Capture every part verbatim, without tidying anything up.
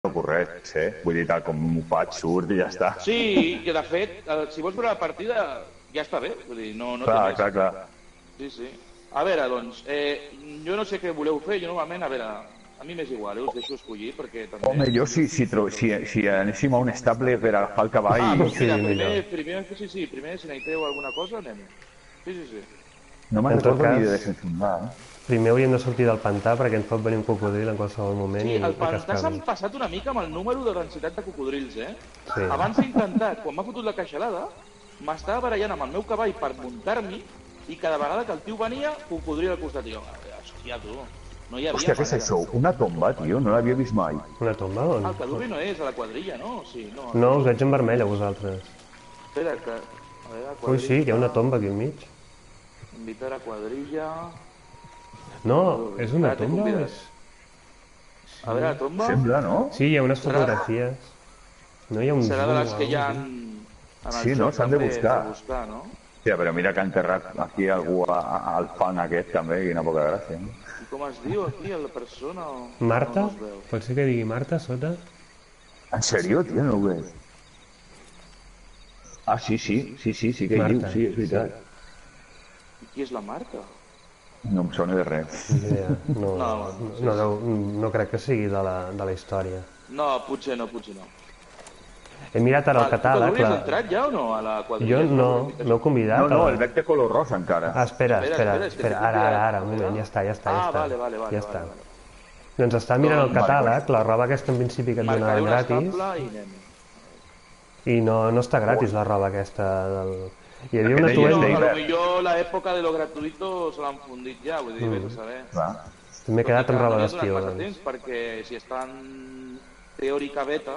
correcte, eh? Vull dir, tal com ho faig, surt i ja està. Sí, que de fet, si vols veure la partida, ja està bé. Vull dir, no, no clar, té més. clar, clar. Sí, sí. A veure, doncs, eh, jo no sé què voleu fer, jo normalment, a veure, a mi m'és igual, eh? Us deixo escollir, perquè també... Home, jo si, si, si, si anéssim a un estable per agafar el cavall... Ah, doncs mira, sí, primer, primer, sí, sí, primer, si necessiteu alguna cosa, anem. Sí, sí, sí. No me'n recordo cas, ni de desenfundar, eh? Primer hauríem de sortir del pantà perquè ens pot venir un cocodril en qualsevol moment sí, i, el i pantà s'han passat una mica amb el número de densitat de cocodrils, eh? Sí. Abans he intentat, quan m'ha fotut la caixalada, m'estava barallant amb el meu cavall per muntar-m'hi i cada vegada que el tio venia, cocodril al costat. I jo, hòstia, tu, no hi havia hòstia, què és això? Una tomba, tio? No l'havia vist mai. Una tomba? On? El Caduri no és, a la quadrilla, no? Sí, no, no, us veig en vermell a vosaltres. Espera, que... A veure, Ui, sí, hi ha una tomba aquí al mig. Invitar a quadrilla... No, és una tomba? És... A veure, la tomba... Sembla, no? Sí, hi ha unes fotografies. No hi ha un... Serà de les que hi ha... Sí, no? S'han de buscar. buscar no? Sí, però mira que ha enterrat aquí algú al fan aquest també, quina poca gràcia. I com es diu aquí, la persona? Marta? Pot ser que digui Marta sota? En sèrio, tio? No ho veig. Ah, sí, sí, sí, sí, sí que hi diu, sí, és veritat. I qui és la Marta? No em sona de res. Yeah, no, no, no, no, no crec que sigui de la, de la història. No, potser no, potser no. He mirat ara el catàleg... Tu has entrat ja o no a la quadrilla? Jo no, m'heu convidat. No, no, el veig de color rosa encara. Ah, espera, espera, espera, ara, ara, ara, un moment, ja està, ja està, ja està. Ah, vale, vale, vale. Ja està. Doncs està mirant el catàleg, la roba aquesta en principi que et donaven gratis. I no, no està gratis la roba aquesta del... Hi havia una tuenda... No, a lo millor l'època de lo gratuito se l'han fundit ja, vull dir, mm. vés a saber. M'he quedat amb roba d'estiu. No temps, perquè si està en teòrica beta,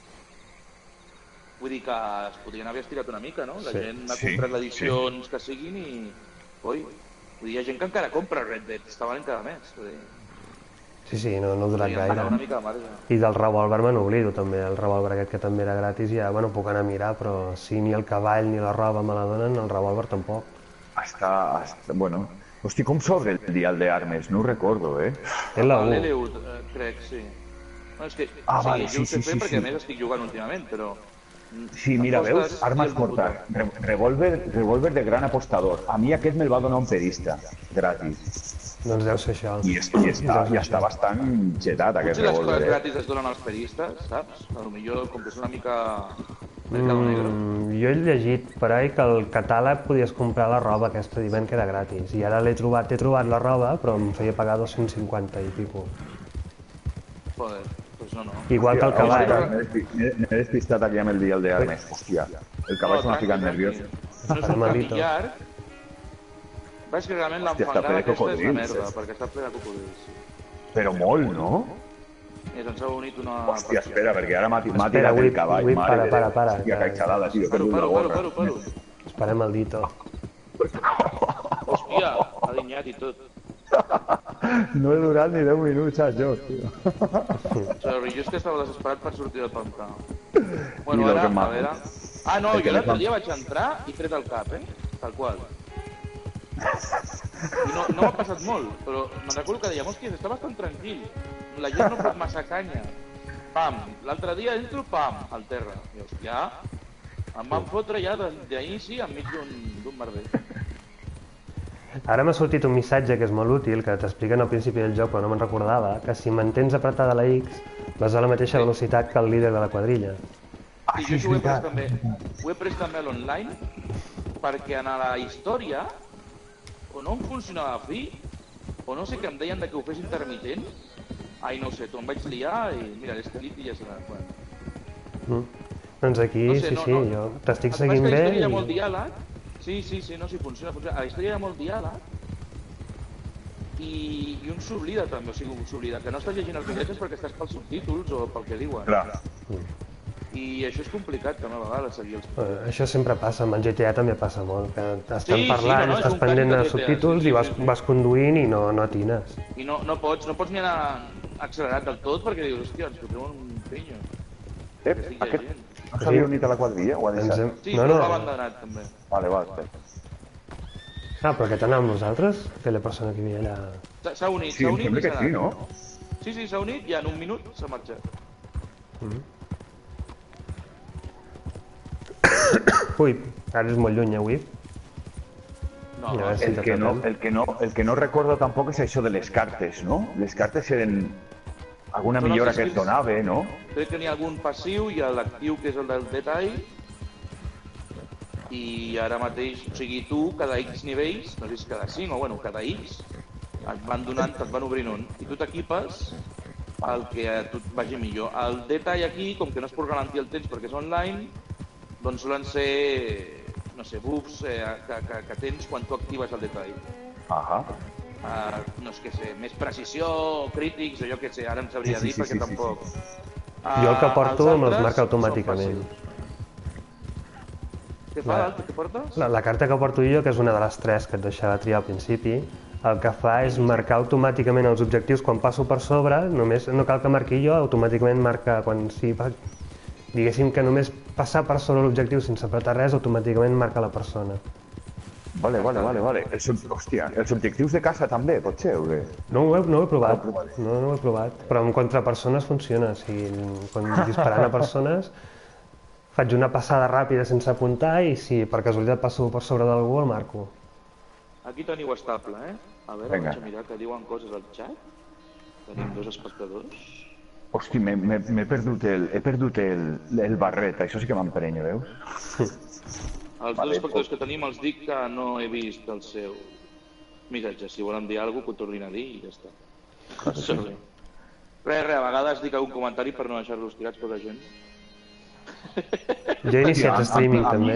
vull dir que es podrien haver estirat una mica, no? La sí. gent ha comprat sí. l'edicions sí. que siguin i... Oi, vull dir, hi ha gent que encara compra Red Dead, està valent cada mes, vull dir... Sí, sí, no, no ha durat gaire. I del revòlver me n'oblido també, el revòlver aquest que també era gratis, ja, bueno, puc anar a mirar, però si ni el cavall ni la roba me la donen, el revòlver tampoc. Està, està, bueno... Hosti, com s'obre el dial d'armes? No ho recordo, eh? És la U. L'L U, crec, sí. No, és que, ah, o sigui, vale, jo sí, ho sé sí, fer sí, perquè sí. a més estic jugant últimament, però... Sí, mira, veus? Armes mortals. Re revòlver, revòlver de gran apostador. A mi aquest me'l va donar un perista, gratis. Doncs deu ser això. I, és, i està, i està bastant xetat, aquest revòlver. Potser les revòlver. coses gratis es donen als peristes, saps? Potser com que és una mica... Mercado negro. Mm, jo he llegit per ahí que al catàleg podies comprar la roba aquesta d'hivern que era gratis. I ara l'he trobat, he trobat la roba, però em feia pagar dos-cents cinquanta i pico. Joder, pues no, no. Igual que el cavall. M'he despistat aquí amb el dial d'armes. Hòstia, el cavall se m'ha ficat nerviós. No és un canvi llarg. Veig que realment l'enfangada aquesta és la merda, perquè està ple de cocodrils. Però molt, no? I ens ha unit una... Hòstia, espera, perquè ara m'ha tirat el cavall. Para, para, para. Hòstia, caixalada, tio. Paro, paro, paro, paro, paro. Esperem el dito. Hòstia, ha dinyat i tot. No he durat ni deu minuts al joc, tio. Sorry, jo és que estava desesperat per sortir del pantà. Bueno, ara, a veure... Ah, no, jo l'altre dia vaig entrar i tret el cap, eh? Tal qual. I no, no m'ha passat molt, però me'n recordo que dèiem, hòstia, està bastant tranquil. La gent no fot massa canya. Pam, l'altre dia entro, pam, al terra. I hòstia, em van fotre ja d'inici enmig d'un merder. Ara m'ha sortit un missatge que és molt útil, que t'expliquen al principi del joc, però no me'n recordava, que si mantens apretada la X, vas a la mateixa velocitat que el líder de la quadrilla. Sí, jo això ho he pres també, ho he pres també a l'online, perquè en la història, o no em funcionava a fi, o no sé què em deien de que ho fes intermitent, ai, no ho sé, tu em vaig liar i mira, l'estelit i ja serà. Mm. Doncs aquí, no sé, sí, no, sí, no, jo t'estic seguint bé. A la història hi ha molt diàleg, sí, sí, sí, no, sí, funciona, funciona. A la història hi ha molt diàleg i, i un s'oblida també, o sigui, s'oblida que no estàs llegint els missatges perquè estàs pels subtítols o pel que diuen. Clar. Mm. I això és complicat també a vegades seguir els... Uh, això sempre passa, amb el G T A també passa molt, que estan sí, parlant, sí, no, no, estàs pendent de subtítols sí, sí, i vas, sí, sí. vas conduint i no, no atines. I no, no, pots, no pots ni anar accelerat del tot perquè dius, hòstia, ens fotrem un pinyo. Eh, aquest no s'havia unit a la quadrilla o ha deixat? Hem... Sí, no, no, no. l'ha abandonat també. Vale, vale. Ah, però aquest anava amb nosaltres? Aquella persona que hi havia allà... S'ha unit, sí, s'ha unit sembla que sí, no? Sí, sí, s'ha unit i en un minut s'ha marxat. Ui, ara és molt lluny, eh, Whip? No, no, el, que no, el, que no, el que no recordo tampoc és això de les cartes, no? Les cartes eren alguna millora que et donava, no? Crec que n'hi ha algun passiu i l'actiu, que és el del detall, i ara mateix, o sigui, tu, cada X nivells, no sé si cada cinc o, bueno, cada X, et van donant, et van obrint un, i tu t'equipes el que a tu et vagi millor. El detall aquí, com que no es pot garantir el temps perquè és online, doncs solen ser, no sé, buffs eh, que, que, que tens quan tu actives el detall. Ahà. Uh, no sé què sé, més precisió, crítics, o jo què sé, ara em sabria sí, sí, dir perquè sí, sí, tampoc... Sí, sí. Uh, jo el que porto me'ls marca automàticament. Què fa l'altre que portes? La, la carta que porto jo, que és una de les tres que et deixava triar al principi, el que fa és marcar automàticament els objectius quan passo per sobre, només no cal que marqui jo, automàticament marca quan si diguéssim que només passar per sobre l'objectiu sense apretar res, automàticament marca la persona. Vale, vale, vale, vale. Els, hòstia, els objectius de casa també, potser, o què? No ho he, no ho he provat, no, no ho he provat, però en contra persones funciona, o sigui, quan disparant a persones faig una passada ràpida sense apuntar i si per casualitat passo per sobre d'algú el marco. Aquí teniu estable, eh? A veure, Venga. Vaig a mirar que diuen coses al xat. Tenim dos espectadors. Hosti, m'he perdut, el, he perdut el, el barret, això sí que m'emprenya, veus? Els dos espectadors que tenim els dic que no he vist el seu missatge. Si volen dir alguna cosa, que ho tornin a dir i ja està. Sí. Res, res, a vegades dic algun comentari per no deixar-los tirats per la gent. Jo he iniciat streaming també.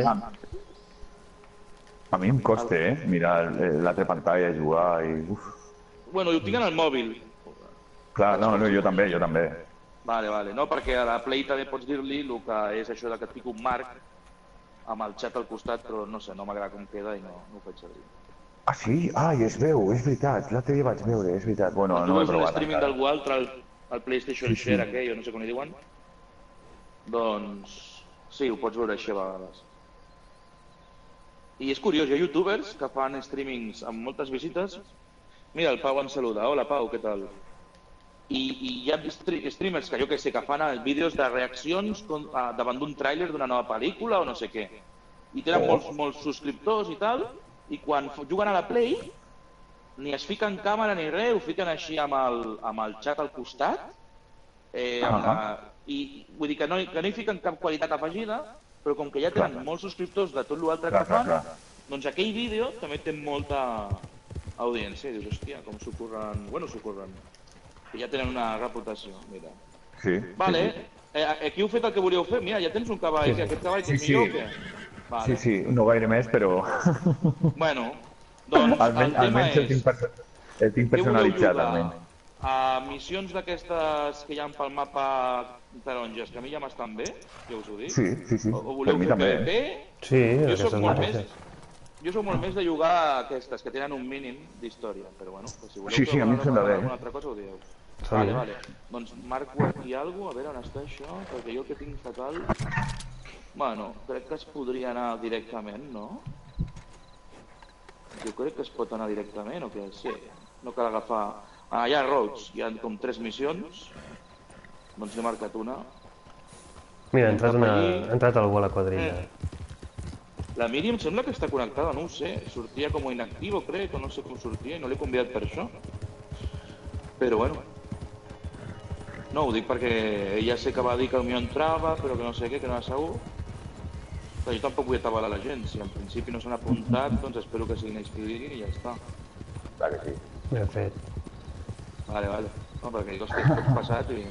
A mi em costa, eh? Mirar l'altra pantalla, jugar i... Uf. Bueno, ho tinc en el mòbil. Clar, no, no, jo també, jo també. Vale, vale. No, perquè a la Play també pots dir-li el que és això de que et fico un marc amb el xat al costat, però no sé, no m'agrada com queda i no, no ho faig servir. Ah, sí? Ai, es veu, és veritat. L'altre dia vaig veure, és veritat. Bueno, no he provat encara. Tu veus l'streaming d'algú altre, el, el PlayStation sí, sí. Share aquell, o no sé com li diuen? Doncs sí, ho pots veure així a vegades. I és curiós, hi ha youtubers que fan streamings amb moltes visites. Mira, el Pau em saluda. Hola, Pau, què tal? I, i hi ha streamers que jo que sé, que fan vídeos de reaccions davant d'un tràiler d'una nova pel·lícula o no sé què. I tenen molts, molts subscriptors i tal, i quan juguen a la Play ni es fiquen càmera ni res, ho fiquen així amb el, amb el xat al costat, eh, amb la, i vull dir que no, que no hi fiquen cap qualitat afegida, però com que ja tenen clar. Molts subscriptors de tot l'altre que fan, clar, clar. Doncs aquell vídeo també té molta audiència. I dius, hòstia, com s'ho curren... Bueno, s'ho curren. Que ja tenen una reputació, mira. Sí. Vale, sí, sí. Eh, aquí heu fet el que volíeu fer? Mira, ja tens un cavall, sí, sí. Aquest cavall que és sí, millor sí. Que... Vale. Sí, sí, no gaire més, però... Bueno, doncs almenys, el tema és... El tinc, perso... el tinc personalitzat, almenys. A missions d'aquestes que hi ha pel mapa taronges, que a mi ja m'estan bé, ja us ho dic. Sí, sí, sí. O, o voleu fer P V P? Sí, jo soc molt més... Jo soc molt més de jugar a aquestes, que tenen un mínim d'història, però bueno, si voleu sí, sí, a mi em sembla bé. alguna altra cosa ho dieu. Vale, vale. Doncs marco aquí alguna cosa, a veure on està això, perquè jo el que tinc fatal... Bueno, crec que es podria anar directament, no? Jo crec que es pot anar directament, o què? Sí, no cal agafar... Ah, hi ha roads, hi ha com tres missions, doncs n'he marcat una. Mira, ha entrat, una... ha entrat algú a la quadrilla. Eh. La Míriam sembla que està connectada, no ho sé, sortia com inactivo, crec, o no sé com sortia, i no l'he convidat per això. Però bueno. No, ho dic perquè ella sé que va dir que potser entrava, però que no sé què, que no era segur. Però jo tampoc vull atabalar la gent, si en principi no s'han apuntat, doncs espero que siguin inscrivint i ja està. Clar que sí. Ben fet. Vale, vale. No, perquè jo estic tot passat i...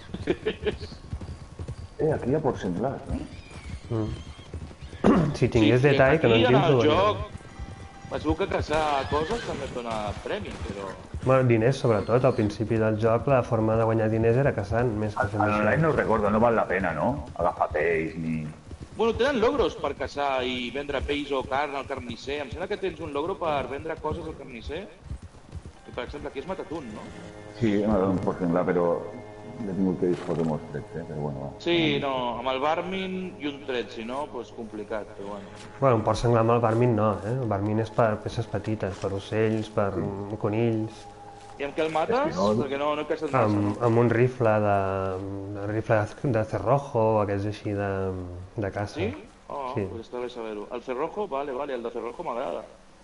Eh, aquí hi ha porc senglar, no? Mm. Si tingués sí, detall, que no en tinc, el joc, segur que caçar coses també et dona premi, però... Bueno, diners, sobretot. Al principi del joc, la forma de guanyar diners era caçant, més que fent això. Online no ho recordo, no val la pena, no? Agafar peix, ni... Bueno, tenen logros per caçar i vendre peix o carn al carnisser. Em sembla que tens un logro per vendre coses al carnisser. I, per exemple, aquí és matatun, no? Sí, m'ha donat un porc senglar, però... L'he tingut que disposar molts trets, eh? Però bueno, va. Sí, no, amb el Barmin i un tret, si no, doncs complicat, però bueno. Bueno, un porc senglar amb el Barmin no, eh? El Barmin és per peces petites, per ocells, per sí. conills... I amb què el mates? Perquè no he castat massa. Amb un rifle de... un rifle de cerrojo o aquests així de caça. Sí? Ah, pues està bé saber-ho. El cerrojo, vale, vale, el de cerrojo m'agrada.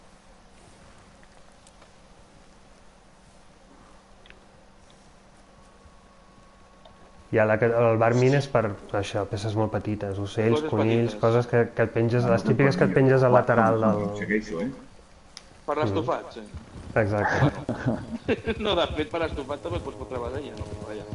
I el barmin és per això, peces molt petites, ocells, conills, coses que et penges, les típiques que et penges al lateral del... Per l'estofat, sí. Exacte. No, de fet, per l'estofat també pots fotre vedella, no? Vaja.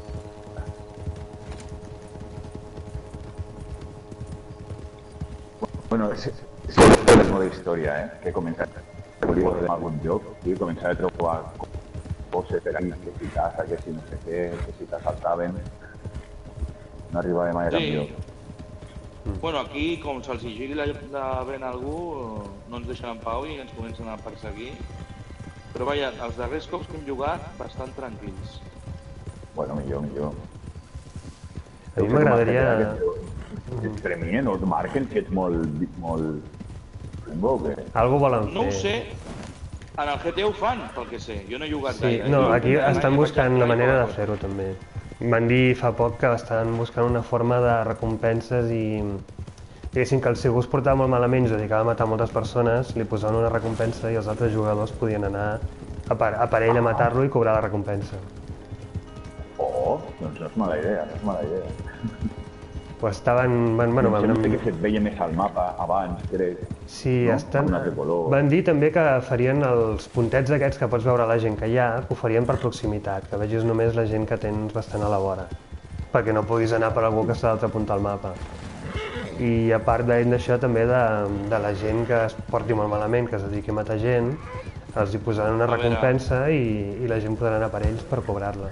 Bueno, és el modo història, eh? Que he començat en algun joc i he començat a trobar coses per ahí, que si casa, que si no sé què, que si t'assaltaven. No arribava mai a cap lloc. Bueno, aquí, com se'ls giri la vent a algú, no ens deixen en pau i ens comencen a perseguir. Però vaja, els darrers cops que hem jugat, bastant tranquils. Bueno, millor, millor. A mi m'agradaria... Et premien o et marquen que ets molt... molt... Algo volen fer. No ho sé. En el G T A ho fan, pel que sé. Jo no he jugat gaire. Sí, no, aquí estan buscant la manera de fer-ho, també. Van dir fa poc que estan buscant una forma de recompenses i... diguéssim que si algú es portava molt malament i es dedicava a matar moltes persones, li posaven una recompensa i els altres jugadors podien anar a per ell a matar-lo i cobrar la recompensa. Oh, doncs no és mala idea, no és mala idea. O estaven... Bueno, no sé que se't veia més al mapa abans, crec. Sí, estan... Van dir també que farien els puntets aquests que pots veure la gent que hi ha, que ho farien per proximitat, que vegis només la gent que tens bastant a la vora, perquè no puguis anar per algú que està a l'altre punt del mapa. I a part d'això també de, de la gent que es porti molt malament, que es dediqui a matar gent, els hi posaran una recompensa i, i la gent podrà anar per ells per cobrar-la.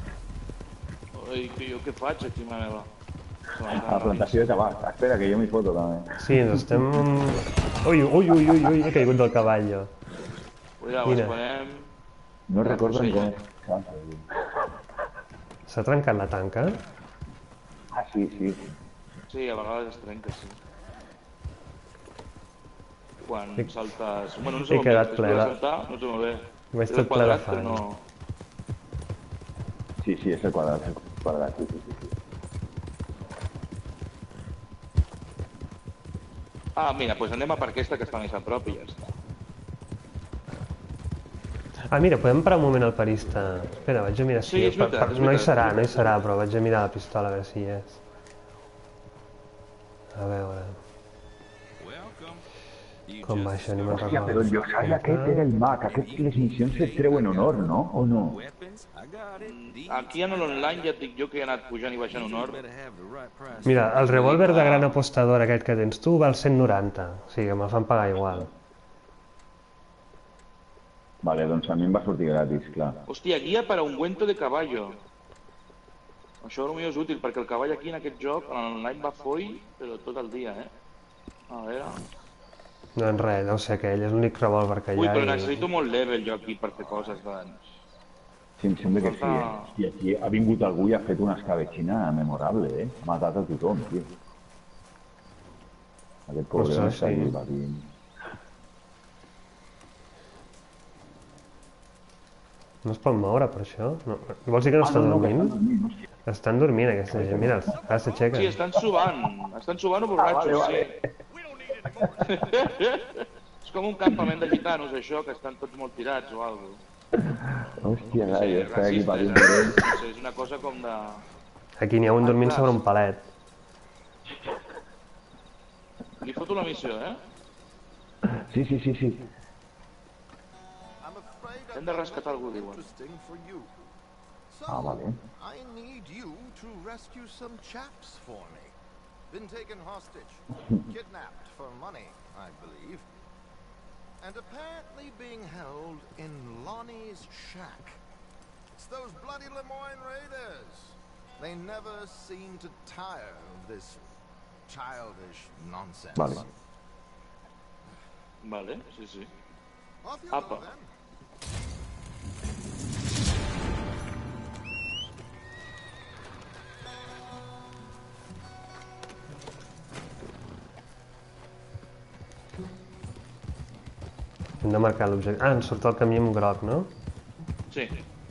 I jo què faig aquí, ma meva? A la plantació de tabac. Espera, que jo m'hi foto també. Sí, ens estem... Ui, ui, ui, ui, ui, he caigut del cavall, jo. Cuidao, ens ponem... No recordo en com... S'ha trencat la tanca? Ah, sí, sí. Sí, a vegades es trenca, sí. Quan saltes... Bueno, no sé He quedat ple de... No sé molt bé. Vaig tot ple de fang. Sí, sí, és el quadrat, és el quadrat, sí, sí, sí. Ah, mira, doncs anem a per aquesta que està més a prop i ja està. Ah, mira, podem parar un moment al perista. Espera, vaig a mirar si... Sí, és veritat, és veritat. No hi serà, no hi serà, però vaig a mirar la pistola a veure si hi és. A veure... Com va això? Ni me'n recordo. Hòstia, però el Yosai aquest era el mag. Aquests les missions et treuen honor, no? O no? Aquí en l'online ja et dic jo que he anat pujant i baixant honor. Mira, el revòlver de gran apostador aquest que tens tu val cent noranta. O sigui, me'l fan pagar igual. Vale, doncs a mi em va sortir gratis, clar. Hòstia, guia per a ungüento de caballo. Això potser és útil, perquè el cavall aquí en aquest joc, en l'online va foll, però tot el dia, eh? A veure... Doncs res, deu ser aquell, és l'únic revòlver que hi ha. Ui, però necessito molt level jo aquí per fer coses, doncs. Sí, em sembla que sí, eh? Hòstia, aquí ha vingut algú i ha fet una escabetxina memorable, eh? Ha matat a tothom, tio. Aquest pobre no està allà patint. No es pot moure, per això? Vols dir que no està dormint? Estan dormint, aquesta gent. Mira, ara s'aixequen. Sí, estan subant. Estan subant o borratxos, sí. És com un campament de gitanos, això, que estan tots molt tirats o alguna cosa. Hòstia, gai, està aquí patint. És una cosa com de... Aquí n'hi ha un dormint sobre un palet. Li foto la missió, eh? Sí, sí, sí, sí. Hem de rescatar algú, diuen. Ah, vale. I need you to rescue some chaps for me. Been taken hostage, kidnapped for money, I believe, and apparently being held in Lonnie's shack. It's those bloody Lemoyne Raiders. They never seem to tire of this childish nonsense. Vale. Vale, sí, sí. Off you go, then. Hem de marcar l'objecte. Ah, ens surt el camí en groc, no? Sí.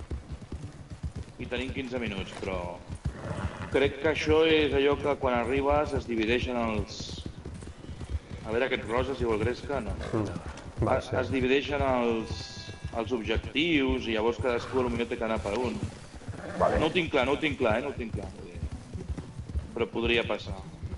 I tenim quinze minuts, però... Crec que això és allò que quan arribes es divideixen els... A veure aquest rosa, si vol gresca, no. No, va Es, ser. es divideixen els, els objectius i llavors cadascú potser té que anar per un. Vale. No ho tinc clar, no ho tinc clar, eh? No ho tinc clar. Però podria passar.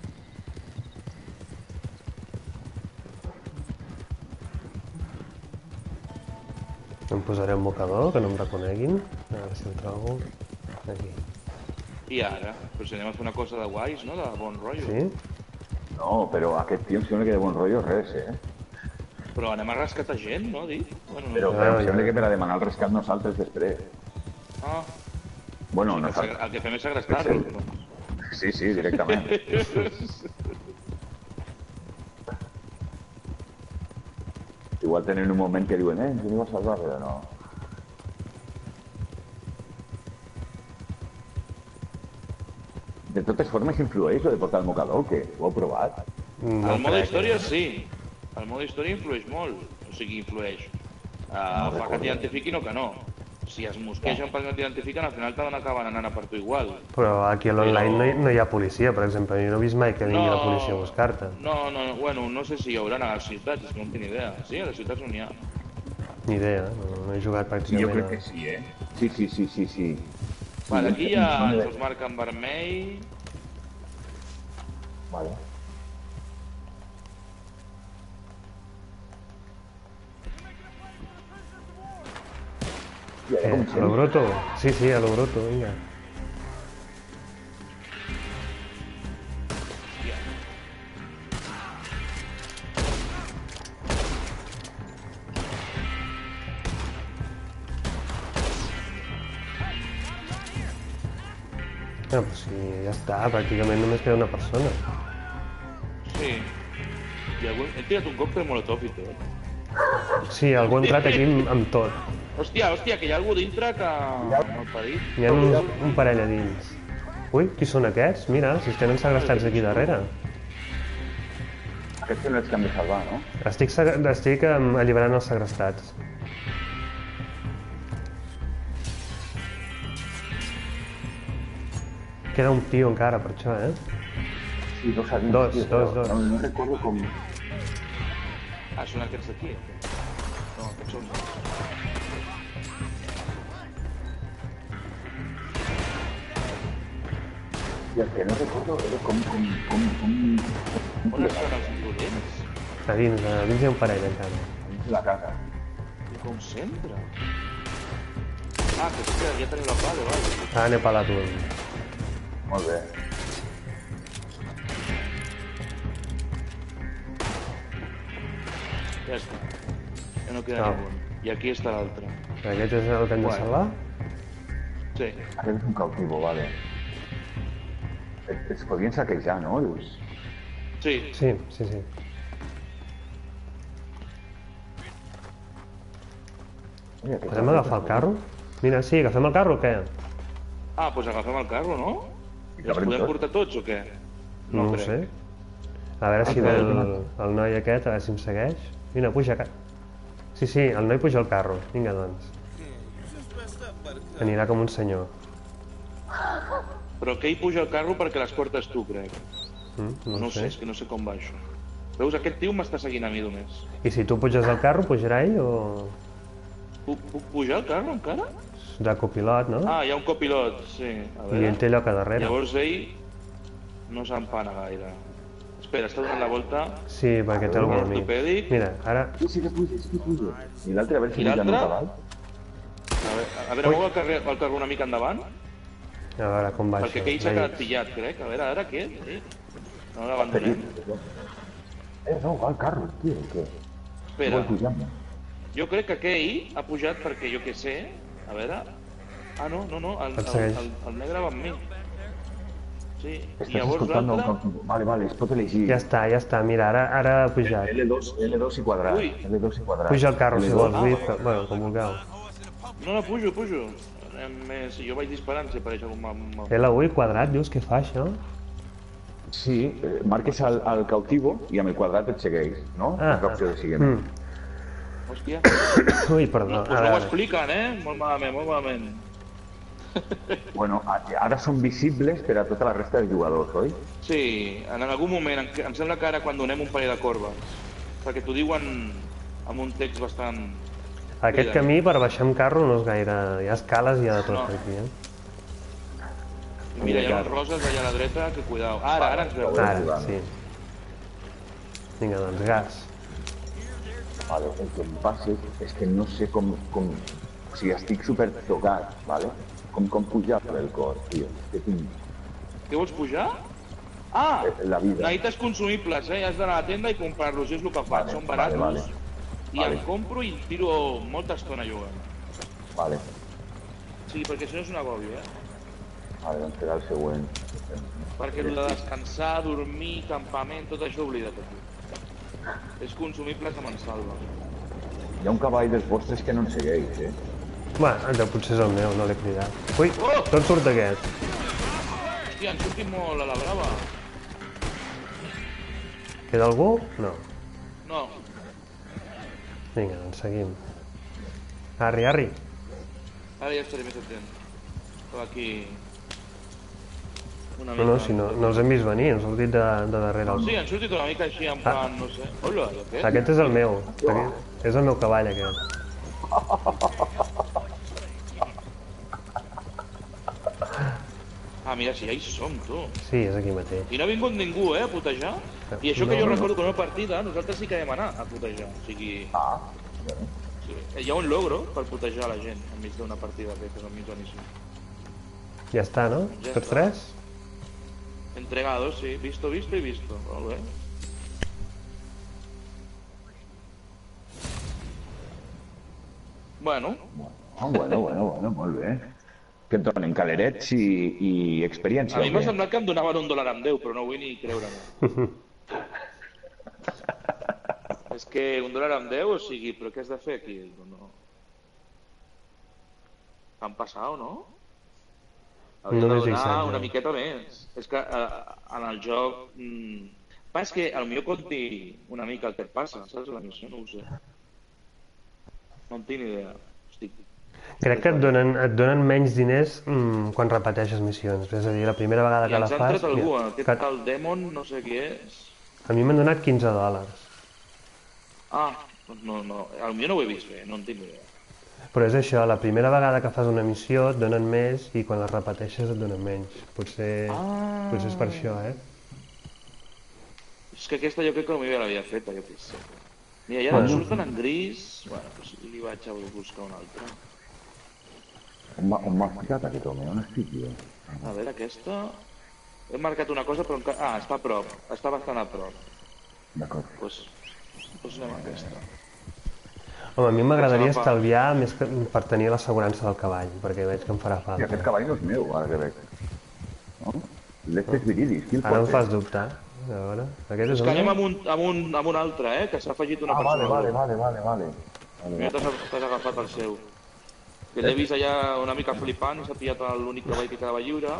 Em posaré un mocador, que no em reconeguin. A veure si el trobo. Aquí. I ara? Però si anem a fer una cosa de guais, no? De bon rotllo. Sí? No, però aquest tio em sembla que de bon rotllo res, eh? Però anem a rescatar gent, no? Dic? Bueno, no. Però, Ah, però em ja. sembla que per a demanar el rescat nosaltres després. Ah, Bueno, el que nosaltres. segra- el que fem és segrestar-lo. però. Sí, sí, directament. Igual tenen un moment que diuen, eh, ens veniu a salvar, però no. De totes formes, influeix lo de portar el mocador, que ho heu provat? No El mode crec. història sí. El mode història influeix molt. O sigui, influeix. Uh, fa que t'identifiquin o que no. Si es mosquegen perquè no t'identifiquen, al final t'han acaben anant a per tu igual. Però aquí a l'online no, hi, no hi ha policia, per exemple. Jo no he vist mai que vingui No. la policia a buscar-te. No, no, bueno, no sé si hi haurà a les ciutats, és que no tinc idea. Sí, a les ciutats no n'hi ha. Ni idea, no, no he jugat Sí, pràcticament. jo crec que sí, eh? Sí, sí, sí, sí, sí. Vale, aquí ja Em sona ens els marca en vermell. Vale. I ara Eh, com a lo sempre. bruto? Sí, sí, a lo bruto, vinga. No, però si ja està, pràcticament només queda una persona. Sí. I algun... He tirat un còctel molotov i tot. Sí, algú ha entrat aquí amb, amb tot. Hòstia, hòstia, que hi ha algú dintre que... No t'ha dit? N'hi ha un, un parell a dins. Ui, qui són aquests? Mira, si es tenen segrestats aquí darrere. Aquests són els que hem de salvar, no? Estic, seg- estic em, alliberant els segrestats. Queda un tio encara per això, eh? Sí, dos a dins. Dos, tio, dos, però dos. No, no recordo com... Ah, són aquests d'aquí? No, aquests són... I el que no recordo era com... com, com, com... On estan els dolents? A dins, a dins hi ha un parell encara. Dins la casa. I com sempre? Ah, que sí que ja tenim la pala, vale. Ah, n'he pelat un. Molt bé. Ja està. Ja no queda Ah. ningú. I aquí està l'altre. Aquest és el que hem de Guai. salvar? Sí. Aquest és un cautivo, vale. Et, es podien saquejar, no? Dius? Sí. Sí, sí, sí. Ui, aquest Podem agafar el carro? Mira, sí, agafem el carro o què? Ah, doncs agafem el carro, no? I I els cabrem podem tots. portar tots o què? No, ho crec. sé. A veure si Ah, ve però- el, el noi aquest, a veure si em segueix. Vine, puja. Ca... Sí, sí, el noi puja al carro. Vinga, doncs. Anirà com un senyor. Però que hi puja el carro perquè les portes tu, crec. Mm, no, No ho sé, sé. és que no sé com va això. Veus, aquest tio m'està seguint a mi només. I si tu puges al carro, pujarà ell o...? Puc, puc pujar al carro encara? De copilot, no? Ah, hi ha un copilot, sí. A I ell veure. té lloc a darrere. Llavors ell no s'empana gaire. Espera, està donant la volta. Sí, perquè té algú amic. Ortopèdic. Mira, ara... Sí, sí que puja, sí que puja. I l'altre, a veure si I li ja no l'altre? cabal. A veure, a veure mou el carrer, el carrer una mica endavant, A veure com va perquè això. aquell s'ha Ahí. quedat pillat, crec. A veure, ara què? Sí. No l'abandonem. Eh, no, va al carro, tio, què? Espera, Vol pujar? jo crec que aquell ha pujat perquè jo què sé. A veure... Ah, no, no, no, el, Et el, segueix. el, el negre va amb mi. Sí, i Estàs llavors escoltant un l'altre... cautivo. Vale, vale, es pot elegir. Ja està, ja està. Mira, ara, ara ha pujat. L dos, L dos i quadrat. Ui. L dos i quadrat. Puja al carro, si L dos. vols, Lluís, però, bueno, com vulgueu. No, no, pujo, pujo. Anem més... Jo vaig disparant si apareix algun... ma- ma- L u i quadrat, dius, què fa això? Sí, eh, marques al, al cautivo i amb el quadrat et segueix, no? Ah, És l'opció de seguiment. Mm. Hòstia. Ui, perdó. No, pues no ho expliquen, eh? Molt malament, molt malament. Bueno, ara són visibles per a tota la resta de jugadors, oi? Sí, en algun moment, em sembla que ara quan donem un parell de corbes, perquè t'ho diuen amb un text bastant... Aquest camí per baixar amb carro no és gaire... Hi ha escales i hi ha de tot No. aquí, eh? I mira, hi ha uns roses allà a la dreta, que cuidao. Ara, ara ens veu. Ara, sí. Vinga, doncs gas. Vale, el que em passa és que no sé com... com... O sigui, estic super tocat, vale? Com, com pujar per el cor, tio. Que tinc... Què vols pujar? Ah! La vida. Necessites consumibles, eh? Has d'anar a la tenda i comprar-los, és el que fan. Vale, Són barats. vale, vale. I Vale. em compro i tiro molta estona jugant. Vale, Sí, perquè si no és un agobi, eh? vale, doncs serà el següent. Perquè el de descansar, dormir, campament, tot això oblida't aquí. És consumible que me'n salva. Hi ha un cavall dels vostres que no en segueix, eh? Bueno, potser és el meu, no l'he cridat. Ui, Oh! d'on surt aquest? Hòstia, han sortit molt a la brava. Queda algú? No. No. Vinga, doncs seguim. Arri, arri. Ara ja estaré més atent. Estava aquí... Una No, no, si no, no els hem vist venir, han sortit de, de darrere. Sí, han sortit una mica així, en plan, no sé... Hola, aquest? Aquest és el meu. Aquest, és el meu cavall, aquest. Ah, mira, si ja hi som, tu. Sí, és aquí mateix. I no ha vingut ningú, eh, a putejar? I això que jo recordo que en una partida, nosaltres sí que vam anar a putejar. O sigui... Ah, Sí. Hi ha un logro per putejar la gent enmig d'una partida d'aquestes enmig d'inici. Ja està, no? Ja Tots està. tres? Entregados, sí. Visto, visto i visto. Molt bé. Bueno, ah, bueno, bueno, bueno, molt bé. Que et donen calerets i, i experiència. a mi o m'ha què? semblat que em donaven un dòlar amb deu, però no vull ni creure-m'ho. És que un dòlar amb deu, o sigui, però què has de fer aquí? No. Han passat, no? Hauria de Només donar disset, una ja. miqueta més. És que eh, en el joc... Mm, va, és que potser conti una mica el que et passa, saps? La missió, no ho sé. No en tinc ni idea. Estic... Crec que et donen, et donen menys diners mm, quan repeteixes missions. És a dir, la primera vegada I que la ens han fas... tret algú, mira, aquest que- tal Demon, no sé qui és. A mi m'han donat quinze dòlars. Ah, doncs no, no, el millor no ho he vist bé, no en tinc ni idea. Però és això, la primera vegada que fas una missió et donen més i quan la repeteixes et donen menys. Potser, Ah. potser és per això, eh? És que aquesta jo crec que potser l'havia fet, jo què sé. Mira, ja Bueno. bueno. surten en gris... Bueno, doncs li vaig a buscar un altre. On m'ha- on m'has ficat aquest home? On estic jo? A veure, aquesta... He marcat una cosa, però encara... Ah, està a prop. Està bastant a prop. D'acord. Doncs pues anem a aquesta. Home, a mi m'agradaria Pensava, estalviar més que per tenir l'assegurança del cavall, perquè veig que em farà I falta. aquest cavall no és meu, ara que veig. No? L'Estes Viridis, qui el Ara em porta? fas dubtar. A veure, aquest És és que el anem meu? amb un, amb un, amb un altre, eh? Que s'ha afegit una Ah, vale, persona. vale, vale, vale, vale. vale, Mira, vale. t'has t'has agafat el seu. Que l'he vist allà una mica flipant i s'ha pillat l'únic cavall que quedava lliure.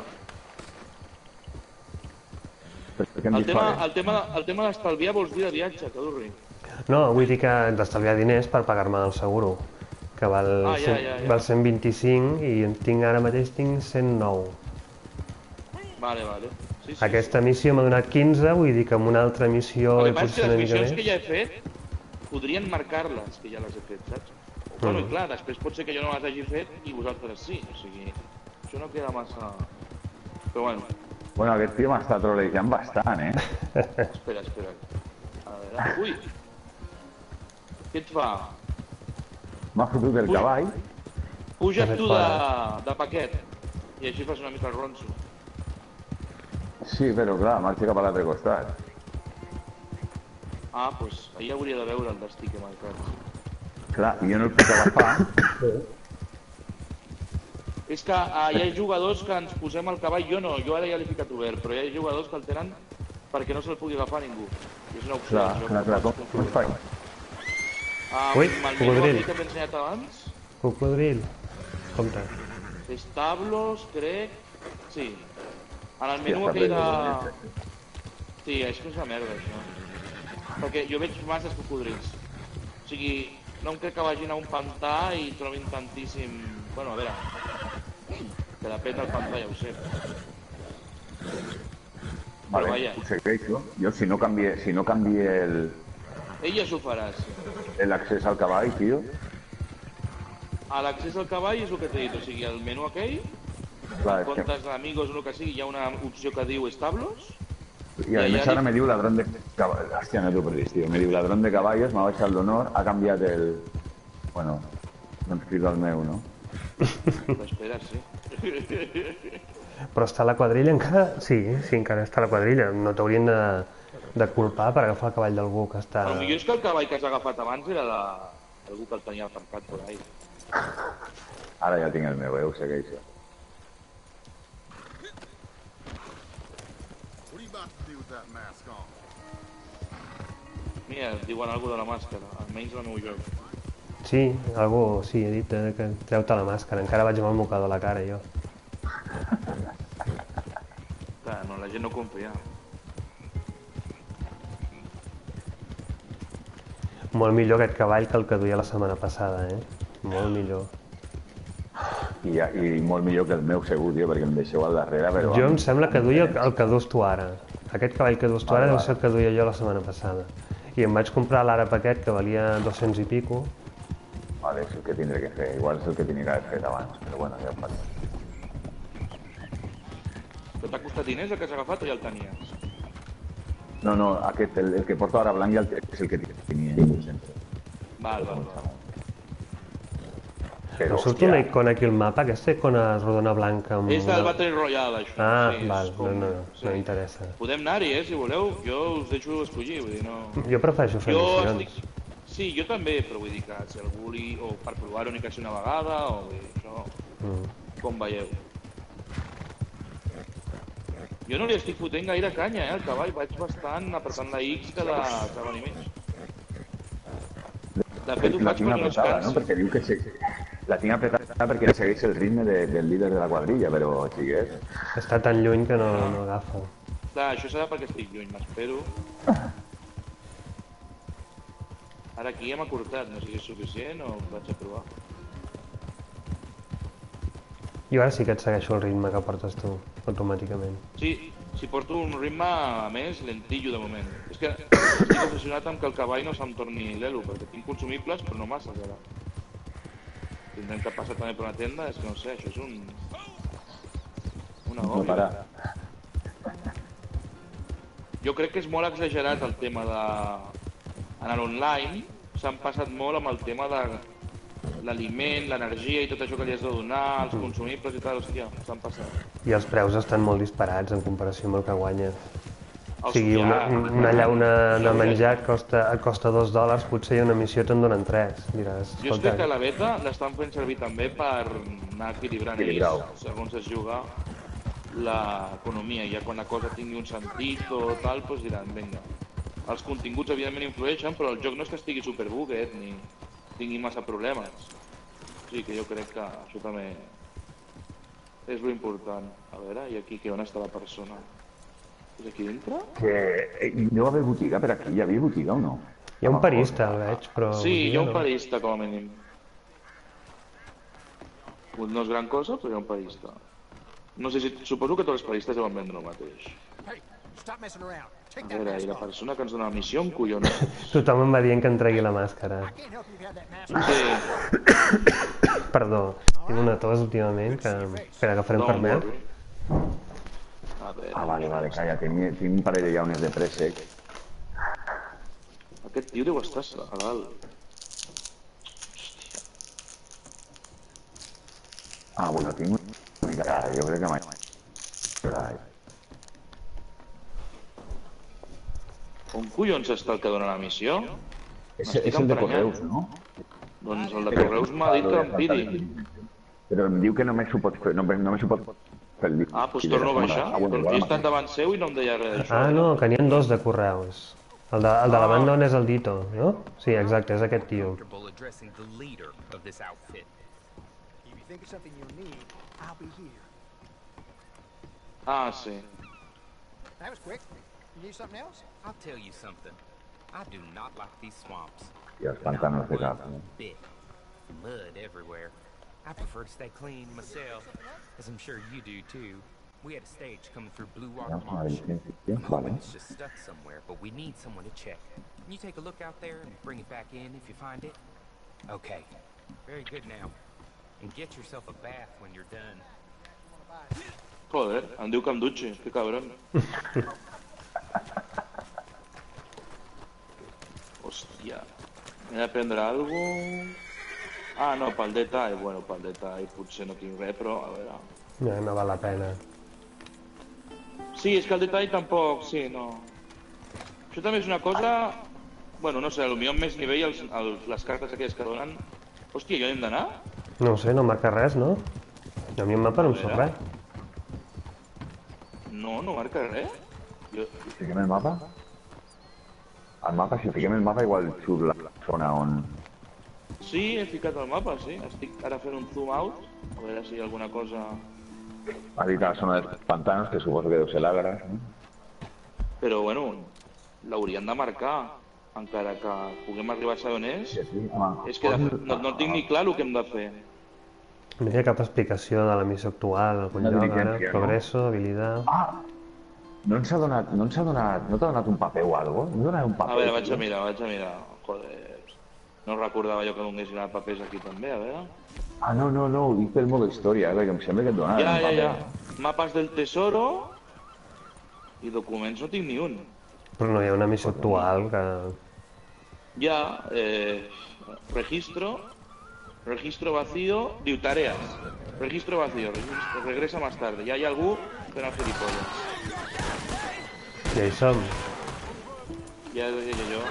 Per què em El tema, dispares? el tema, el tema d'estalviar vols dir de viatge, que durri. No, vull dir que d'estalviar diners per pagar-me el seguro, que val, Ah, ja, cent, ja, ja. val cent vint-i-cinc i en tinc ara mateix tinc cent nou. Vale, vale. Sí, sí, Aquesta missió m'ha donat quinze, vull dir que amb una altra missió El i que passa és que potser les una mica missions més... que ja he fet podrien marcar-les, que ja les he fet, saps? Bueno, i clar, després pot ser que jo no les hagi fet i vosaltres sí, o sigui, això no queda massa... Però bueno, Bueno, aquest tio m'està trolejant bastant, eh? espera, espera. A veure... Ui! Què et fa? M'ha fotut el Ui. cavall. Puja't Has tu fet de, fora. de paquet i així fas una mica el ronso. Sí, però clar, marxa cap a l'altre costat. Ah, doncs pues, ahir hauria de veure el destí que he marcat. Clar, jo no el puc agafar. És que ah, hi ha jugadors que ens posem al cavall, jo no, jo ara ja l'he ficat obert, però hi ha jugadors que el tenen perquè no se'l pugui agafar ningú. I és una opció. Clar, això clar, que clar, pots com, com es fa? Ah, Ui, amb el cocodril. menú aquí que t'he ensenyat abans, Cocodril. Compte. establos, crec... Sí. En el menú està aquell bé. de... Sí, és que és una merda, això. Perquè jo veig masses cocodrils. O sigui, no em crec que vagin a un pantà i trobin tantíssim... Bueno, a veure, que depèn del pantà, ja ho sé. Però Vale, vaja, ho segueixo. Jo, si no canvie, si no canvie el, ella s'ho faràs. el accés al cavall, tio, A l'accés al cavall és el que t'he dit, o sigui, el menú aquell, clar, en és que... comptes d'amigos o el que sigui, hi ha una opció que diu establos. I a més ara me diu ladrón de caballos. Hòstia, no t'ho perdis, tio. Me diu ladrón de caballos, m'ha baixat l'honor, ha canviat el... Bueno, no em crido el meu, no? Espera, sí. Però està a la quadrilla encara? Sí, sí, encara està a la quadrilla. No t'haurien de, de culpar per agafar el cavall d'algú que està... El millor és que el cavall que has agafat abans era de... algú que el tenia aparcat por ahí. Ara ja tinc el meu, eh? Ho segueixo. Mira, diuen alguna de la màscara, almenys la meu joc. Sí, algú, sí, he dit eh, que treu-te la màscara. Encara vaig amb el mocador a la cara, jo. Clar, no, la gent no confia. Molt millor aquest cavall que el que duia la setmana passada, eh? Molt millor. I, ja, I molt millor que el meu, segur, tio, perquè em deixeu al darrere, però... Jo em sembla que duia el, el que dus tu ara. Aquest cavall que dus tu ara Ah, deu va. ser el que duia jo la setmana passada. I em vaig comprar l'àrab aquest, que valia dos-cents i pico. Vale, és el que tindré que fer. Igual és el que tindré que haver fet abans, però bueno, ja ho faig. Però t'ha costat diners el que has agafat o ja el tenies? No, no, aquest, el, el que porto ara blanc ja el, és el que tenia sempre. Val, val, val. No surt una icona aquí al mapa, aquesta icona rodona blanca amb... És del una- Battle Royale, això. Ah, sí, és val, com- no, no, sí. no m'interessa. Podem anar-hi, eh, si voleu. Jo us deixo escollir, vull dir, no... Jo prefereixo fer Jo missions. estic... Sí, jo també, però vull dir que si algú li... o per provar-ho ni que sigui una vegada, o vull dir, això... Mm. Com veieu. Jo no li estic fotent gaire canya, eh, al cavall. Vaig bastant apretant la X cada, cada nivells. De fet, ho La faig tinc quan no es apretada, no? cansa. Perquè diu que se... La tinc apretada perquè segueix el ritme de, del líder de la quadrilla, però sigues... Està tan lluny que no, no agafa. Clar, això serà perquè estic lluny, m'espero. Ara aquí hem acortat, no sé si és suficient o vaig a provar. Jo ara sí que et segueixo el ritme que portes tu, automàticament. Sí, si porto un ritme, a més, lentillo de moment. És que estic obsessionat amb que el cavall no se'm torni l'elo, perquè tinc consumibles, però no massa, ara. Tindrem que passar també per una tenda, és que no sé, això és un... Una No gòbia. parar. Jo crec que és molt exagerat el tema de... En l'online s'han passat molt amb el tema de l'aliment, l'energia i tot això que li has de donar, els consumibles i tal, hòstia, s'han passat. I els preus estan molt disparats en comparació amb el que guanyes. O sigui, Hòstia, una, una llauna de menjar et costa, et costa dos dòlars, potser hi ha una missió te'n donen tres. Diràs, Jo escolta, crec que la beta l'estan fent servir també per anar equilibrant Equilibrar-ho. ells, segons es juga l'economia. Ja quan la cosa tingui un sentit o tal, doncs diran, vinga. Els continguts evidentment influeixen, però el joc no és que estigui superbuguet ni tingui massa problemes. O sigui que jo crec que això també és lo important. A veure, i aquí que on està la persona? És aquí dintre? Que... eh, deu haver botiga per aquí, hi havia botiga o no? hi ha un parista, el veig, però... Sí, hi ha un no. parista com a mínim. No és gran cosa, però hi ha un parista. No sé si... Suposo que tots els paristes deuen vendre el mateix. Hey, stop messing around. Take A that veure, i mask la off. persona que ens dona la missió, un collons. Tothom em va dient que em tregui la màscara. I can't help you if you have that mask on. Sí, Perdó, tinc una tos últimament que, que l'agafarem per don't mi. worry. A veure, Ah, vale, vale, calla, tinc, tinc un parell de llaunes de préssec. aquest tio deu estar a dalt. Ah, bueno, tinc una mica... Ah, jo crec que mai... Ai. On collons està el que dona la missió? És, M'estic és el de emprenyant. Correus, no? Doncs el de Correus m'ha dit que em pidi. Però em diu que només s'ho pot fer, només, només s'ho pot fer el llibre. Ah, doncs torno a baixar. Ah, bueno, Doncs igual jo he estat davant seu i no em deia res d'això. Ah, no, que n'hi ha dos de correus. El de, el de la Ah. banda on és el Dito, no? Sí, exacte, és aquest tio. comfortable addressing the leader of this outfit. If you think of something you'll need, I'll be here. Ah, sí. That was quick. You need something else? I'll tell you something. I do not like these swamps. I els pantanos de cap. Not one bit. Mud everywhere. I prefer to stay clean myself, as I'm sure you do too. We had a stage coming through Blue Water Tenemos una Marsh. licencia, I'm hoping vale. it's just stuck somewhere, but we need someone to check. Can you take a look out there and bring it back in if you find it? Okay. Very good now. And get yourself a bath when you're done. Joder, em diu que em dutxi, que cabron. Hòstia, he de prendre alguna cosa... Ah, no, pel detall, bueno, pel detall potser no tinc res, però a veure... No, no val la pena. Sí, és que el detall tampoc, sí, no... Això també és una cosa... Bueno, no sé, potser amb més nivell els, els, les cartes aquelles que donen... Hòstia, jo hem d'anar? No ho sé, no marca res, no? A mi el mapa no em surt res. No, no marca res. Jo... Si fiquem el mapa? El mapa, si fiquem el mapa igual surt la zona on... Sí, he ficat el mapa, sí. Estic ara fent un zoom out, a veure si hi ha alguna cosa... Ha dit a la zona dels pantanos, que suposo que deu ser l'Agres, no? Però, bueno, l'haurien de marcar, encara que puguem arribar a saber on és. Sí, sí, home. És que de fet, no, no tinc ni clar el que hem de fer. No hi ha cap explicació de la missió actual, algun Una lloc, diligència, ara, no? progresso, habilitat... Ah! No ens ha donat, no ens ha donat, no t'ha donat un paper o algo? No t'ha donat un paper? A veure, vaig a mirar, vaig a mirar. Joder, no recordava jo que donessin els papers aquí també, a veure. Ah, no, no, no, ho dic pel modo història, eh, que em sembla que et donaven Ja, un ja, paper. ja. Mapes del tesoro... I documents no tinc ni un. Però no hi ha una missió actual que... Ya, eh, registro, registro vacío, diu tareas, registro vacío, registro, regresa más tarde. Ya hay algú que no gilipollas. Ja hi som. Ja deia jo.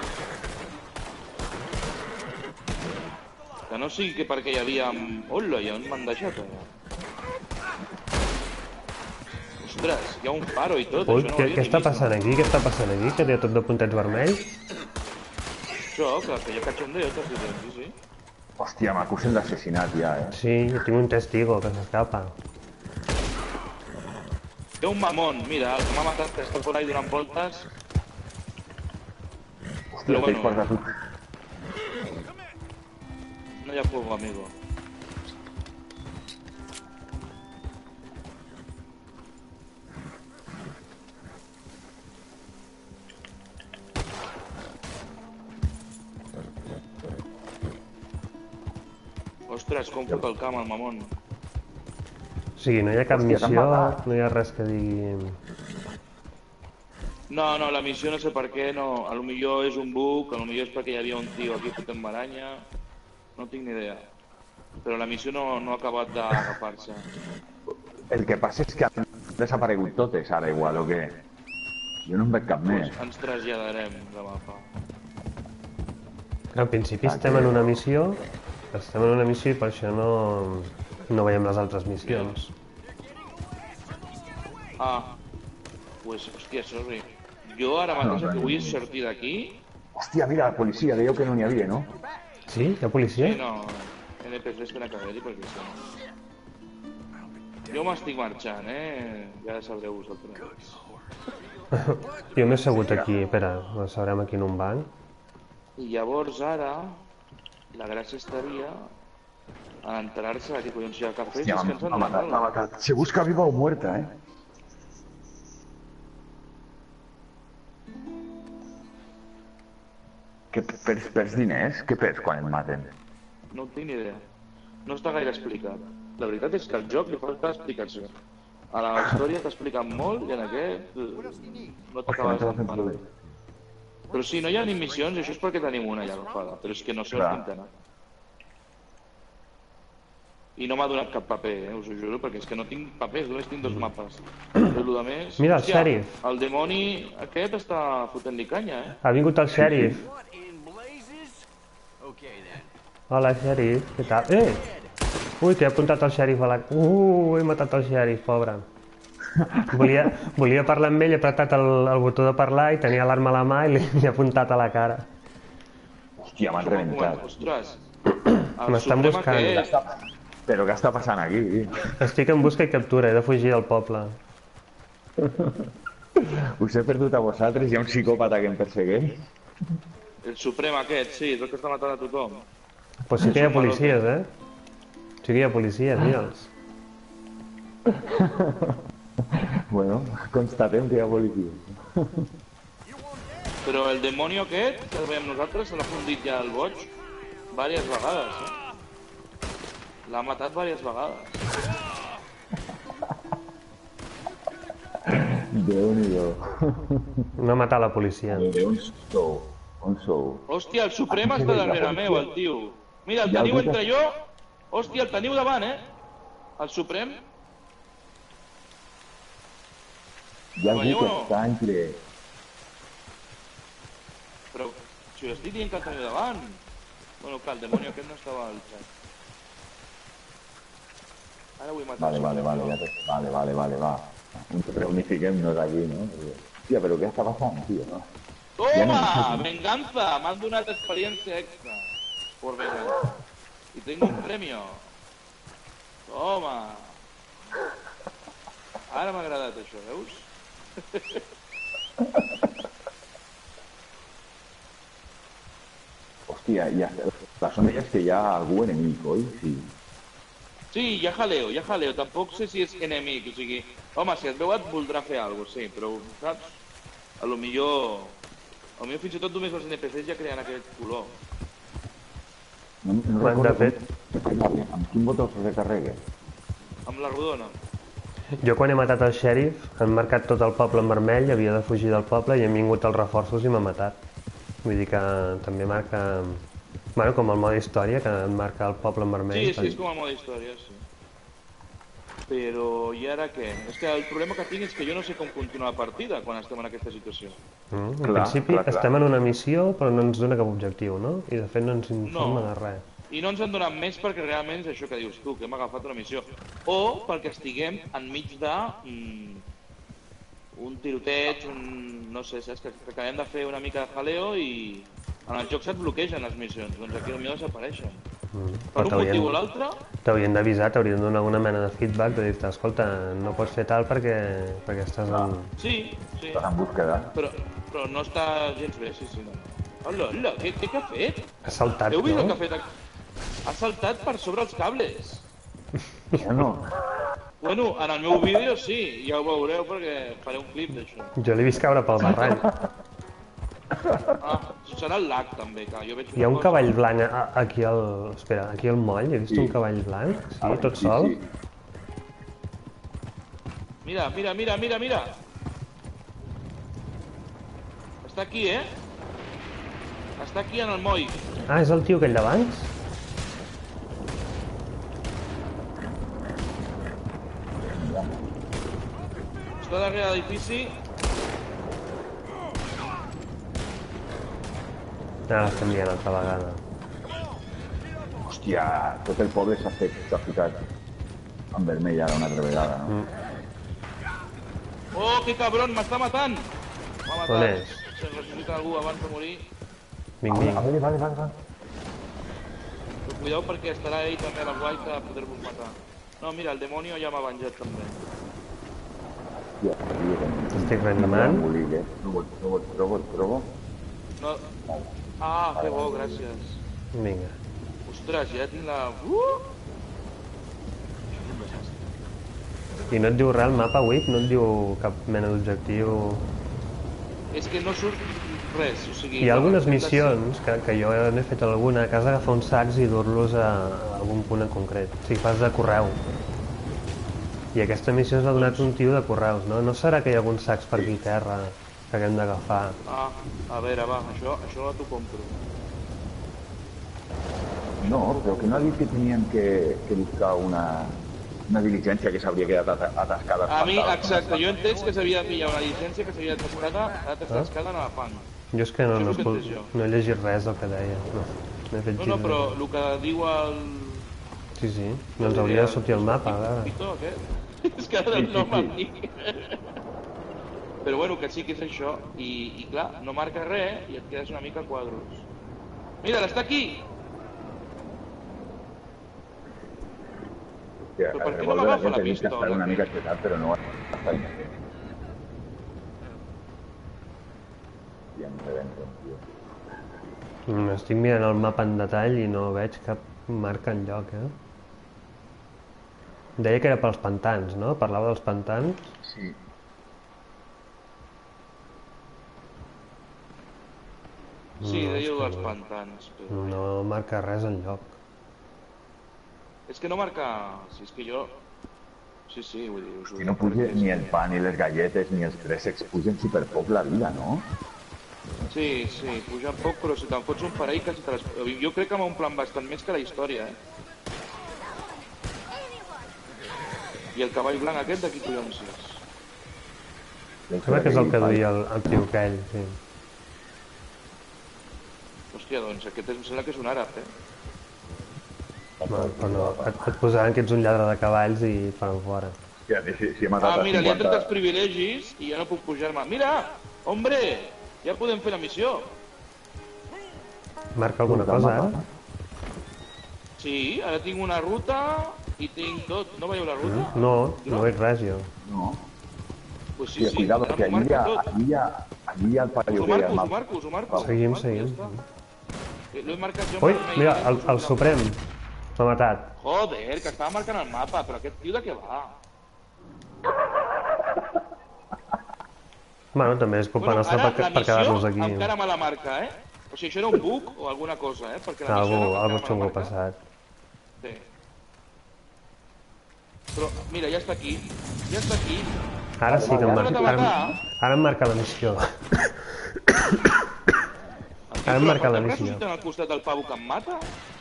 Que no sigui que perquè hi havia... Hola, ja on m'han deixat, allà? Ostres, hi ha un faro i tot, Ui, això no ho què, havia què ni està vist. passant aquí? Què està passant aquí? Que té tot de puntets vermells? Això, que feia cachondeo, tot, sí, sí. Hòstia, m'acusen d'assassinat ja, eh? Sí, jo tinc un testigo que s'escapa. Té un mamón, mira, el que m'ha matat que està por ahí donant voltes. Hòstia, Però t'he bueno. portat... No hi ha fuego, amigo. Ostres, com fot el camp, el mamón. O sigui, no hi ha cap Hòstia, t'han missió, matat. no hi ha res que digui... No, no, la missió no sé per què, no. A lo millor és un bug, a lo millor és perquè hi havia un tio aquí fotent baranya. No tinc ni idea. Però la missió no, no ha acabat d'agafar-se. El que passa és que han desaparegut totes ara igual, o què? Jo no en veig cap més. Pues ens traslladarem de mapa. Al principi estem en una missió, estem en una missió i per això no, no veiem les altres missions. Ah, pues, hòstia, sorry. Jo ara mateix el que vull és sortir d'aquí. Hòstia, mira, la policia, dèieu que no n'hi havia, no? Sí? Hi ha policia? Sí, no, N P Cs per a cagar-hi perquè si no... Jo m'estic marxant, eh? Ja sabreu vosaltres. Jo m'he assegut aquí, espera, ho sabrem aquí en un banc. I llavors ara, la gràcia estaria a enterar-se de què collons hi ha cafès i Hòstia, és que ens han m'ha matat, m'ha matat. matat. Se busca viva o muerta, eh? Què perds, perds diners? Què perds quan et maten? No en tinc ni idea. No està gaire explicat. La veritat és que al joc li falta explicació. A la història t'expliquen molt i en aquest eh, no t'acabes d'entendre. Però si no hi ha ni missions, això és perquè tenim una ja agafada, però és que no sé on Clar. tinc d'anar. I no m'ha donat cap paper, eh, us ho juro, perquè és que no tinc papers, només tinc dos mapes. Però el de més... Mira, el Hòstia, xèrif. El dimoni aquest està fotent-li canya, eh? Ha vingut el xèrif. Hola, xèrif, què tal? Eh! Ui, que he apuntat el xèrif a la... Uh, he matat el xèrif, pobre. Volia, volia parlar amb ell, he apretat el, el botó de parlar i tenia l'arma a la mà i li he apuntat a la cara. Hòstia, m'han reventat. Ostres, el M'estan Suprema buscant. què és? Però què està passant aquí? Estic en busca i captura, he de fugir del poble. Us he perdut a vosaltres, hi ha un psicòpata que em persegueix. El Suprem aquest, sí, és el que està matant a tothom. Pues sí que hi ha policies, eh? Sí que hi ha policies, mira'ls. Bueno, constatem que hi ha policia. Però el demonio aquest, que el veiem nosaltres, se l'ha fundit ja el boig diverses vegades, eh? L'ha matat diverses vegades. Déu-n'hi-do. No ha matat la policia. Un sou, un sou. Hòstia, el Suprem està darrere meu, el tio. Mira, el teniu entre jo... Hòstia, el teniu davant, eh? El Suprem. Ja algú que està entre... Però si ho estic dient que el teniu davant. Bueno, clar, el demonio aquest no estava al xat. Ara vull matar... Vale, vale, vale, ja te... Vale, vale, vale, va. Reunifiquem-nos aquí, no? Hòstia, però què està passant, tio? No? Toma! Venganza! M'han donat experiència extra. Por venganza. Y tengo un premio. Toma! Ara m'ha agradat això, veus? Hòstia, ja... La zona ja és que hi ha algú enemic, oi? Sí. Sí, hi ha jaleo, hi ha jaleo. Tampoc sé si és enemic, o sigui... Home, si et veu et voldrà fer alguna cosa, sí, però, saps? A lo millor... A lo millor fins i tot només els N P Cs ja creen aquest color. No, no Ho hem de fer. Amb quin botó se recarrega? Amb la rodona. Jo quan he matat el xèrif han marcat tot el poble en vermell, havia de fugir del poble i han vingut els reforços i m'ha matat. Vull dir que també marca... Bueno, com el mode història, que et marca el poble en vermell. Sí, sí, és com el mode història, sí. Però i ara què? És que el problema que tinc és que jo no sé com continuar la partida quan estem en aquesta situació. Mm, en Clar, principi clar, clar. estem en una missió però no ens dona cap objectiu, no? I de fet no ens informa No. de res. I no ens han donat més perquè realment és això que dius tu, que hem agafat una missió. O perquè estiguem enmig de... Mm, un tiroteig, un... no sé, saps? Que, que acabem de fer una mica de jaleo i... En el joc se't bloquegen les missions, doncs aquí potser desapareixen. Mm. Per un t'haurien- motiu o l'altre, T'haurien d'avisar, t'haurien de donar alguna mena de feedback, de dir-te, escolta, no pots fer tal perquè, perquè estàs en... sí, sí, Estàs en búsqueda. però, però no està gens bé, sí, sí. No. Hola, hola, què, què, què ha fet? Ha saltat, Heu vist el que no? ha fet? aquí? Ha saltat per sobre els cables. Ja no. Bueno, en el meu vídeo sí, ja ho veureu perquè faré un clip d'això. Jo l'he vist caure pel barranc. Ah, això serà el lag també, que jo veig Hi ha una un cosa- cavall blanc a- aquí al... Espera, aquí al moll, he vist Sí. un cavall blanc? Sí, Ah, tot sí, sol? sí. Mira, mira, mira, mira, mira. Està aquí, eh? Està aquí en el moll. Ah, és el tio aquell d'abans? Està darrere de l'edifici. Ara l'estem liant altra vegada. Hòstia, tot el poble s'ha fet, s'ha ficat en vermell ara una altra vegada, no? Oh, que cabron, m'està matant! M'ha matat. On és? Si em ressuscita algú abans de morir. Vinc, A vinc. veure, vale, vale, vale. Però cuideu perquè estarà ell també a la guaita a poder-vos matar. No, mira, el demonio ja m'ha venjat també. Ja, ja, Estic reanimant. eh? Trobo, trobo, trobo, trobo. No... Ah, que bo, gràcies. Vinga. Ostres, ja tinc la... Uh! I no et diu res el mapa, Whip? No et diu cap mena d'objectiu? És que no surt res, o sigui... Hi ha algunes hem de- missions, que, que jo n'he fet alguna, que has d'agafar uns sacs i dur-los a, a algun punt en concret. O sigui, fas de correu. I aquesta missió ens ha donat un tio de correus, no? No serà que hi ha alguns sacs per aquí a terra que haguem d'agafar? Ah, a veure, va, això, això t'ho compro. No, però que no ha dit que tenien que, que buscar una, una diligència que s'hauria quedat ata- atascada. A mi, espantada. exacte, jo he entès que s'havia de pillar una llicència que s'havia atascada, atascada en la fang. Jo és que no, Això no, és el que no, he entès jo. no he llegit res del que deia. No, no he fet No, no, gir però res. el que diu el... Sí, sí, no ens hauria de sortir el mapa, a veure. Pito, aquest? És que ara el nom em dic. Però bueno, que sí que és això, i, i clar, no marca res i et quedes una mica a quadros. Mira, està aquí! Hòstia, Però per el què no revòlver m'agafa aquest la he vist que pistola, està una aquest? mica aixecat, però no està feina. I em rebenten, tio. Estic mirant el mapa en detall i no veig cap marca enlloc, eh? Deia que era pels pantans, no? Parlava dels pantans. Sí. Sí, deia dels pantans, però... No marca res enlloc. És que no marca... Si és que jo... Sí, sí, vull dir... Us ho I no puja ni el pa, ni les galletes, ni els préssecs, pugen superpoc la vida, no? Sí, sí, pugen poc, però si te'n fots un parell quasi te les... Jo crec que m'omplen bastant més que la història, eh? I el cavall blanc aquest d'aquí collons és? Sembla que és el que duia el, el tio aquell, sí. Hòstia, doncs aquest em sembla que és un àrab, eh? No, però no, et, et posaran que ets un lladre de cavalls i et faran fora. Hòstia, si, si he matat Ah, a mira, li han tret els cinquanta... privilegis i ja no puc pujar-me. Mira, hombre, ja podem fer la missió. Marca alguna cosa, eh? Sí, ara tinc una ruta i tinc tot. No veieu la ruta? No, no veig res jo. No. Pues sí, Sí, sí, cuidado, ara que m'ho allí hi marca ha, tot. allí hi ha, allí hi ha el Us ho paio que marco, us ha ho marco, us ho marco. Seguim, us ho marco, seguim. ja està. Eh, L'he marcat jo. Ui, amb mira, mail, el, us ho el marco. Suprem m'ha matat. Joder, que estava marcant el mapa, però aquest tio de què va? Bueno, també és culpa nostra per, per quedar-nos aquí. encara me la marca, eh? O sigui, això era un bug o alguna cosa, eh? Perquè la missió Algú, encara algú me la xungo marca. passat. Sí. Però, mira, ja està aquí. Ja està aquí. Ara sí que em Ara marca, t'ha ara, matat. ara em marca la missió. Ara em marca la missió. Ressusciten al costat del pavo que em mata?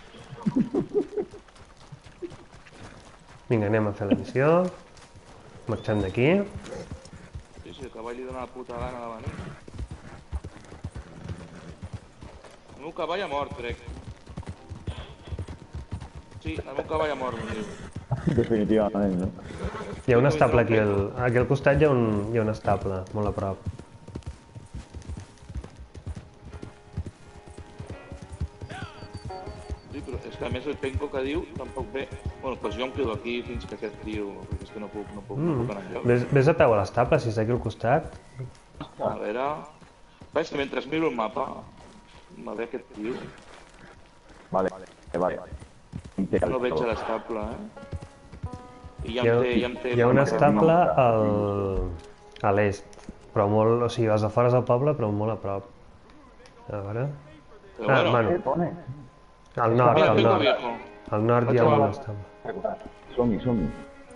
Vinga, anem a fer la missió. Marxem d'aquí. Sí, sí, el cavall li dona la puta gana de venir. El meu cavall ha mort, crec. Sí, el meu cavall ha mort, em diu. Definitivament, no? Hi ha un estable aquí, al, aquí al costat hi ha un, hi ha un estable, molt a prop. Sí, però és que a més el penco que diu tampoc ve. Bueno, doncs jo em quedo aquí fins que aquest tio... Perquè és que no puc, no puc, no puc anar enlloc. Ves, ves a peu a l'estable, si està aquí al costat. A veure... Va, és que mentre miro el mapa... A veure aquest tio... Vale, vale. No veig a l'estable, eh? I ja Hi ha, em té... Ja em té hi ha un estable al, a l'est, però molt... O sigui, als afores del poble, però molt a prop. A veure... Però Ah, bueno, bueno, al nord, mira, al penco nord. viejo. Al nord hi ha un estable. Som-hi, som-hi.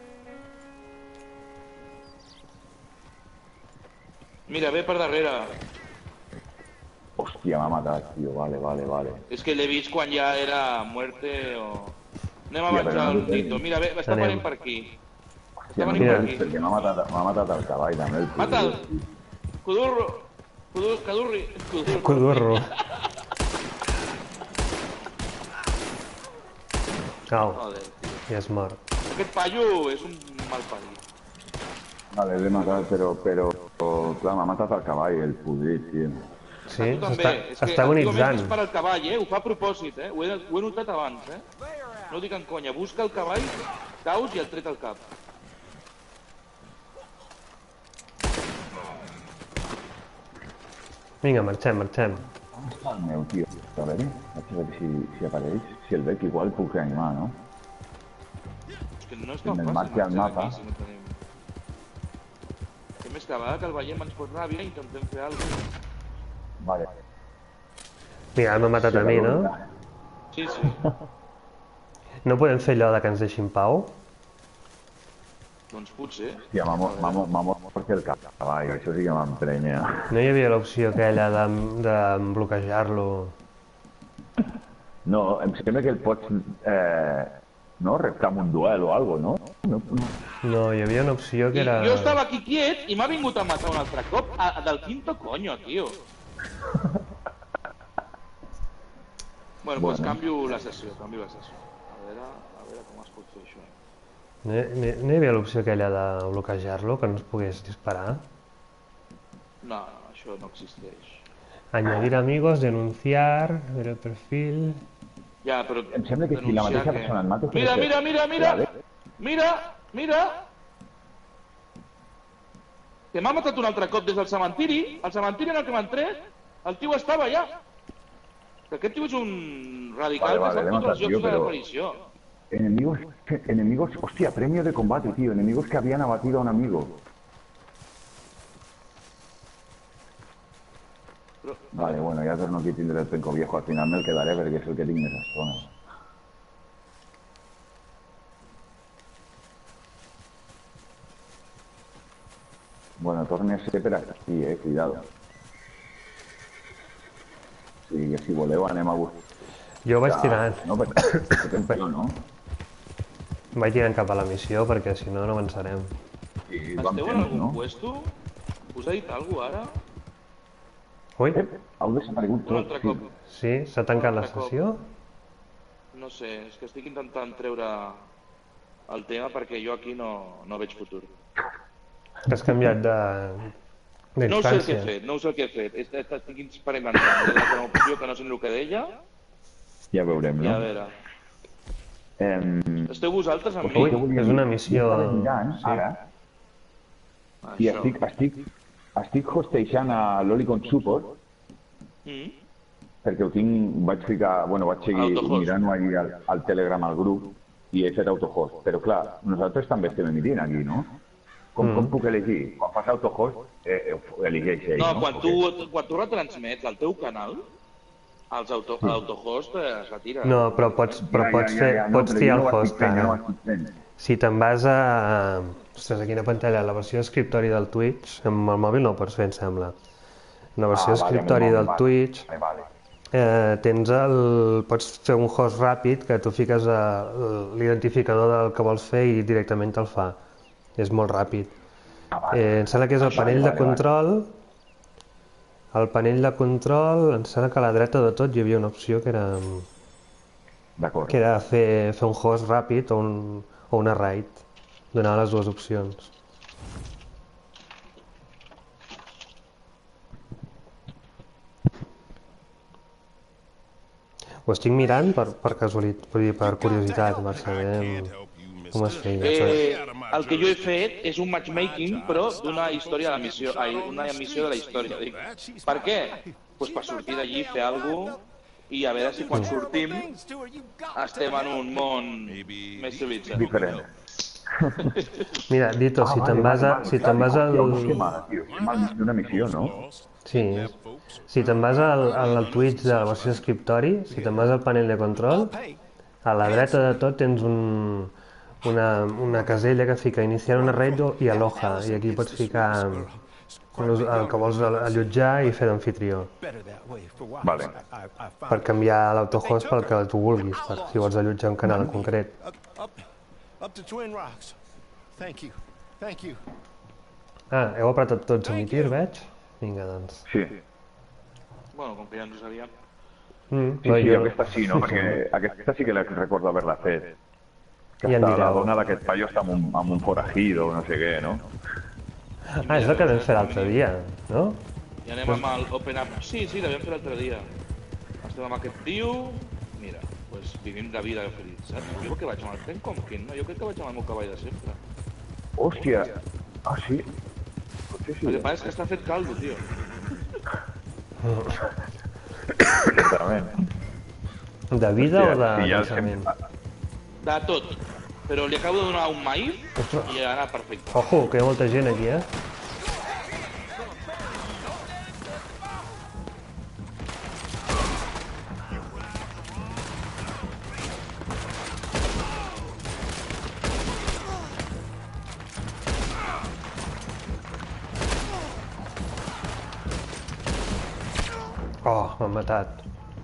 Mira, ve per darrere. Hòstia, m'ha matat, tio. Vale, vale, vale. És que l'he vist quan ja era muerte o... Anem a Hòstia, avançar però un no sé. tito. Mira, ve, està Anem. venint per aquí. Hòstia, no venint per sé, aquí. perquè m'ha matat, m'ha matat el cavall, també. El Mata'l! tio. Codurro! Codurro, cadurri! Codurro! Codurro. Au, Joder, tio. ja és mort. Aquest paio és un mal parit. Vale, l'he matat, però, però, clar, m'ha matat el cavall, el podrit, tio. Sí, Tu també. està, És que està antiguament agonitzant. dispara el cavall, eh? Ho fa a propòsit, eh? Ho he, ho he notat abans, eh? No ho dic en conya. Busca el cavall, caus i el tret al cap. Vinga, marxem, marxem. On està el meu, tio? A veure, vaig a veure si, si apareix. Si el veig, igual puc reanimar, no? És que no és Que tan me'n fàcil marqui al marxar mapa. d'aquí si no tenim... Que més que a vegades que el veiem ens pot ràbia i intentem fer alguna cosa. Vale. Mira, m'ha matat a mi, no? Sí, sí. No podem fer allò de que ens deixin pau? Doncs potser. Hòstia, m'ha mort, m'ha mort, m'ha mort perquè el cavall, això sí que m'emprenya. No hi havia l'opció aquella de, de bloquejar-lo? No, em sembla que el pots, eh, no, reptar amb un duel o algo, no? No, no. No, hi havia una opció que I era... jo estava aquí quiet i m'ha vingut a matar un altre cop. A, a del quinto coño, tio. Bueno, doncs Bueno. canvio la sessió, canvio la sessió. A veure, a veure com es pot fer això. No, hi- no, hi- no hi havia l'opció aquella de bloquejar-lo, que no es pogués disparar? No, no, això no existeix. Añadir amigos, denunciar, ver el perfil... Ja, però... Em sembla que si la denunciar mateixa que- persona et mata... Mira, mira, mira, mira! Vale. Mira, mira! Que m'ha matat un altre cop des del cementiri. Al cementiri en el que m'han tret, el tio estava allà. Que aquest tio és un radical Vale, vale, que sap tots demasiado, els jocs tío, de pero- l'aparició. Enemigos, enemigos, hostia, premio de combate, tío. Enemigos que habían abatido a un amigo. Però, Vale, bueno, ja torno aquí a tindre el penco viejo. Al final me'l quedaré perquè és el que tinc més estona. Bueno, torna a ser per aquí, eh? Cuidado. O sigui que si voleu anem a buscar... Jo vaig tirant, No, perquè té un però, no? vaig tirant cap a la missió perquè si no no avançarem. I vam esteu en temps, algun no? puesto? Us ha dit alguna cosa ara? Ui, Ep, heu desaparegut Un tot, altre sí. cop. sí, s'ha tancat la altre cop. sessió? No sé, és que estic intentant treure el tema perquè jo aquí no, no veig futur. Que has canviat de... No sé el que he d'instància. fet, no sé el que he fet. Est- est- Estic experimentant. He una opció que no sé ni el que deia. Ja veurem, I a no? veure, Em, esteu vosaltres amb Ui, mi? és una missió... Jo estava mirant, ara, i Això. estic, estic, estic hostejant a l'Olicon Support, Mm? perquè ho tinc, vaig ficar, bueno, vaig seguir Autohost. mirant-ho allí al, al Telegram, al grup, i he fet autohost. Però clar, nosaltres també estem emitint aquí, no? Com, Mm. com puc elegir? Quan fas autohost, eh, eh, elegeix ell, No, no? quan Perquè- tu, quan tu retransmets al teu canal, els auto, l'autohost eh, es retira. No, però pots, però Ja, pots, ja, fer, ja, ja, no, pots però triar jo el no ho host estic fent, jo no ho ara. estic fent. Si te'n vas a... Ostres, a quina pantalla? La versió d'escriptori del Twitch, amb el mòbil no ho pots fer, em sembla. La versió Ah, vale, d'escriptori amb el del mòbil, Twitch, vale, vale. eh, tens el... pots fer un host ràpid que tu fiques a l'identificador del que vols fer i directament te'l fa. És molt ràpid. Ah, vale. Eh, em sembla que és el Vale, panell vale, de control. El panell de control, em sembla que a la dreta de tot hi havia una opció que era, D'acord. que era fer, fer un host ràpid o, un, o una raid. Donava les dues opcions. Ho estic mirant per, per casualitat, vull dir, per curiositat, per saber com es feia. Eh, el que jo he fet és un matchmaking, però d'una història de la missió, ai, una missió de la història. Dic, per què? Pues per sortir d'allí, fer alguna cosa, i a veure si quan sortim estem en un món més civilitzat. Diferent. Mira, Dito, si te'n vas, a, si te'n vas al... Que mal, tio. Que mal d'una missió, no? Sí, si te'n vas al, al Twitch de la versió d'escriptori, si te'n vas al panell de control, a la dreta de tot tens un, una, una casella que fica iniciar una raid i aloha, i aquí pots ficar el que vols allotjar i fer d'anfitrió, Vale. per canviar l'autohost pel que tu vulguis, per si vols allotjar un canal en concret. Up, up, up to Twin Rocks. Thank you. Thank you. Ah, heu apretat tots a emitir, veig? Vinga, doncs. Sí. Bueno, com que ja ens ho sabíem. Mm, Sí, no, sí, jo- aquesta sí, no? Perquè aquesta sí que la recordo haver-la fet. Que Ja en està, la direu. dona d'aquest paio està amb un, amb un forajido, no sé què, no? Ah, és el que vam fer l'altre dia, no? I anem amb el Open Up. Sí, sí, l'havíem fet l'altre dia. Estem amb aquest tio... Mira, pues vivim la vida feliç, saps? Jo que vaig amb el tren com quin, no? Jo crec que vaig amb el meu cavall de sempre. Hòstia! Ah, sí? Potser sí. El que passa és que està fet caldo, tio. Exactament. De vida o de sí, ja els pensament? De tot. Però li acabo de donar un maïf i ha anat perfecte. Ojo, que hi ha molta gent aquí, eh? Oh, m'han matat.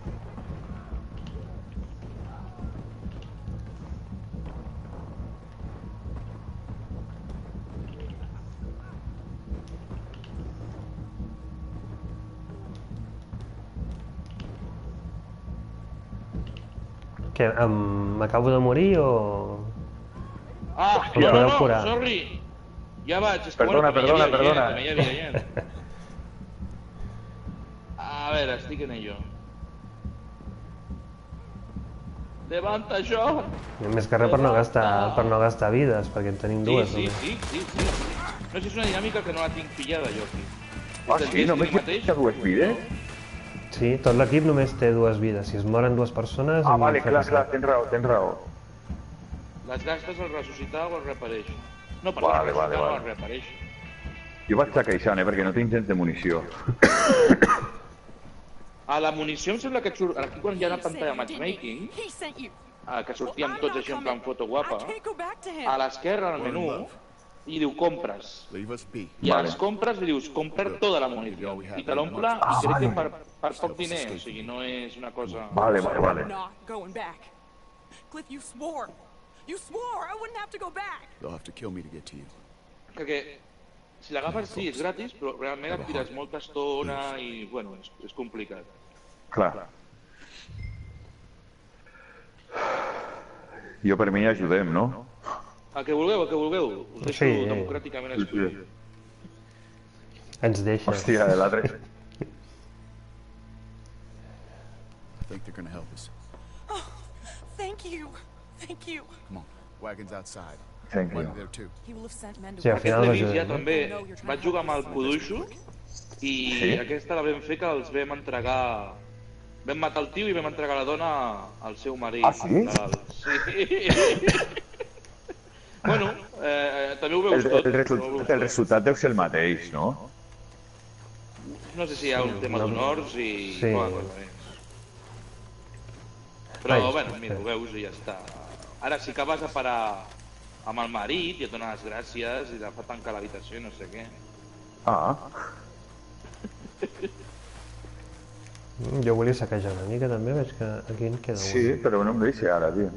Què, em- m'acabo de morir o...? Ah, Hòstia. no, no, Podeu no, curar. sorry. Ja vaig, és que Perdona, bueno, que hi havia perdona, gent, que hi havia gent. A veure, estic en ello. Levanta això! Més que res per no gastar, per no gastar vides, perquè en tenim Sí, dues. sí, només. sí, sí, sí, sí. No sé si és una dinàmica que no la tinc pillada jo aquí. Ah, Des del sí? que Només estic mateix, hi ha dues vides? Sí, tot l'equip només té dues vides. Si es moren dues persones... Ah, em vale, fa clar, passar. clar, tens raó, tens raó. Les gastes al ressuscitar o al reaparèixer. No, perdó, Vale, al vale, ressuscitar o vale. al reaparèixer. Jo vaig estar queixant, eh, perquè no tinc gens de munició. A la munició em sembla que et surt... Aquí quan hi ha una pantalla matchmaking, He sent you. eh, que sortíem tots així en plan foto guapa, I can't go back to him. a l'esquerra al menú i diu compres. Leave us be. I a Vale. les compres li dius comprar tota la munició i te l'omple i crec que per, per poc diner, o sigui, no és una cosa... Vale, vale, vale. Not going back. Cliff, you swore. You swore I wouldn't have to go back. They'll have to kill me to get to you. Perquè si l'agafes sí, és gratis, però realment et tires molta estona i, bueno, és, és complicat. Clar. Jo per mi ajudem, no? El que vulgueu, el que vulgueu. Us deixo Sí. democràticament Sí, escollir. sí. Ens deixa. Hòstia, l'altre... I think they're gonna help us. Thank you. Thank you. Come on, wagon's outside. Thank Money you. there too. He will have sent men to Sí, al work. final Aquest va l'he vist ja ajudar. també. Vaig jugar amb el Kuduixo i Sí? aquesta la vam fer que els vam entregar... Vam matar el tio i vam entregar la dona al seu marit. Ah, sí? Legal. Sí. Bueno, eh, també ho El, veus el, tot. el, ho resultat, veus el tot. resultat deu ser el mateix, no? No sé si hi ha un tema d'honors i Sí. poca cosa més. Però, Ai, bueno, mira, ho veus i ja està. Ara sí que vas a parar amb el marit i et dona les gràcies i la fa tancar l'habitació i no sé què. Ah, Mm, Jo volia saquejar una mica també, veig que aquí en queda sí, un. però no em deixa ara, tio.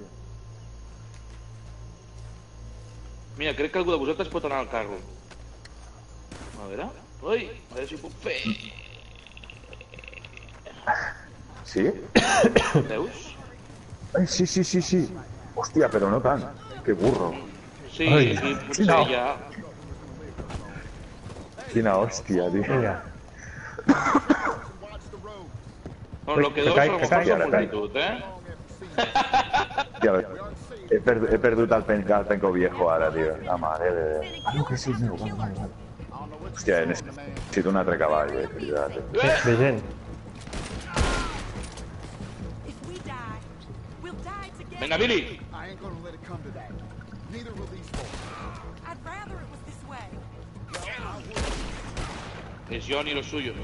Mira, crec que algú de vosaltres pot anar al carro. A veure... Ui, a veure si ho puc fer. Sí? Veus? Ai, sí, sí, sí, sí. Hòstia, però no tant. Que burro. Sí, Ai. sí, potser No. ja... Quina hòstia, tio. Vinga. No, lo que Que dos cai- a lo que mejor cai, són ara cai. multitud, eh? Hòstia, he, per, he perdut el pen, el penco viejo ara, tio. La mare de Déu. Ah, no, que sí, meu. Vale, vale, vale. Hòstia, necessito un altre cavall, eh, de veritat. eh. Ve gent. If we die, we'll die together. Vinga, Billy! I ain't gonna let it come to that. Neither will these folks. I'd rather it was this way. És John i los suyos.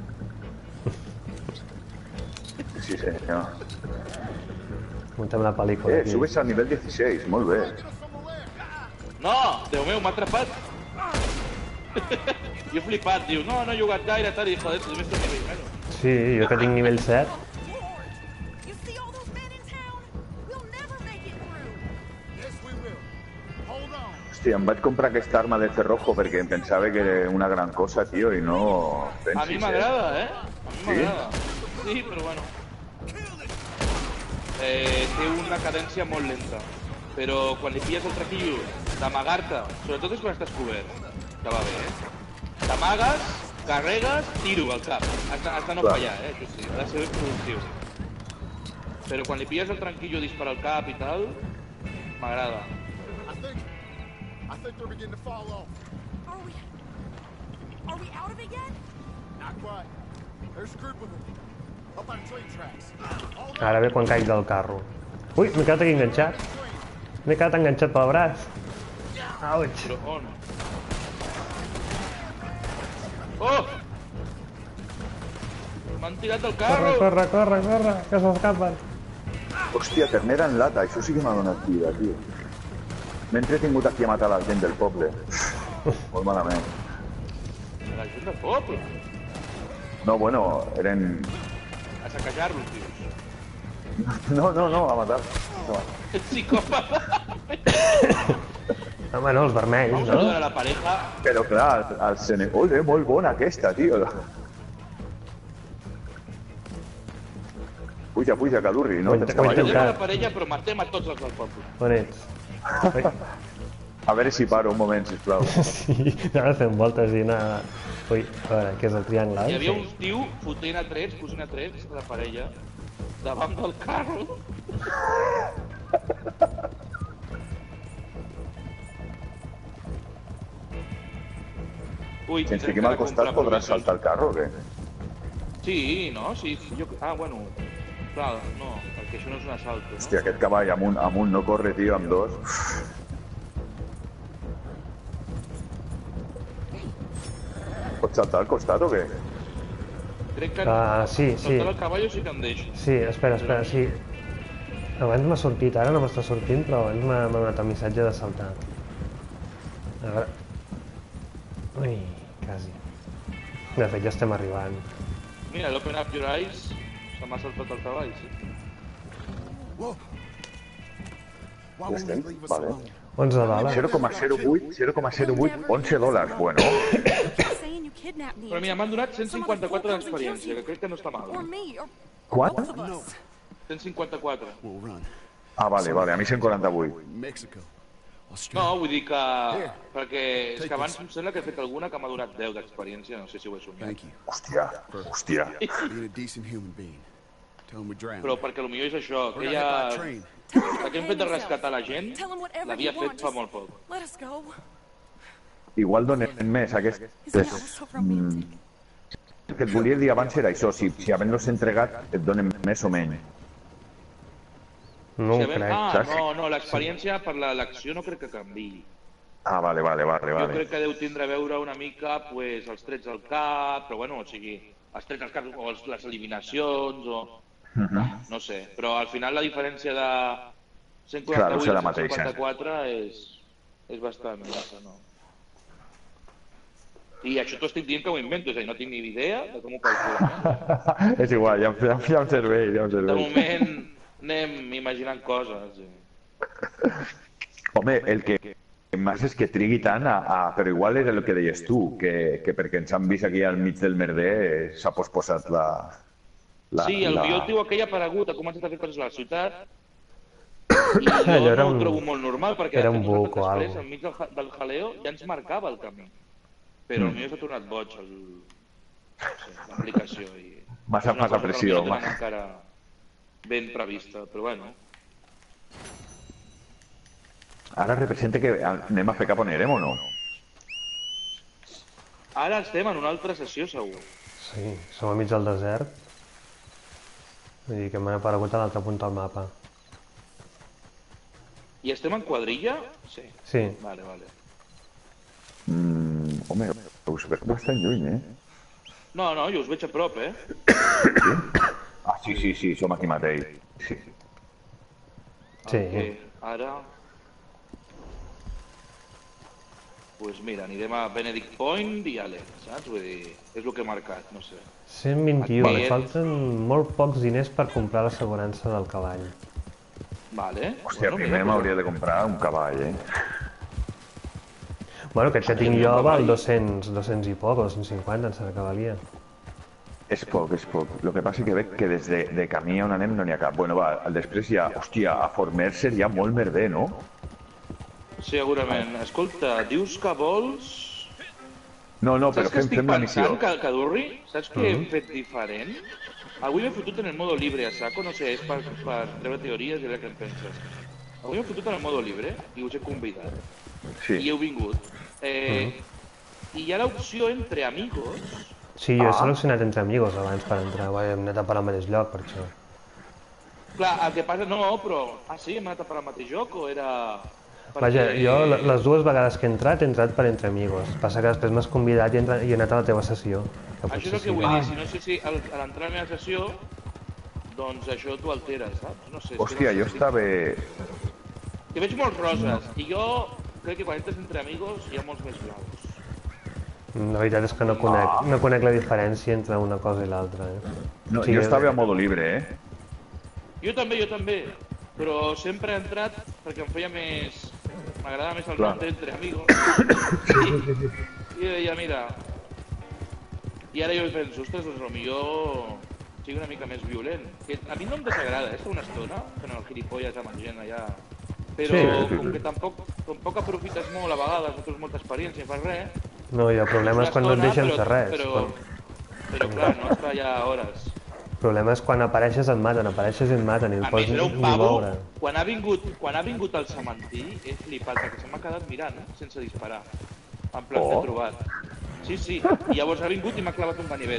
Sí, senyor. Muntem la pel·lícula Eh, aquí. subes al nivell dieciséis, molt bé. No, Déu meu, m'ha atrapat. Jo he flipat, diu, no, no he jugat gaire, tal, i joder, només té nivell, bueno. Sí, jo que tinc nivell set. Lord, you see all those men in town? We'll never make it through. Yes, we will. Hold on. Hòstia, em vaig comprar aquesta arma de cerrojo perquè em pensava que era una gran cosa, tio, i no... A mi pensis, m'agrada, eh? A mi Sí? m'agrada. Sí, però bueno. Eh, té una cadència molt lenta. Però quan li pilles el traquillo d'amagar-te, sobretot és quan estàs cobert, que va bé, eh? T'amagues, carregues, tiro al cap. Has de, has de no Clar. fallar, eh? Això sí, ha de ser productiu. Però quan li pilles el tranquillo dispara al cap i tal, m'agrada. I think... I think they're beginning to fall off. Are we... Are we out of it yet? Not quite. There's a group of them. Up on train tracks. Hold on. Ara ve quan caig del carro. Ui, m'he quedat aquí enganxat. M'he quedat enganxat pel braç. Auig. Però on? Oh! M'han tirat del Corre, carro! corre, corre, corre, que s'escapen. Hòstia, ternera en lata, això sí que m'ha donat vida, tio. M'he entretingut aquí a matar la gent del poble. Molt malament. La gent del poble! No, bueno, eren... A saquejar-los, tios. No, no, no, a matar. No. El psicòpata! Home, no, els vermells, Vamos a no? saludar a la pareja. Però clar, el, el sene... Ole, molt bona aquesta, tio. Puja, puja, Calurri, no? Ho Tens ent- ho cavall? entenc. Saludem a la parella, però matem a tots els del poble. On ets? Ui, A veure si paro un moment, sisplau. sí, anava fent voltes i anar... Ui, a veure, què és el triangle? Hi eh? havia Sí. un tio fotent a trets, posant a trets de la parella, davant del carro. Ui, Si ens tindrem fiquem que al costat comprar podràs provisions. saltar el carro o què? Sí, no? Sí, jo... Ah, bueno... Clar, no, perquè això no és un assalto, no? Hòstia, aquest cavall amunt, amunt no corre, tio, amb dos. Pots saltar al costat o què? Crec que... Ah, sí, sí. Saltar el cavall sí que em deixo. Sí, espera, espera, sí. Abans m'ha sortit, ara no m'està sortint, però abans m'ha donat el missatge de saltar. A veure... Ui, quasi. De fet, ja estem arribant. Mira, l'Open Up Your Eyes se m'ha saltat el cavall, sí. Ja estem? Vale. onze dòlars. zero coma zero vuit, zero coma zero vuit, onze dòlars, bueno. Saying you kidnapped me. Però mira, m'han donat cent cinquanta-quatre d'experiència, que crec que no està Or mal. me, or Quant? both of us. cent cinquanta-quatre. We'll run. Ah, vale, vale, a mi cent quaranta-vuit. Mexico. No, Australia. vull dir que... Perquè és que abans em sembla que he fet alguna que m'ha donat deu d'experiència, no sé si ho he somiat. Thank you. Hòstia, hòstia. Being a decent human being. Tell him we drowned. Però perquè potser és això, We're que gonna ja... hit by train. Tell him to Que hem behave fet de himself. rescatar la gent, Tell him whatever l'havia you fet want. fa Just molt poc. let us go. Igual donem més Isn't aquestes... that so romantic? El que et volia dir abans era això, si, si havent-los entregat et donen més o menys. No Si ho havem- crec. Ah, saps? no, no, l'experiència per l'acció no crec que canviï. Ah, vale, vale, vale, Jo vale. crec que deu tindre a veure una mica pues, els trets al cap, però bueno, o sigui, els trets al cap o els, les eliminacions o... No sé, però al final la diferència de cent Clar, quaranta-vuit és la a cent mateixa. cinquanta-quatre és, és bastant massa, no? I això t'ho estic dient que ho invento, és a dir, no tinc ni idea de com ho calculo. És igual, ja, ja, ja em serveix, ja em De serveix. moment anem imaginant coses. Sí. Home, el que més és que trigui tant a, a... Però igual era el que deies tu, que, que perquè ens han vist aquí al mig del merder eh, s'ha posposat la... la Sí, el la... millor el tio aquell ha aparegut, ha començat a fer coses a la ciutat i jo Allò era no un- ho trobo molt normal perquè era de un fet, buc o després, algo. enmig del, ja- del jaleo ja ens marcava el camí, però mm. potser s'ha tornat boig el... no sé, l'aplicació i... Massa- és una massa cosa que pressió, potser no tenen massa. encara ben prevista, però bueno. Ara representa que anem a fer cap on érem o no? Ara estem en una altra sessió segur. Sí, som al mig del desert. Vull dir que m'ha aparegut a l'altra punta del mapa. I estem en quadrilla? Sí. Sí, Vale, vale. Mm, home, us veig bastant lluny, eh? No, no, jo us veig a prop, eh? Ah, sí, sí, sí, som aquí mateix. Sí. sí. Ok, ara... Pues mira, anirem a Benedict Point i Alex, saps? Vull dir, és el que he marcat, no sé. cent vint-i-u, Vale. falten molt pocs diners per comprar l'assegurança del cavall. Vale. Hòstia, Bueno, primer mira, m'hauria de comprar un cavall, eh? Bueno, aquest que tinc un jo val cavall. dos-cents, dos-cents i poc, o dos-cents cinquanta, em sembla que valia. És poc, és poc. El que passa que veig que des de, de camí on anem no n'hi ha cap. Bueno, va, després hi ha... Hòstia, a Fort Mercer hi ha molt merder, no? segurament. Escolta, dius que vols... No, no, però Saps que fem, estic fem la missió. pensant, que, que Durri? Saps què hem fet diferent? Avui m'he fotut en el modo libre a saco, no sé, és per, per treure teories i veure què en penses. Avui m'he fotut en el modo libre i us he convidat. Sí. I heu vingut. Eh, I hi ha l'opció entre amigos. Sí, jo he Ah. seleccionat entre amigos abans per entrar, Vai, hem anat a per al mateix lloc, per això. Clar, el que passa... No, però... Ah, sí, hem anat a per al mateix joc o era... Vaja, jo le- les dues vegades que he entrat, he entrat per entre amigos. Passa que després m'has convidat i he, entrat, i he anat a la teva sessió. Que Això és potser el que sí. vull dir, si no sé si al, a l'entrar a la meva sessió, doncs això t'ho altera, saps? No sé. és que Hòstia, no sé jo si- estava... Que veig molts roses, i jo crec que quan entres entre amigos hi ha molts més blaus. La veritat és que no conec, no conec la diferència entre una cosa i l'altra. Eh? No, Sí, jo eh, estava a modo libre, eh? Jo també, jo també, però sempre he entrat perquè em feia més... M'agradava més el Clar. nom entre amigos. I, I deia, mira... I ara jo penso, ostres, doncs potser sigui una mica més violent. Que a mi no em desagrada, eh, estar una estona fent el gilipolles amb gent allà. Però Sí, sí, sí. com que tampoc, tampoc aprofites molt a vegades, no tens molta experiència, fas res... No, i el problema és quan no et una deixen estona, fer res. Però, Quan... però clar, no està allà hores. El problema és quan apareixes et maten, apareixes i et maten i no A pots més, era un ni pavo, moure. quan ha vingut, quan ha vingut al cementiri, he flipat, perquè se m'ha quedat mirant, eh, sense disparar. En plan, Oh. t'he trobat. Sí, sí, i llavors ha vingut i m'ha clavat un ganivet.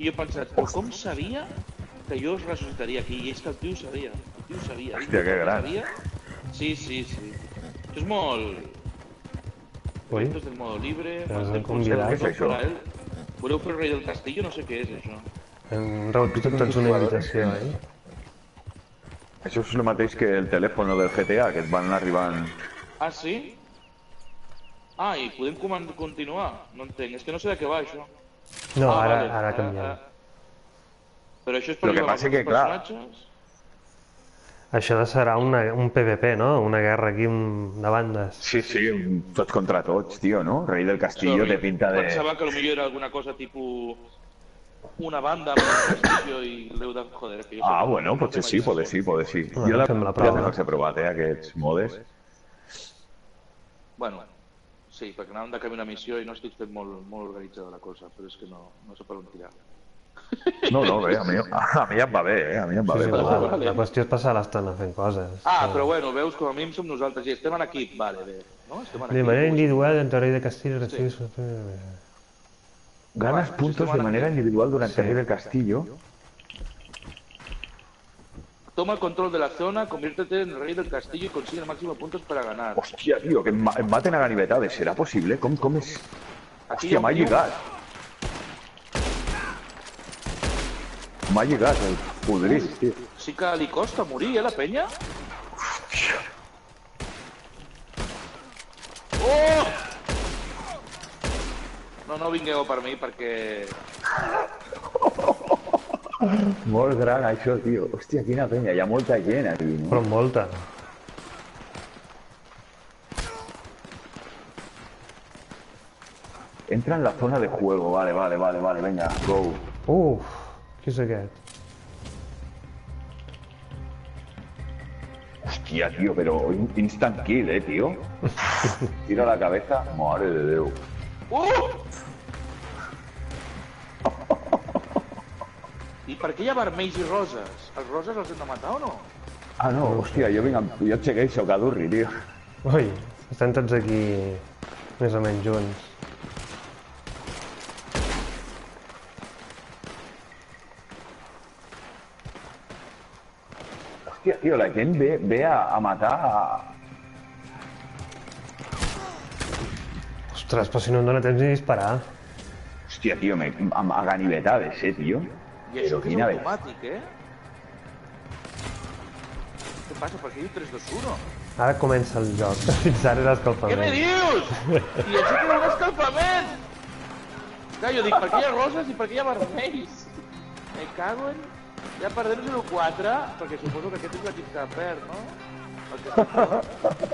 I jo he pensat, però com sabia que jo es ressuscitaria aquí? I és que el tio ho sabia, el tio ho sabia. Hòstia, que gran. Sí, sí, sí. Això és molt... Ui, Esto es del modo libre, Però más és tiempo convidat. seguro Què és això? para él. Voleu fer el rei del castillo? No sé què és, això. hem rebut tots una invitació, eh? Això és el mateix que el telèfon del G T A, que et van arribant... Ah, sí? Ah, i podem coman- continuar? No entenc, és que no sé de què va, això. No, Ah, ara, vale, ara ara- canviem. ara- Però això és per Lo que jugar amb passa els que, clar, personatges? Això serà una, un P V P, no? Una guerra aquí un- de bandes. Sí, sí, tots contra tots, tio, no? Rei del Castillo té pinta de... Pensava que potser era alguna cosa tipus... Una banda amb el castillo i l'heu de... Joder, que jo Ah, soc- bueno, potser sí, potser sí, potser sí. Bueno, Jo la fem la veritat prova. no els he provat, eh, aquests modes. Bueno, sí, perquè anàvem de camí a una missió i no estic fent molt, molt organitzada la cosa, però és que no, no sé per on tirar. No, no, bé, a mi, a mi em va bé, eh, a mi em va Sí, bé. sí, però- la, vale. la qüestió és passar l'estona fent coses. Ah, però bueno, veus, com a mínim som nosaltres i estem en equip, vale, bé. No? Estem en De equip. manera individual, entre Rey de Castillo, recibes... Ganas puntos de manera individual durante el Rey del Castillo. Toma el control de la zona, conviértete en el rey del castillo y consigue el máximo de puntos para ganar. Hòstia, tio, que em, ma- em maten a ganivetades, serà possible? Com, com és? Aquí hi ha Hòstia, un m'ha tio- lligat. M'ha lligat el podrís, tio. Sí que li costa morir, eh, la penya? Oh! No, no vingueu per mi perquè... Molt gran això, tio. Hòstia, quina penya, hi ha molta gent aquí, no? Però molta. Entra en la zona de juego, vale, vale, vale, vale, venga, go. Uf, qui és aquest? Hòstia, tio, però in- instant kill, eh, tio. Tira la cabeza, mare de Déu. Uh! I per què hi ha vermells i roses? Els roses els hem de matar o no? Ah, no, hòstia, jo vinc amb... Jo et segueixo, Cadurri, tio. Ui, estan tots aquí més o menys junts. Hòstia, tio, la gent ve, ve a, a matar a... Ostres, però si no em dóna temps ni disparar. Hòstia, tio, me, a, a ganivetades, eh, tio. I això Però que és quina ve... automàtic, eh? Què passa? Per què diu tres dos uno? Ara comença el joc. Fins ara era Què me escalfament. dius? I això que era un escalfament! Clar, jo dic, per què hi ha roses i per què hi ha vermells? Me cago en... Ja perdem zero quatre, perquè suposo que aquest és l'equip que perd, no? El que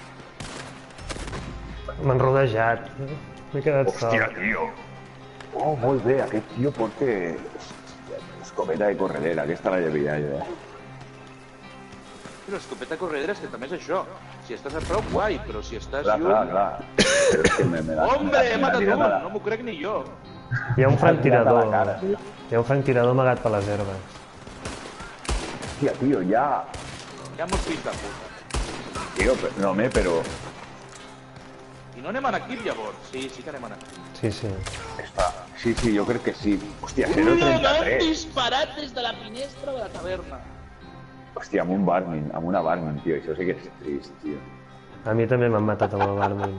M'han rodejat. M'he quedat Hòstia, sol. tio. Oh, molt bé, aquest tio porta... Hòstia, escopeta de corredera, aquesta la llevia jo, eh? Però escopeta corredera és que també és això. Si estàs a prop, guai, però si estàs Clar, clar, lluny... clar. Però és que me, me la, Hombre, he me la matat tirat un! a la- No m'ho crec ni jo. Hi ha un franctirador. a la cara, tio. Hi ha un franctirador amagat per les herbes. Hòstia, tio, ja... Ja m'ho fills de puta. Tio, però, no, me, però... I no anem en equip, llavors? Sí, sí que anem en equip. Sí, sí. Està... Sí, sí, jo crec que sí. Hòstia, zero trenta-tres. disparat des de la finestra de la taverna. Hòstia, amb un barmin, amb una barmin, tio, això sí que és trist, tio. A mi també m'han matat amb el Barmin.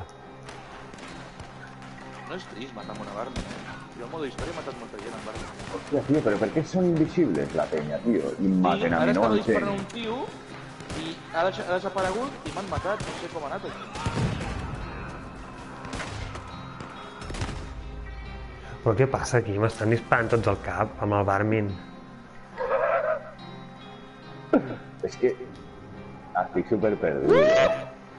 No és trist matar amb una barna, eh? Jo en modo història he matat molta gent amb barna. Hòstia, tio, però per què són invisibles la penya, tio? I em maten a ara mi, no estava ho disparant entenc. un tio i ha, deixa, ha desaparegut i m'han matat, no sé com ha anat això. Però què passa aquí? M'estan disparant tots al cap amb el Barmin. És que... Estic super perdut, eh?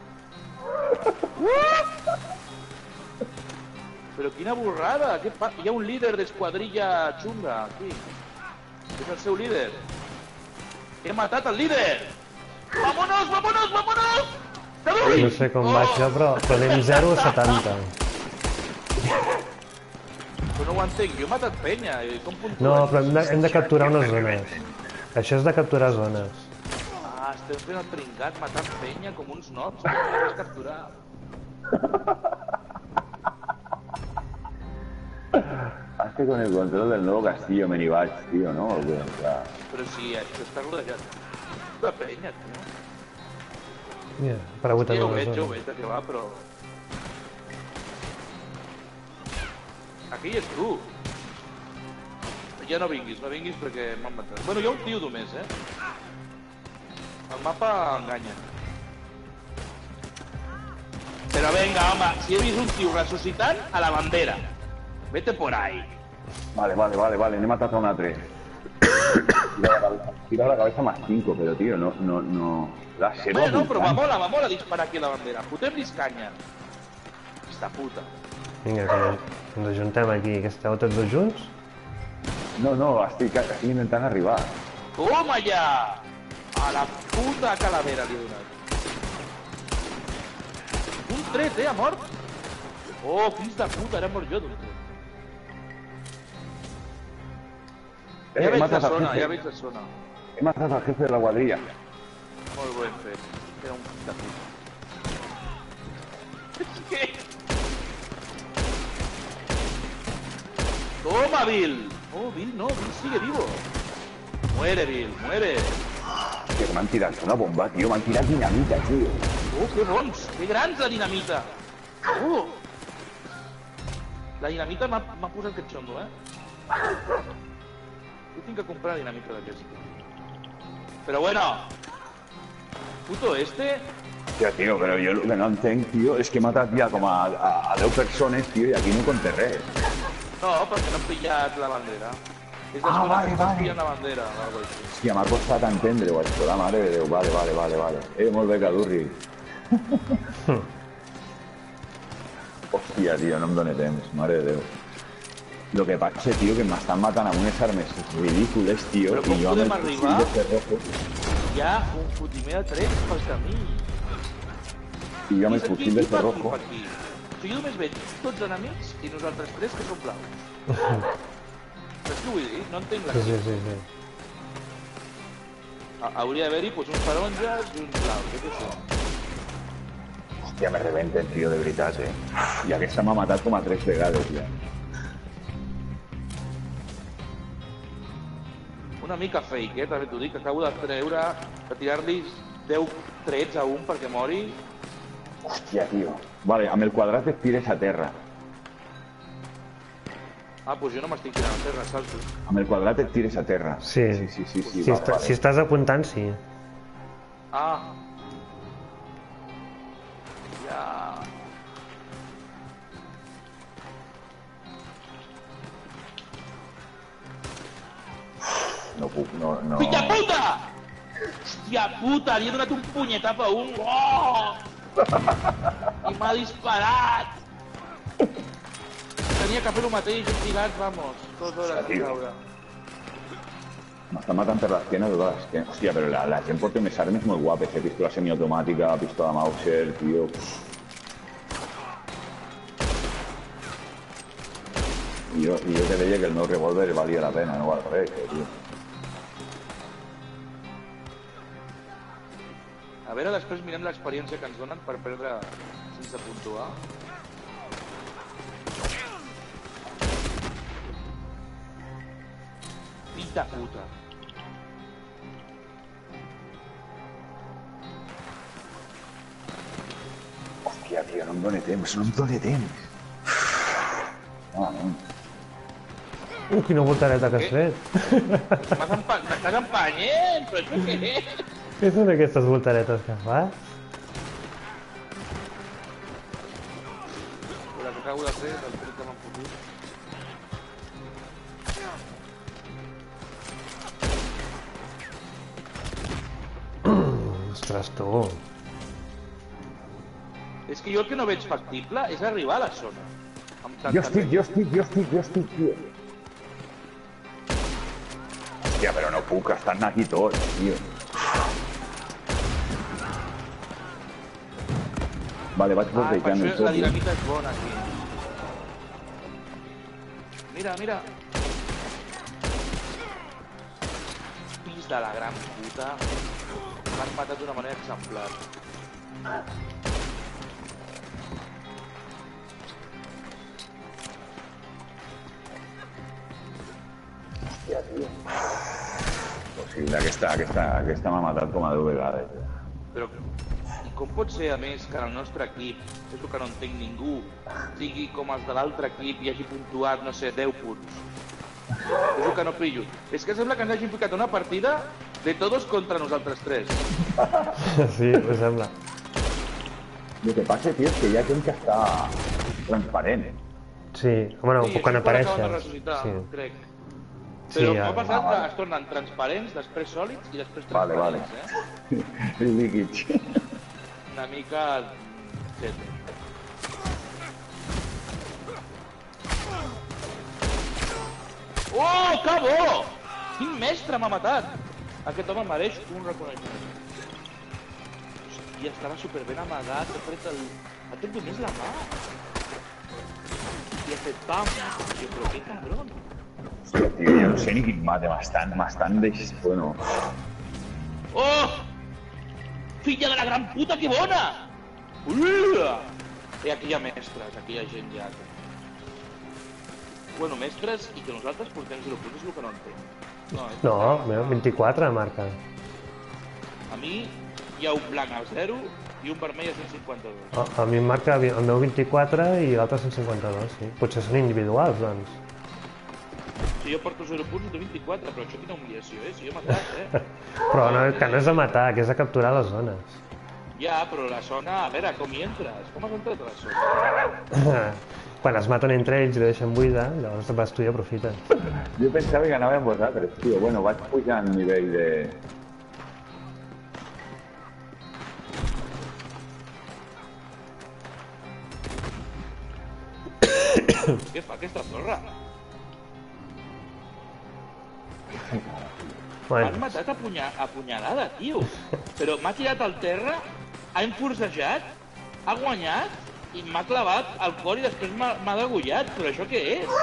Però quina borrada! Què pa... Hi ha un líder d'esquadrilla xunga aquí. És el seu líder. He matat el líder! Vámonos, vámonos, vámonos! Cadui! No sé com va això, però, però anem zero a setanta. Però no ho entenc, jo he matat penya. i Com puntuem? No, però hem de, hem de capturar unes zones. Això és de capturar zones. Ah, estem fent el trincat matant penya com uns nobs. Que has capturar. Ganaste con el control del nuevo castillo Menibach, tío, ¿no? O sea, Però si això està rodejat de penya, tio. Mira, ha aparegut Sí, en ho una veig, ho zona. veig, que va, però... Aquí hi és tu. Ja no vinguis, no vinguis perquè m'han matat. Bueno, hi ha un tio només, eh? El mapa enganya. Però venga, home, si he vist un tio ressuscitant a la bandera. Vete por ahí. vale, vale, vale, vale, n'he matat a un altre. Tira la cabeza, tira la cabeza más cinco, pero tío, no, no, no... La seva Bueno, no, però voltant. me mola, me mola disparar aquí a la bandera. Fotem-li canya. Esta puta. Vinga, que ens ajuntem aquí, que esteu tots dos junts. No, no, estic, estic intentant arribar. Toma ja! A la puta calavera li he donat. Un tret, eh, ha mort? Oh, fills de puta, ara mort jo d'un tret. Eh, Ja he veig la matat al zona, jefe. ja veig la zona. He matat al jefe de la cuadrilla. Molt ben fet. Era un fill de puta. És que... Toma, Bill. Oh, Bill no, Bill sigue vivo. Muere, Bill, muere. Que m'han tirat una bomba, tio, m'han tirat dinamita, tio. Oh, que bons, que grans la dinamita. Oh. La dinamita m'ha m'ha posat catxondo, eh? Jo tinc que comprar dinamita d'aquesta. Però bueno. Puto este... Hòstia, tio, però jo el que no entenc, tio, és que he matat ja com a, a, a deu persones, tio, i aquí no conté res. No, perquè no han pillat la bandera. És la Ah, zona vale, que vale. no pillen la bandera. o algo així. Hòstia, m'ha costat entendre-ho, això, la mare de Déu. Vale, vale, vale, vale. Eh, molt bé, Cadurri. Hòstia, tio, no em dóna temps, mare de Déu. Lo que passa, tio, que m'estan matant amb unes armes ridícules, tio, Però com i jo amb podem el arribar? fusil de ferro, Hi ha un fotimer de trets pel camí. i jo amb el Aquí, fusil de aquí, ferro, aquí, aquí. O sigui, jo només veig tots enemics i nosaltres tres que som blaus. Saps què vull dir? No entenc la Sí, sí, cosa. sí, sí. Ha- Hauria d'haver-hi doncs, uns taronges i uns blaus, jo què sé. hòstia, me rebenten, tio, de veritat, eh. I aquesta m'ha matat com a tres vegades, ja. Una mica fake, eh? També t'ho dic, acabo de treure, de tirar-li deu trets a un perquè mori. Hòstia, tio. Vale, amb el quadrat et tires a terra. Ah, doncs jo no m'estic tirant a terra, salto. Amb el quadrat et tires a terra. Sí. Sí, sí, sí, sí, Si, va, està, vale. si estàs apuntant, sí. Ah. Ja... No puc, no, no... Fill de puta! Hòstia puta, li he donat un punyetap a un. Oh! I m'ha disparat! Tenia que fer el mateix, he tirat, vamos, dues hores de Tio. caure. M'està matant per l'esquena, tota l'esquena. Hòstia, però la, la gent porta unes armes molt guapes, eh? Pistola semiautomàtica, pistola Mauser, tio... I jo, i jo que deia que el meu revòlver valia la pena, no val res, eh, tio. A veure, després mirem l'experiència que ens donen per perdre sense puntuar. Fill de puta. Hòstia, tio, no em dóna temps, no em dóna temps. Ah, no. Uh, quina voltareta que has fet. M'has empa- M'estàs empanyent, però això què és? Què són aquestes voltaretes que fas? La que acabo de fer, del tret que m'han fotut. Ostres, tu. És que jo el que no veig factible és arribar a la zona. Amb tanta Jo estic, jo estic, jo estic, jo estic, tio. Hòstia, però no puc, estan aquí tots, tio. Vale, vaig Ah, per bloquejant això el la tot. dinamita és bona, aquí. Mira, mira. Fills de la gran puta. M'han matat d'una manera exemplar. tio. O sigui, aquesta, aquesta, aquesta m'ha matat com a deu vegades. Però i com pot ser, a més, que en el nostre equip, és el que no entenc ningú, sigui com els de l'altre equip i hagi puntuat, no sé, deu punts? És el que no pillo. És que sembla que ens hagin ficat una partida de todos contra nosaltres tres. Sí, ho sembla. El que passa, tio, és que hi ha gent que està transparent. Sí, bueno, Sí, quan això quan acaben de apareixen. ressuscitar, Sí. crec. Sí, Però ja- m'ha passat Ah, que vale. es tornen transparents, després sòlids i després Vale, vale. transparents, eh? Els líquids. Una mica... Tete. Oh, que bo! Quin mestre m'ha matat! Aquest home mereix un reconeixement. Hòstia, estava superben amagat, ha tret el... ha tret només la mà. I ha fet pam. Jo, però que cabron. Hòstia, tio, jo no sé ni quin mate, m'estan, m'estan deixant... Bueno, Oh! Filla de la gran puta, que bona! Ula! I aquí hi ha mestres, aquí hi ha gent ja... Bueno, mestres, i que nosaltres portem zero punts, és el que no entenc. No, és... No, meu, vint-i-quatre marca. A mi hi ha un blanc a zero i un vermell a cent cinquanta-dos. A, a mi em marca el meu vint-i-quatre i l'altre cent cinquanta-dos, sí. Potser són individuals, doncs. Si jo porto zero punts, de vint-i-quatre, però això quina humiliació, eh? Si jo he matat, eh? Però no, que no és a matar, que és a capturar les zones. Ja, però la zona... A veure, com hi entres? Com has entrat a la zona? Quan es maten entre ells i la deixen buida, llavors vas tu i aprofites. jo pensava que anava amb vosaltres, tio. Bueno, vaig pujar el nivell de... Què fa aquesta zorra? M'han Bueno, matat a, punya... a punyalada, tio. Però m'ha tirat al terra, ha enforcejat, ha guanyat i m'ha clavat al cor i després m'ha m'ha degullat. Però això què és?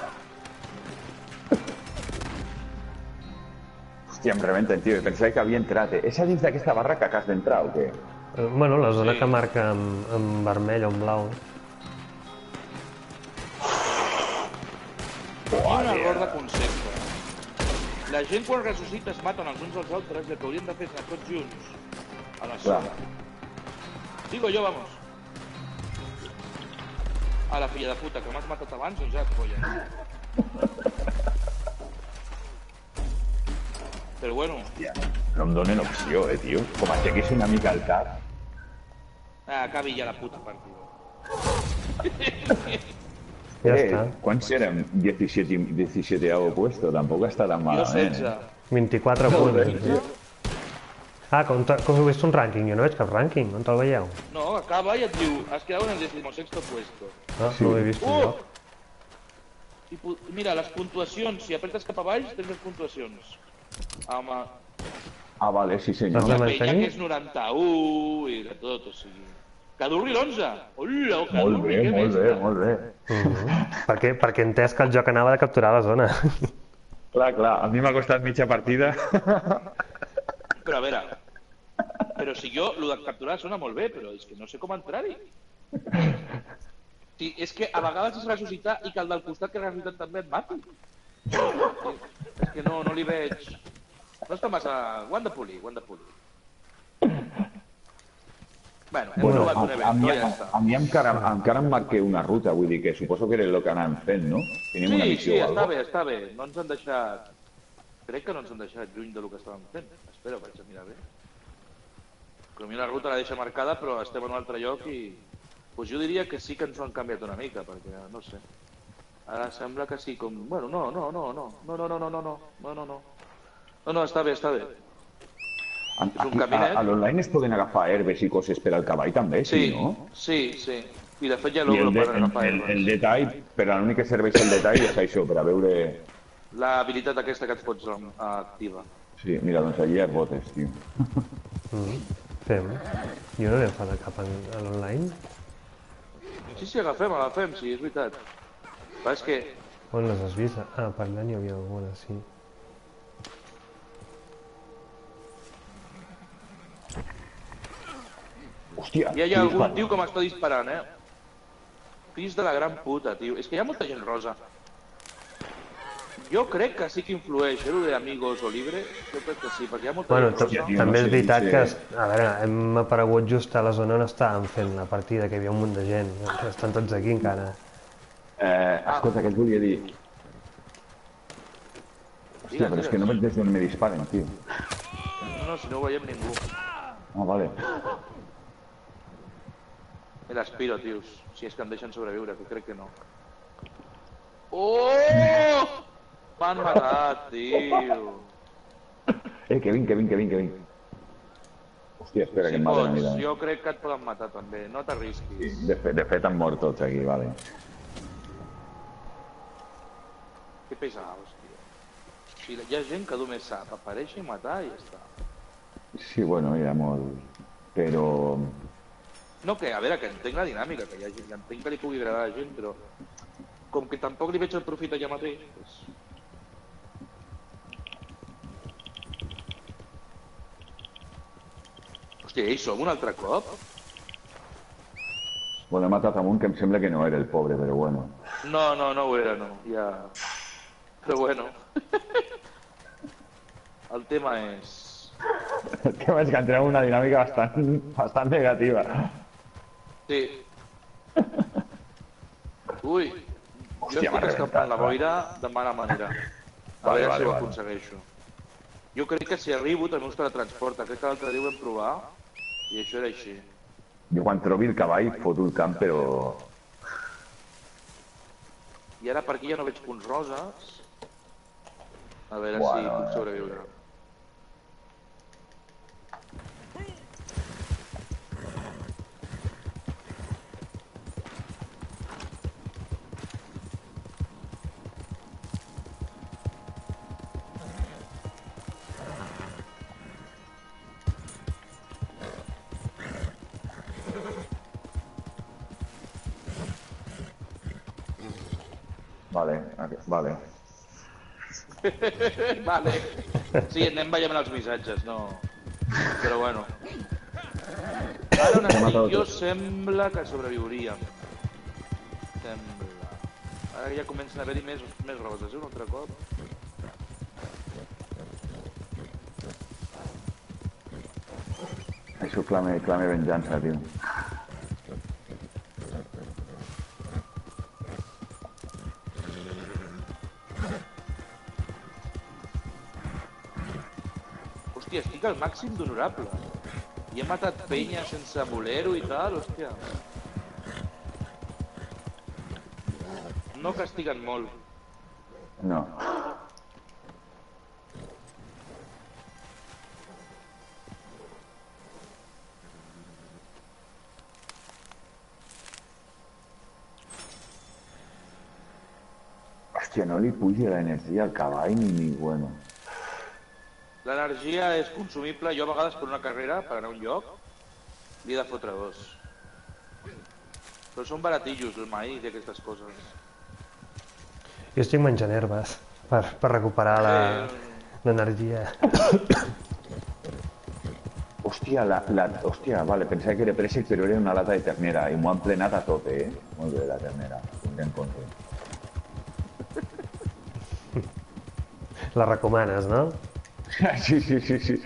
Hòstia, em rebenten, tio. Pensava que havia entrat. Eh? És a dins d'aquesta barra que has d'entrar o què? eh, bueno, la zona Sí. que marca en, en vermell o en blau. Hi ha un error de concepte. La gent quan ressuscita es maten els uns als altres i el que haurien de fer és anar tots junts a la Clar. zona. Digo yo, vamos. A la filla de puta, que m'has matat abans, doncs ja et follen. Però bueno, Hòstia, no em donen opció, eh, tio. Com aixequis una mica el cap. ah, acabi ja la puta partida. Ja eh, està. Quants érem? diecisiete, diecisiete puesto. Tampoc està tan Jo malament. setze. Eh? vint-i-quatre Joder, punts. tio. Ah, com, te- com heu vist un rànquing? Jo no veig cap rànquing. On te'l veieu? No, acaba i et diu, has quedado en el decimosexto puesto. No, no ho he vist Uh! enlloc. I pu- mira, les puntuacions, si apretes cap avall, tens les puntuacions. Amb eh, Ah, vale, sí senyor. Has la de penya mantenir? que és noranta-u i de tot, o sigui... Cadurri l'onze! Hola, Molt Cadurri, bé, què molt bé, mestre! molt bé. Mhm. perquè, perquè he entès que el joc anava de capturar la zona. Clar, clar, a mi m'ha costat mitja partida. Però a veure, però si jo, el de capturar sona molt bé, però és que no sé com entrar-hi. Sí, és que a vegades és ressuscitar i que el del costat que ha ressuscitat també et mati. És que no, no li veig... No està massa... Ho han de polir, ho han de polir. Bueno, hem Bueno, trobat a, un a, event, mi, no? Ja a, està. a mi encara, encara em marqué una ruta, vull dir que suposo que era el que anàvem fent, no? Tenim una Sí, missió sí, o està algo. bé, està bé. No ens han deixat... Crec que no ens han deixat lluny del que estàvem fent. Espera, vaig a mirar bé. Que a mi la ruta la deixa marcada, però estem en un altre lloc i... Pues jo diria que sí que ens ho han canviat una mica, perquè no sé. Ara sembla que sí, com... Bueno, no, no, no, no, no, no, no, no, no, no, no, no, no. No, no, està bé, està bé. A, és un aquí, caminet. a, a l'online es poden agafar herbes i coses per al cavall també, sí, Sí, no? sí, sí. I de fet ja I l'obro el, de, per el, agafar el, el herbes. detall, per a l'únic que serveix el detall és això, per a veure... L'habilitat aquesta que et pots um, activar. Sí, mira, doncs allí hi ha botes, tio. Mhm. Fem. Jo no n'he agafat cap en, a l'online. Sí, sí, agafem, agafem, sí, és veritat. Però és que On les has vist? Ah, per allà n'hi havia alguna, sí. Hòstia, ja hi qui ha algun dispara? tio que m'està disparant, eh? Fills de la gran puta, tio. És que hi ha molta gent rosa. jo crec que sí que influeix, eh, el de Amigos o Libre, jo crec que sí, perquè hi ha molta Bueno, gent que t- no tio, també no és sé, veritat dice- que, es- a veure, hem aparegut just a la zona on estàvem fent la partida, que hi havia un munt de gent. Estan tots aquí encara. Eh, escolta, què et volia dir? Hòstia, però és que no veig des d'on me disparen, tio. No, no, si no ho veiem ningú. Ah, vale. Me l'aspiro, tios, si és que em deixen sobreviure, que crec que no. Oh! M'han matat, tio. Eh, Kevin, Kevin, Kevin, Kevin. Hòstia, espera, que Si em maten a mi pots, també. jo crec que et poden matar també, no t'arrisquis. De fet, de fet han mort tots aquí, vale. Que pesaos, tio. Si hi ha gent que només sap aparèixer i matar i ja està. Sí, bueno, hi ha molt... Però... No, que, a veure, que entenc la dinàmica, que hi ha gent, que entenc que li pugui agradar a la gent, però com que tampoc li veig el profit allà mateix, doncs... Hòstia, ei, som un altre cop? Bueno, he matat amb un que em sembla que no era el pobre, però bueno. No, no, no ho era, no, ja... Però bueno... El tema és... El tema és que entrem en una dinàmica bastant, bastant negativa. Sí. Ui, jo Hòstia, m'ha estic escapant rebentat, la va. boira de mala manera. A Vale, veure vale, si ho vale. aconsegueixo. Jo crec que si arribo també us teletransporta. Crec que l'altre dia ho vam provar i això era així. Jo quan trobi el cavall foto el camp, però... I ara per aquí ja no veig punts roses. A veure Bueno, si puc eh. sobreviure. Vale, vale. Vale. Sí, anem veient els missatges, no... Però bueno. Ara on estic jo sembla que sobreviuríem. Sembla. Ara ja comencen a haver-hi més, més roses, eh, un altre cop. Això clame, clame venjança, tio. Hòstia, estic al màxim d'honorable. I he matat penya sense voler-ho i tal, hòstia. No castiguen molt. No. Hòstia, no li puja l'energia al cavall ni, ni bueno. L'energia és consumible, jo a vegades per una carrera, per anar a un lloc, li he de fotre dos. Però són baratillos, el maïs i aquestes coses. Jo estic menjant herbes per, per recuperar la- Eh, l'energia. Hòstia, la, la, hòstia, vale, pensava que era préssec, però era una lata de ternera i m'ho han plenat a tope, eh? Molt bé, la ternera, tindré en compte. La recomanes, no? Sí, sí, sí, sí.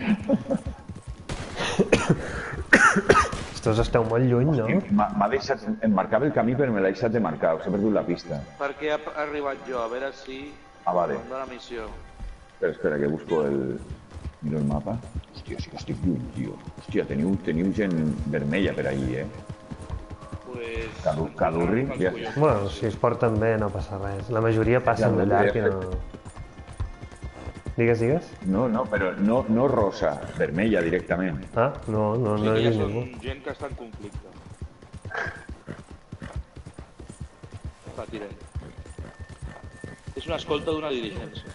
Estos esteu molt lluny, no? M'ha m'ha deixat, em marcava el camí però me l'ha deixat de marcar, us he perdut la pista. perquè he arribat jo, a veure si... Ah, vale. Em dóna missió. Espera, espera, que busco el... Miro el mapa. Hòstia, sí que estic lluny, tio. Hòstia, teniu, teniu gent vermella per allí, eh? Pues... Cadu- Cadurri, ja. Bueno, si es porten bé no passa res. La majoria passen de llarg i no... Digues, digues? No, no, però no, no rosa, vermella directament. Ah, no, no, Sí no que he ja vist són ningú. gent que està en conflicte. Va, tirem. És una escolta d'una diligència.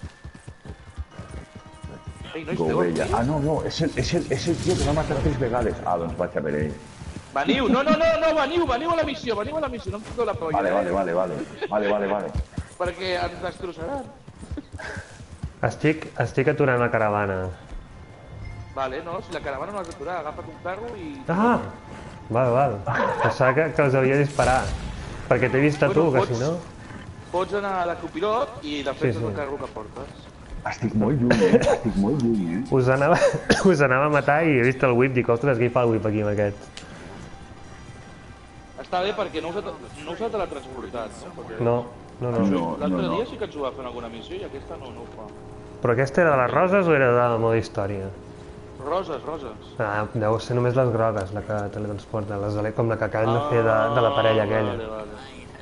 Ei, nois, esteu Govella. aquí? Ah, no, no, és el, és el, és el tio que m'ha matat tres vegades. Ah, doncs vaig a per ell. Veniu, no, no, no, no, veniu, veniu a la missió, veniu a la missió, no em foto la polla. Vale, vale, eh? vale, vale. Vale, vale, vale. Perquè ens destrossaran. Estic, estic aturant la caravana. Vale, no, si la caravana no l'has d'aturar, agafa't un carro i... Ah! Val, val. Pensava que, que els havia disparat. Perquè t'he vist a tu, Bueno, que si no... pots anar de copilot i defenses Sí, sí. el carro que portes. Estic molt lluny, eh? Estic molt lluny, eh? Us anava, us anava a matar i he vist el whip, dic, ostres, què hi fa el whip aquí amb aquest? Està bé perquè no us ha, no us ha teletransportat, no? Perquè No, no, no. No. l'altre no. dia sí que ens ho va fer en alguna missió i aquesta no, no ho fa. Però aquesta era de les roses o era de la moda història? Roses, roses. Ah, deu ser només les grogues, la que teletransporta, les de, com la que acaben de fer de, de la parella aquella. Vale, vale.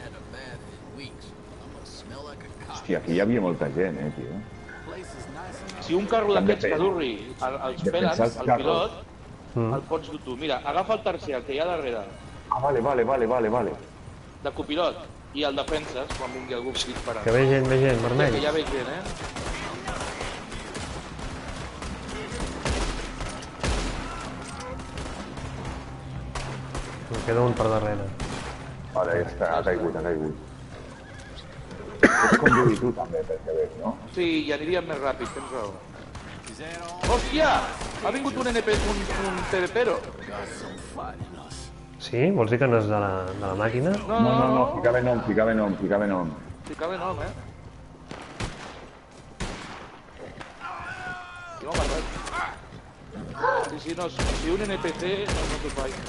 Hòstia, aquí hi havia molta gent, eh, tio? Si un carro d'aquests que durri el- els pelen, Defensar els el carros. pilot, Mm. el pots dur tu. Mira, agafa el tercer, el que hi ha darrere, Ah, vale, vale, vale, vale, vale. de copilot, i el defenses quan vingui algú disparant. Que ve gent, ve gent, Que vermell. ja veig gent, eh? Me queda un per darrere. Vale, ja està, ha caigut, ha caigut. És com jo i tu també, perquè veig, no? Sí, i aniríem més ràpid, tens raó. Hòstia! Ha vingut un N P C, un, un PvPero. Sí? Vols dir que no és de la, de la màquina? No, No, no, no, ficava nom, ficava nom, ficava nom. Ficava nom, eh? Sí, m'ha matat. Sí, sí, no, si si un N P C no, no t'ho faig.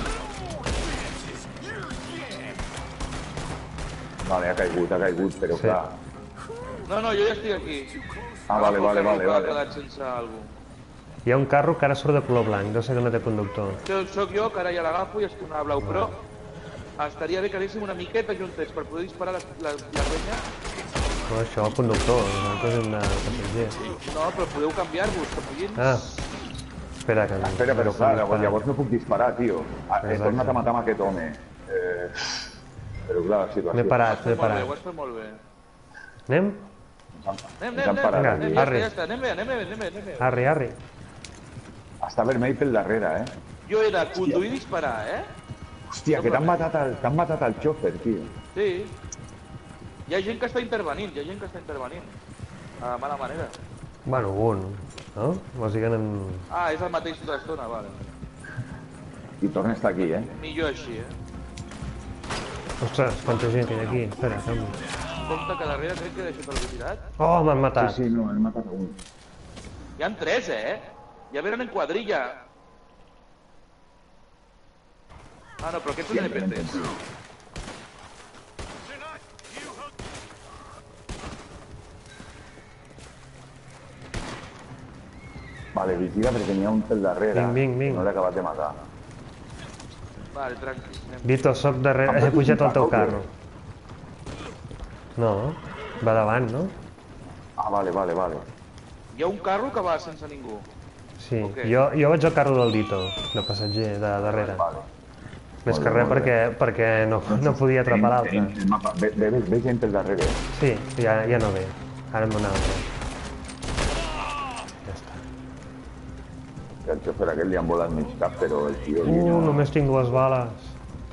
Vale, ha caigut, ha caigut, però Sí. clar... No, no, jo ja estic aquí. Ah, vale, vale, vale, Que ha vale. quedat sense algú. Hi ha un carro que ara surt de color blanc, deu ser que no té conductor. Jo soc jo, que ara ja l'agafo i estic una blau, però estaria bé que anéssim una miqueta juntets per poder disparar la, la, la penya. No, això, el conductor, nosaltres hem de passejar. No, però podeu canviar-vos, que puguin... Ah, espera, que... Espera, però clar, llavors, llavors no puc disparar, tio. Ah, He Exacte. tornat a matar amb aquest home. Eh... Però clar, la situació... M'he parat, m'he Molt bé, parat. ho has fet molt bé. Anem? Anem, anem, Ens han anem, parat. anem, ja està, Arri. ja està, anem bé, anem bé, anem bé, anem bé. Arri, arri. Està vermell pel darrere, eh? Jo he de conduir i disparar, eh? Hòstia, que t'han matat, el, t'han matat el xòfer, tio. Sí. Hi ha gent que està intervenint, hi ha gent que està intervenint. A mala manera. Bueno, un, no? Vols dir que anem... Ah, és el mateix tota l'estona, vale. I torna a estar aquí, eh? Millor així, eh? Ostres, quanta gent que hi ha aquí. Espera, canvi. Compte que darrere crec que he deixat el retirat. Oh, m'han Sí, matat. sí, no, hem matat a un. Hi ha tres, eh? Ja venen en quadrilla. Ah, no, però aquests són N P Cs. Vale, vigila perquè n'hi ha un pel darrere. Vinc, vinc, vinc. que No l'he acabat de matar. Vale, tranqui. Anem. Vito, soc darrere... He pujat al teu carro. No, va davant, no? Ah, vale, vale, vale. Hi ha un carro que va sense ningú. Sí, Ok. jo, jo vaig al carro del Dito, de passatger, de darrere. Vale. Més Molt que bé, res molt perquè, perquè no, no podia atrapar l'altre. Tenim- tenim el mapa. Ve, ve, ve gent pel darrere, eh? Sí, ja, ja no ve. Ara en va un altre. Ja està. Que el xòfer aquest li han volat mig cap, però el tio... li Uh, no... només tinc dues bales.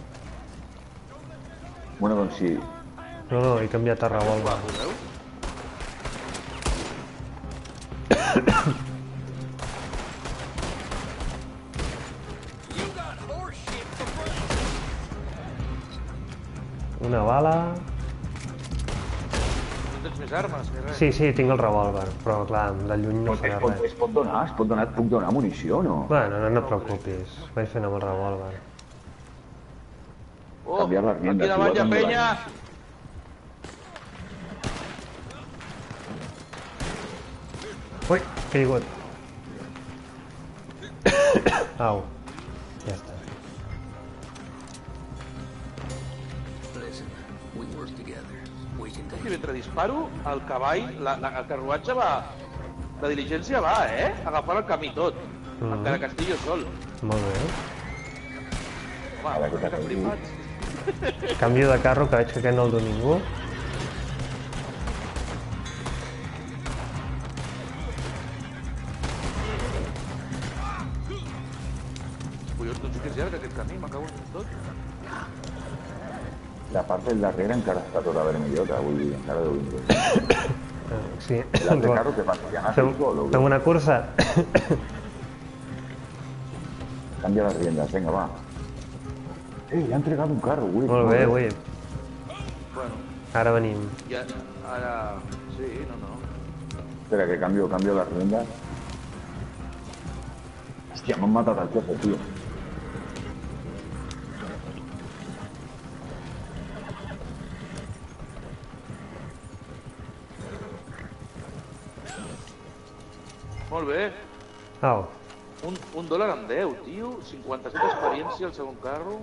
Bueno, doncs sí. No, no, he canviat a revòlver. Veus? Una bala... No tens més armes, ni res. Sí, sí, tinc el revòlver, però clar, de lluny no Es farà pot, res. es pot donar? Es pot donar? Et puc donar munició o no? Bueno, no, no et preocupis, vaig fent amb el revòlver. Oh, Canviar les riendes, aquí davant hi ha igual penya! Ui, he caigut. Au, ja està. I mentre disparo, el cavall, la, la, el carruatge va... La diligència va, eh? Agafant el camí tot. Mhm. Encara que estigui jo sol. Molt bé. Home, Ara que una t'ha mica flipats. Canvio de carro, que veig que aquest no el du ningú. Collons, doncs sí que és llarg aquest camí, m'acabo en tot. La part del darrere encara està tota vermellota, vull dir, encara deu dir. Ah, sí. L'altre carro que passa? Ja Fem, n'has sol o fem què? una cursa. Canvia les riendes, vinga, va. Eh, ja ha entregat un carro, güey. Molt bé, ui. Bueno, Ara venim. I ara... Sí, no, no. Espera, que cambio, cambio las riendas. Hòstia, m'han matat el jefe, tio. Molt bé. Au. Un, un dòlar amb deu, tio. cinquanta-set experiència al segon carro.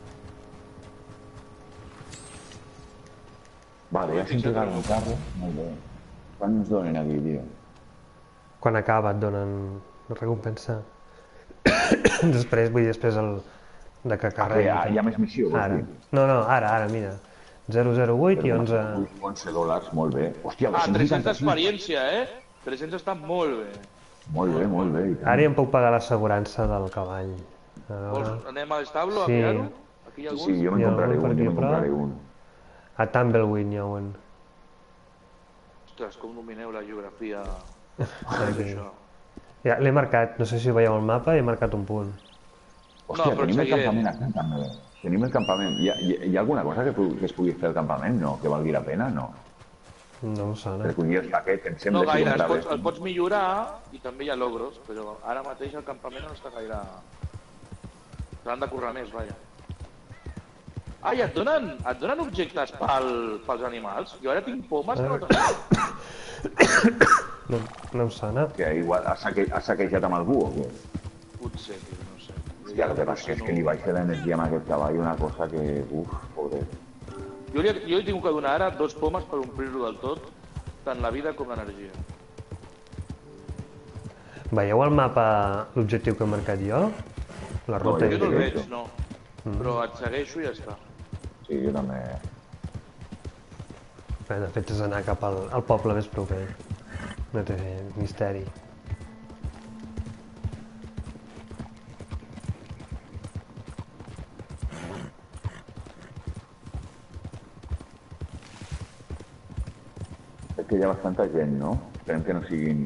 Vale, ja s'ha entregat el carro. Molt bé. Quan ens donen aquí, tio? Quan acaba et donen recompensa. Després, vull dir, després el... de que Ah, que carregui. hi ha, hi ha més missió, vols Ara. dir? No, no, ara, ara, mira. zero zero vuit i onze... onze dòlars, molt bé. Hòstia, Ah, dos-cents tres-cents vuitanta-sis. d'experiència, eh? tres-cents està molt bé. Molt bé, molt bé. i tant. Ara ja em puc pagar l'assegurança del cavall. A Vols, veure... anem a l'establo a Sí. mirar-ho? Aquí hi ha Sí, algun? sí, jo me'n Hi ha compraré algun per un, aquí jo a me'n prop? compraré un. A Tumbleweed n'hi ha un. Ostres, com domineu la geografia. Aquí. Això. Ja, l'he marcat, no sé si veieu el mapa, he marcat un punt. Hòstia, No, però tenim el seguirem. campament aquí, també. Tenim el campament. Hi ha, hi, hi ha alguna cosa que, pu- que es pugui fer al campament? No, que valgui la pena? No. No em sona. Recollir els paquets, em No sembla que gaire, el està bé. pots, el pots millorar i també hi ha logros, però ara mateix el campament no està gaire... S'han de currar més, vaja. Ah, i et donen, et donen objectes pel, pels animals? Jo ara tinc pomes que no tenim. No, no em sona. Que igual ha, saque, ha saquejat amb algú o què? Potser, tio, no sé. Hòstia, el que passa és que li baixa l'energia amb aquest cavall, una cosa que... Uf, pobre. Jo li, jo li tinc que donar ara dos pomes per omplir-lo del tot, tant la vida com l'energia. Veieu al mapa l'objectiu que he marcat jo? La ruta Jo no el i... veig, no. Però et segueixo i ja està. Sí, jo també... Bé, de fet és anar cap al, al poble més proper. No té misteri. És que hi ha bastanta gent, no? Esperem que no siguin...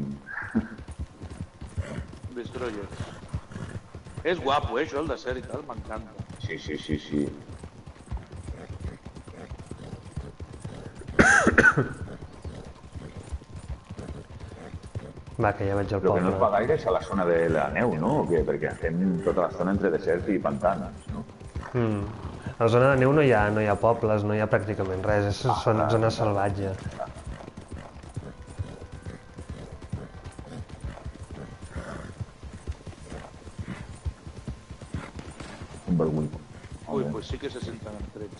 Destroyers. És guapo, eh, això, el desert i tal, m'encanta. Sí, sí, sí, sí. Va, que ja veig el Però que no es va poble. gaire és a la zona de la neu, no? O què? Perquè estem tota l'estona entre desert i pantanes, no? Mm. A la zona de neu no hi ha, no hi ha pobles, no hi ha pràcticament res, és, són clar, zona clar. salvatge. Un vergüll. Ui, doncs pues sí que se senten trets.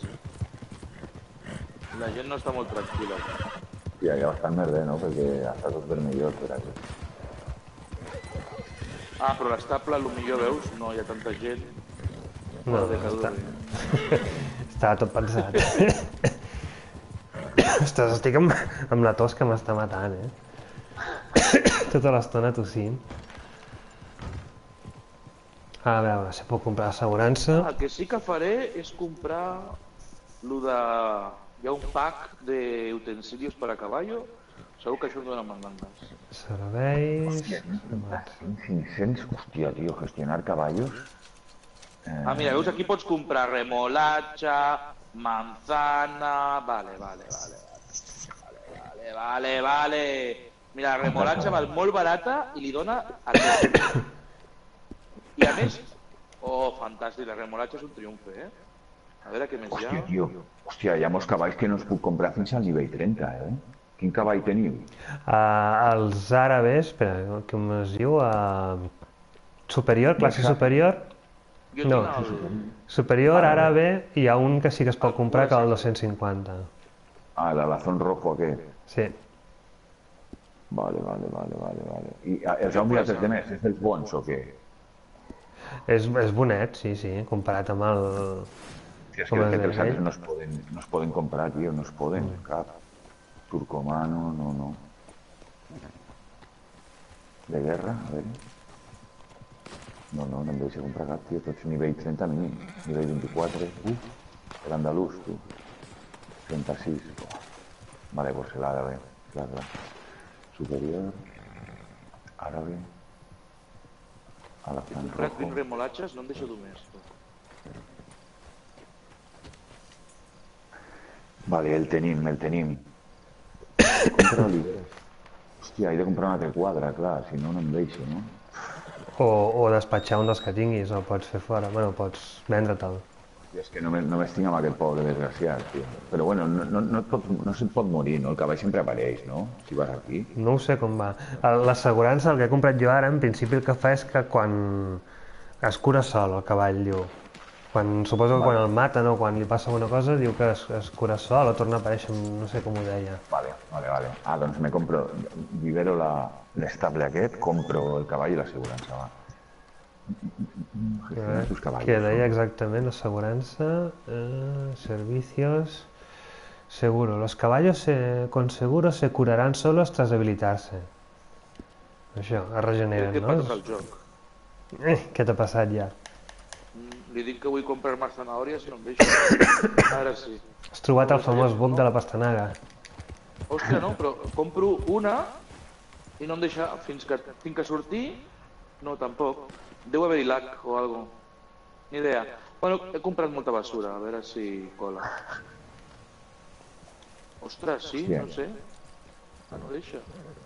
La gent no està molt tranquil·la. Sí, hi ha bastant merder, no? Perquè està tot vermellós per aquí. Ah, però l'estable, el millor veus, no hi ha tanta gent. No, de que està, duri. estava tot pensat. Ostres, estic amb, amb la tos que m'està matant, eh? Tota l'estona tossint. A veure, si puc comprar assegurança. El que sí que faré és comprar lo de... Hi ha un pack d'utensilios per a caballo. Segur que això em dona més ganes. Serveis... cinc-cents, hòstia, tio, gestionar caballos. Ah, mira, veus, aquí pots comprar remolatxa, manzana... Vale, vale, vale. Vale, vale, vale. Mira, la remolatxa val molt barata i li dona a tot. I a més... Oh, fantàstic, la remolatxa és un triomfe, eh? A veure què més hi ha. Hòstia, tio, hòstia, hi ha molts cavalls que no es puc comprar fins al nivell trenta, eh? Quin cavall teniu? Uh, els àrabes, espera, com es diu? Uh, superior, classe superior? Jo No, tinc el... superior, àrabe, hi ha un que sí que es pot comprar que val dos-cents cinquanta. Ah, l'alazón rojo, aquest. Sí. Vale, vale, vale, vale, vale. I ah, els heu mirat els de més? És dels bons o què? És, és bonet, sí, sí, comparat amb el... Sí, és que Com de es fet deia els altres aquell? no es poden, no es poden comprar, tio, no es poden, cap. Turcomano, no, no. De guerra, a veure. No, no, no em deixa comprar cap, tio, tots nivell trenta mínim. Nivell vint-i-quatre, uf, l'andalús, tu. trenta-sis, oh. Vale, pues l'àrabe, clar, clar. Superior, àrabe, alazán comprat rojo. vint remolatxes, no em deixo dur més. Vale, el tenim, el tenim. Compra-li. Hòstia, he de comprar un altre quadre, clar, si no, no em deixo, no? O, o despatxar un dels que tinguis, o pots fer fora. Bueno, pots vendre-te'l. I és que només, només tinc amb aquest pobre desgraciat, tio. Però bueno, no, no, no, et pot, no se't pot morir, no? El cavall sempre apareix, no? Si vas aquí. No ho sé com va. L'assegurança, el que he comprat jo ara, en principi el que fa és que quan es cura sol el cavall, diu. Quan, suposo que quan el maten o quan li passa alguna cosa, diu que es, es cura sol o torna a aparèixer, no sé com ho deia. Vale, vale, vale. Ah, doncs me compro, libero l'estable aquest, compro el cavall i l'assegurança, va. Gestiona tus caballos. Què deia exactament? Assegurança, eh, servicios, seguro. Los caballos se, con seguro se curarán solos tras debilitarse. Això, es regeneren, Què no? passa al joc? Eh, què t'ha passat ja? Li dic que vull comprar-me zanahòries i no em deixa. Ara sí. Has trobat el famós buc de la pastanaga. Hòstia, no, però compro una i no em deixa fins que tinc que sortir. No, tampoc. Deu haver-hi lag o algo. Ni idea. Bueno, he comprat molta basura, a veure si cola. Ostres, sí, no sé. No deixa.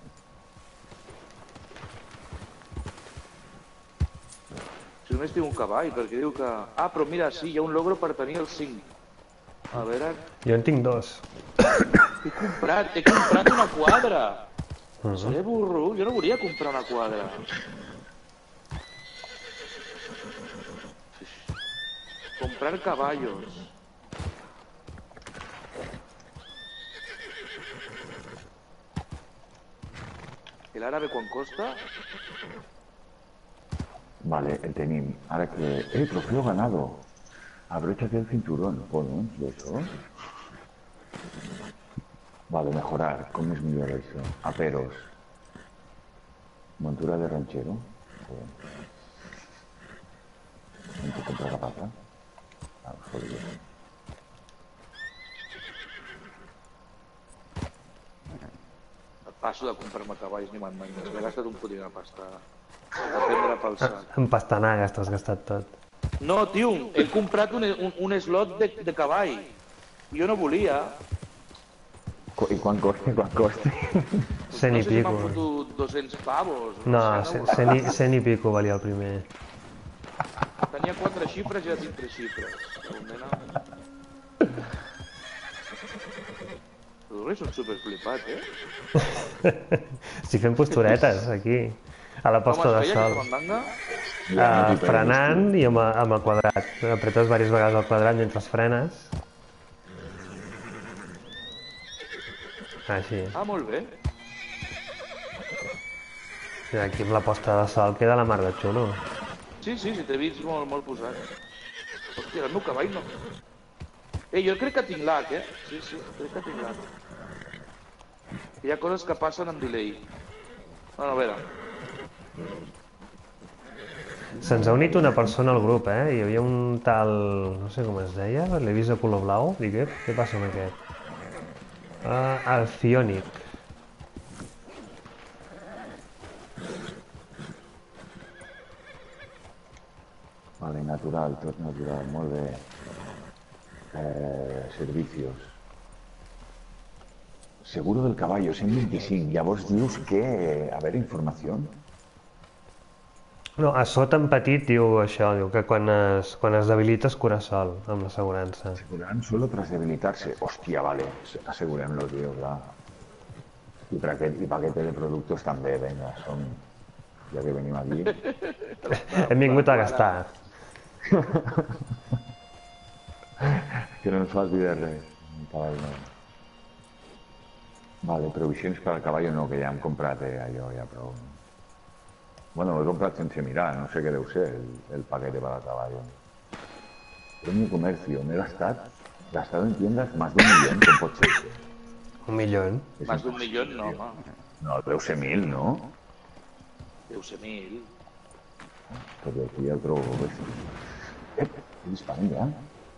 Si només tinc un cavall, perquè diu que... Ah, però mira, sí, hi ha un logro per tenir el cinc. A veure... Jo en tinc dos. He comprat, he comprat una quadra! Seré burro, jo no volia comprar una quadra. Comprar caballos. ¿El árabe quan costa? Vale, el tenim. Ara que... Eh, trofeo ganado. Abróchate el cinturón. Podemos de eso. Vale, mejorar. ¿Cómo es millor això? Aperos. Montura de ranchero. Bueno. Hem de comprar la pata. Ah, joder. Passo de comprar-me cavalls ni me'n manys. M'he gastat un punt de pasta. A prendre pel sac. En pastanagues t'has gastat tot. No, tio, he comprat un, un, un slot de, de cavall. Jo no volia. I quan costa? Quan costa? Cent i No sé si pico. m'han fotut dos-cents pavos. No, sé, cent i, cent i pico valia el primer. Tenia quatre xifres i ja tinc tres xifres. Els són superflipat, eh? Estic fent posturetes, aquí. A la posta de sol. Com es feia Uh, frenant i amb, amb el quadrat. Apretes diverses vegades el quadrat mentre frenes. Així. Ah, molt bé. I aquí amb la posta de sol queda la mar de xulo. Sí, sí, sí, t'he vist molt, molt posat. Hòstia, el meu cavall no... Eh, jo crec que tinc lag, eh? Sí, sí, crec que tinc lag. Hi ha coses que passen amb delay. Bueno, a veure. Se'ns ha unit una persona al grup, eh? Hi havia un tal... no sé com es deia, l'he vist de color blau. Dic, eh, què passa amb aquest? Uh, el Fionic. Vale, natural, tot natural, molt bé. Eh, servicios. Seguro del caballo, cent vint-i-cinc. Llavors dius que... A veure, informació. No, a sota en petit diu això, diu que quan es, quan es debilita es cura sol, amb l'assegurança. Aseguran solo tras debilitarse. Hòstia, vale, asegurem-lo, tio, clar. I paquet, i paquete de productos també, venga, som... Ja que venim aquí... Hem vingut a gastar. Que no ens falti de res. Un cavall no. Vale, provisions per al cavall no, que ja hem comprat, eh, allò, ja prou. Bueno, lo he comprat sense mirar, no sé què deu ser el, el paquete para el caballo. Premio comercio, me he gastat, gastado en tiendas más de un millón, com pot ser? Un millón. Más d'un milió, no, home. No, deu ser mil, no? Deu ser mil. Perquè aquí ja el trobo... Eh, he disparat ja?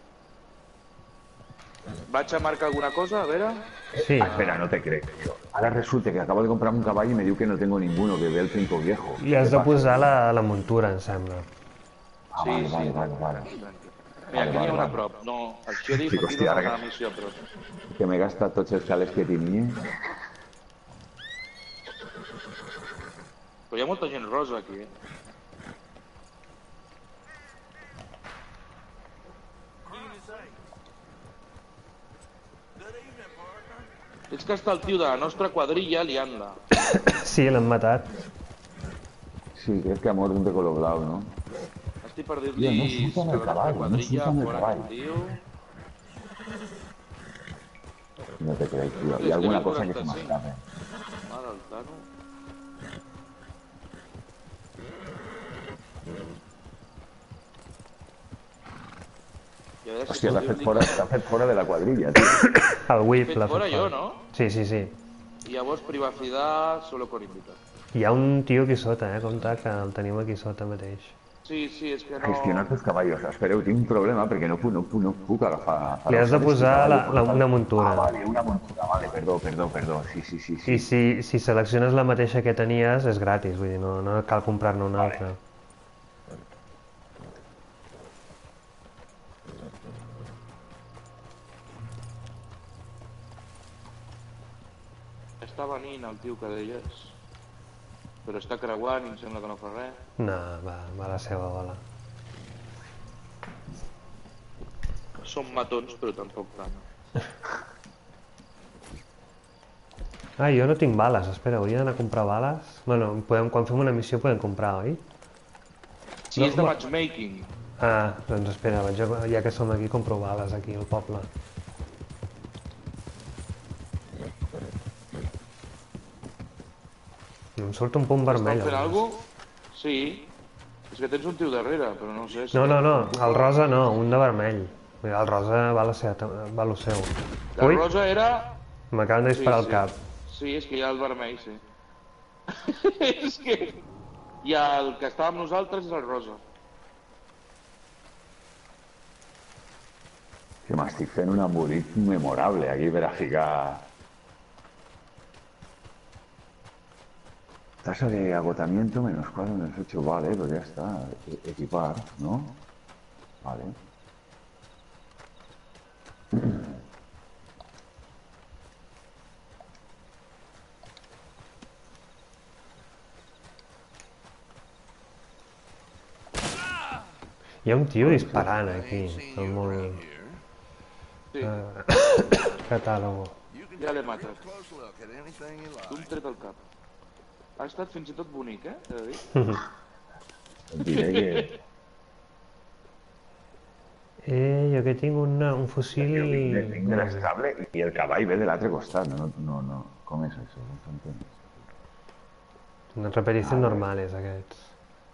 Vaig a marcar alguna cosa, a veure... Sí. Ah, espera, no te crec, tío. Ahora resulta que acabo de comprar un caballo y me diu que no tengo ninguno, que ve el trinco viejo. I has de posar la, la muntura, em sembla. Ah, Sí, vale, sí. vale, vale, vale. Mira, aquí n'hi ha una a vale. prop. No, el xèrif Sí, aquí hòstia, no ara és una que- missió a prop. Que m'he gastat tots els calés que tenia. Però hi ha molta gent rosa aquí, eh? És que està el tio de la nostra quadrilla liant-la. Sí, l'han matat. Sí, crec que ha mort un de color blau, no? Estic per Tio, dir-li no que surten la el nostra cavall, no quadrilla surten el fora cavall. aquest tio. No te crec, tio. Sí, Hi ha alguna és que cosa que se sí. m'escapa. Mare del Tano. I a veure si Hòstia, l'ha podríem fet dir fora, que- l'ha fet fora de la quadrilla, tio. El whip Fet l'ha fora fet jo, fora. no? Sí, sí, sí. I llavors privacidad solo con invitar. Hi ha un tio aquí sota, eh? Compte que el tenim aquí sota mateix. Sí, sí, és que no... Gestionar els cavallos. Espereu, tinc un problema perquè no puc, no puc, no puc agafar... Li has de ¿sabes? posar la, Caballo, la, portar- una muntura. Ah, vale, una montura, vale, perdó, perdó, perdó. Sí, sí, sí, sí. I si, si selecciones la mateixa que tenies, és gratis, vull dir, no, no cal comprar-ne una altra. Està venint el tio que deies. Però està creuant i em sembla que no fa res. No, va, va a la seva bola. Són matons, però tampoc tant. Ah, jo no tinc bales, espera, hauria d'anar a comprar bales. Bueno, podem, quan fem una missió podem comprar, oi? Sí, No, és de ma- matchmaking. Ah, doncs espera, vaig a, ja que som aquí compro bales aquí al poble. Em surt un punt vermell. Estan fent al alguna cosa? Sí. És que tens un tio darrere, però no sé si... No, no, no, el rosa no, un de vermell. Mira, el rosa va a la seva, va a lo seu. La Ui, rosa era... m'acaben de disparar sí, al cap. Sí, és que hi ha el vermell, sí. És que... I el que estava amb nosaltres és el rosa. Que m'estic fent un embolic memorable aquí per a ficar... Tasa de agotamiento menos cuatro menos ocho, vale, pues ya está. E- Equipar, ¿no? Vale. Hi ha un tio disparant aquí, amb un Sí, catàlogo. You can ja l'he take a matat. real close look at anything you Un like. tret al cap. Ha estat fins i tot bonic, eh? He de dir. Et diré que... Eh, jo que tinc una, un fusil... Jo vinc de, vinc de l'estable i el cavall ve de l'altre costat. No, no, no. Com és això? No s'entén. Unes repeticions normales, aquests.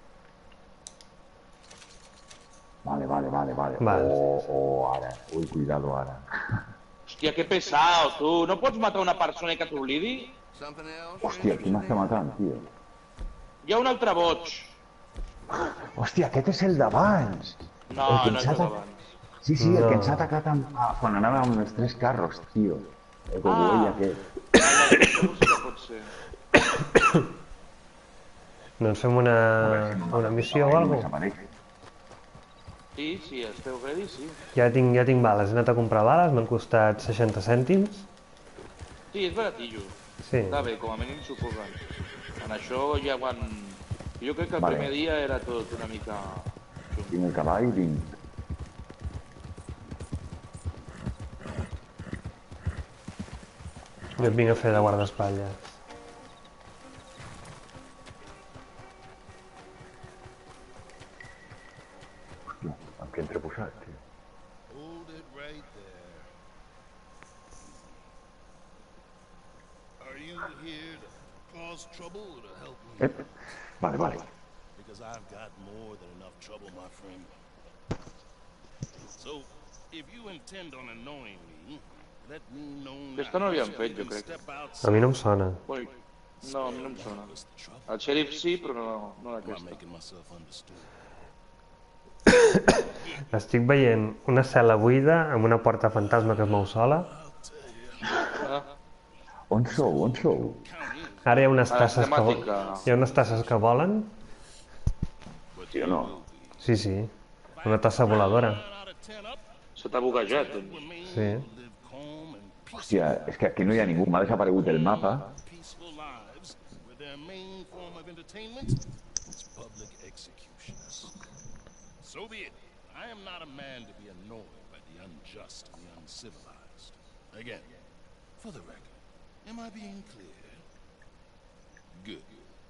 Vale, vale, vale, vale. Vale. Oh, oh, ara. Ui, cuidado ara. Hòstia, que pesado, tu. No pots matar una persona i que t'oblidi? Something else? Hòstia, qui m'està matant, tio? Hi ha un altre boig. Hòstia, aquest és el d'abans. No, El que no ens és ha el atacat- d'abans. Sí, sí, el No. que ens ha atacat amb, ah, quan anàvem amb els tres carros, tio. El cowboy Ah. aquest. No sé què pot ser. Doncs fem una, una missió o alguna cosa? Desapareix. Sí, sí, esteu ready, sí. Ja tinc, ja tinc bales, he anat a comprar bales, m'han costat seixanta cèntims. Sí, és baratillo. Sí, Està bé, com a mínim suposen. En això ja van... Jo crec que el Vale. primer dia era tot una mica... Tinc el cavall, vinc. jo et vinc a fer de guardaespatlles. Hòstia, amb què entre posat, tio? Hold it right there. Are you here to cause trouble or to help me? Ep. Vale, vale. Because I've got more than enough trouble, my friend. So, if you intend on annoying me, let me know now. Aquesta no l'havíem fet, jo Then crec. step A outside. mi no em sona. Ui, no, a mi no em sona. What's the trouble? El xèrif sí, però no, no Am I aquesta. making myself understood? Estic veient una cel·la buida amb una porta fantasma que es mou sola. Ah, On sou, on sou? Ara hi ha unes Ah, tasses que, vo- temàtica. hi ha unes tasses que volen. Tio, no. Sí, sí, una tassa voladora. Out of town Se t'ha buguejat, doncs. Sí. Hòstia, és que aquí no hi ha ningú, m'ha desaparegut el mapa. So be it. I am not a man to be annoyed by the unjust and the uncivilized. Again, for the record, am I being clear? Good.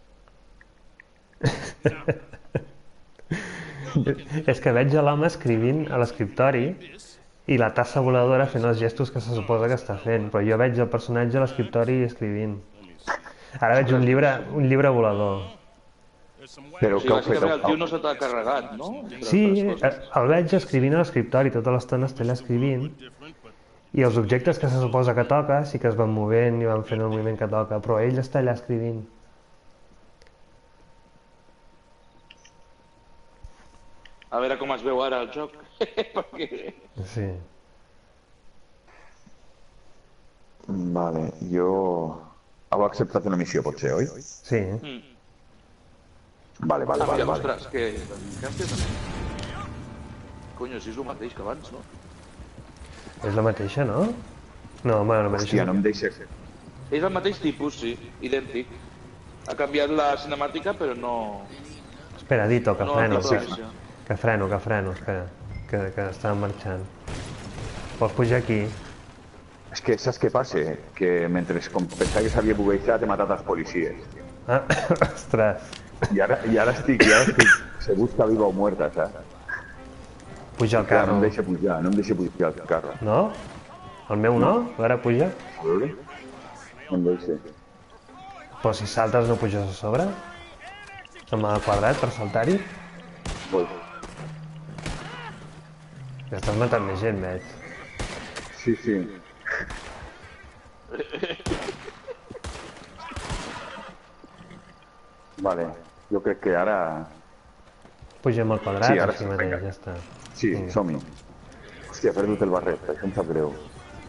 És que veig a l'home escrivint a l'escriptori i la tassa voladora fent els gestos que se suposa que està fent, però jo veig el personatge a l'escriptori escrivint. Ara veig un llibre, un llibre volador. Però O què heu sigui, fet? bàsicament el tio no se t'ha carregat, no? Entre Sí, altres coses. el veig escrivint a l'escriptori, tota l'estona està allà escrivint, i els objectes que se suposa que toca sí que es van movent i van fent el moviment que toca, però ell està allà escrivint. A veure com es veu ara el joc. Perquè... Sí. Vale, jo... Heu acceptat una missió, potser, oi? Sí. Mm. Vale, vale, Ah, vale, mira, vale. ostres, que... Què han fet? Conyo, si és el mateix que abans, no? És la mateixa, no? No, home, la mateixa. Hòstia, no em deixa... És el mateix tipus, sí, idèntic. Ha canviat la cinemàtica, però no... Espera, Dito, que No, freno. no, Que, no. que freno, que freno, espera. Que, que estàvem marxant. Vols pujar aquí? És que saps què passa? Que mentre com pensava que s'havia buguejat he matat els policies. Ah, ostres. I ara, i ara estic, ja estic segur que viva o muerta, saps? Puja al Clar, no carro. em deixa pujar, no em deixa pujar al carro. No? El meu no? A veure, puja. A veure? No em deixa. Però si saltes no puges a sobre? Amb el quadrat per saltar-hi? Voy. Ja estàs matant més gent, veig. Sí, sí. Vale, jo crec que ara... Pugem al quadrat, Sí, ara així sí, mateix, vinga. ja està. Sí, Vinga. som-hi. Hòstia, he perdut el barret, això em sap greu.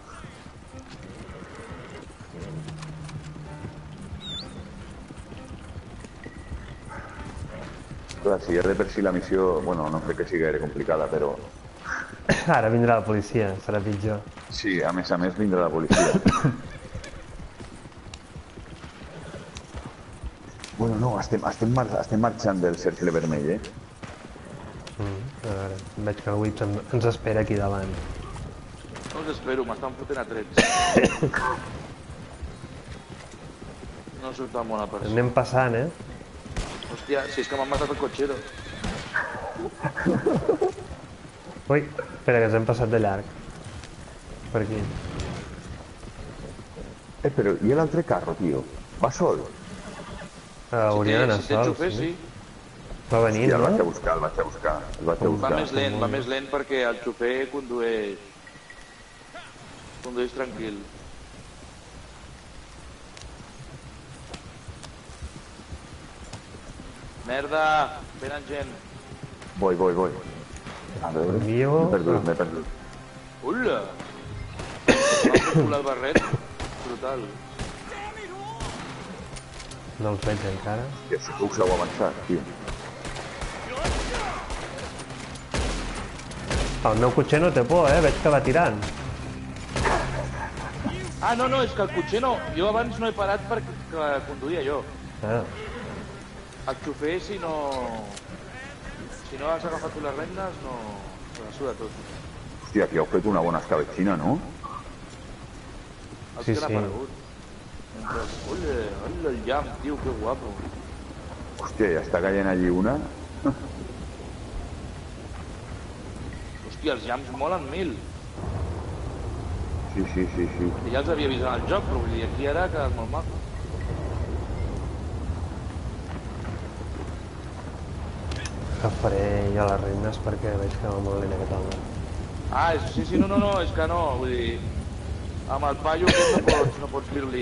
Clar, si ja de per si la missió... Bueno, no crec que sigui gaire complicada, però... Ara vindrà la policia, serà pitjor. Sí, a més a més vindrà la policia. Bueno, no, estem, estem, mar estem marxant del cercle vermell, eh? Mm, a veure, veig que el Whips en- ens espera aquí davant. No us espero, m'estan fotent a trets. No sóc tan bona persona. Anem passant, eh? Hòstia, si és que m'han matat el cotxero. Ui, espera, que ens hem passat de llarg. Per aquí. Eh, però i l'altre carro, tio? Va sol? Uh, hauria d'anar Si té sol, xofer, sí. sí. Va venint, Ja el vaig a no? buscar, el vaig a buscar. El vaig a Va buscar. més lent, va més lent perquè el xofer condueix... Condueix tranquil. Merda! Venen gent. Voy, voy, voy. A veure... Envio... M'he perdut, m'he perdut. Hola! M'ha fet el barret. Brutal. No els veig encara. Ja sé que us heu avançat, tio. El meu cotxer no té por, eh? Veig que va tirant. Ah, no, no, és que el cotxer no. Jo abans no he parat perquè conduïa jo. Ah, El xofer, si no... Si no has agafat tu les regnes, no... Se la suda tot. Hòstia, aquí heu fet una bona escabetxina, no? Els Sí, que han sí. aparegut. Mentre... Oye, oye el llamp, tio, que guapo. Hòstia, ja està caient allí una. Hòstia, els llamps molen mil. Sí, sí, sí, sí. Que ja els havia vist en el joc, però vull dir, aquí ara ha quedat molt maco. agafaré jo les regnes perquè veig que va molt lent aquest home. Ah, és, sí, sí, no, no, no, és que no, vull dir... Amb el paio aquest no pots, no pots dir-li...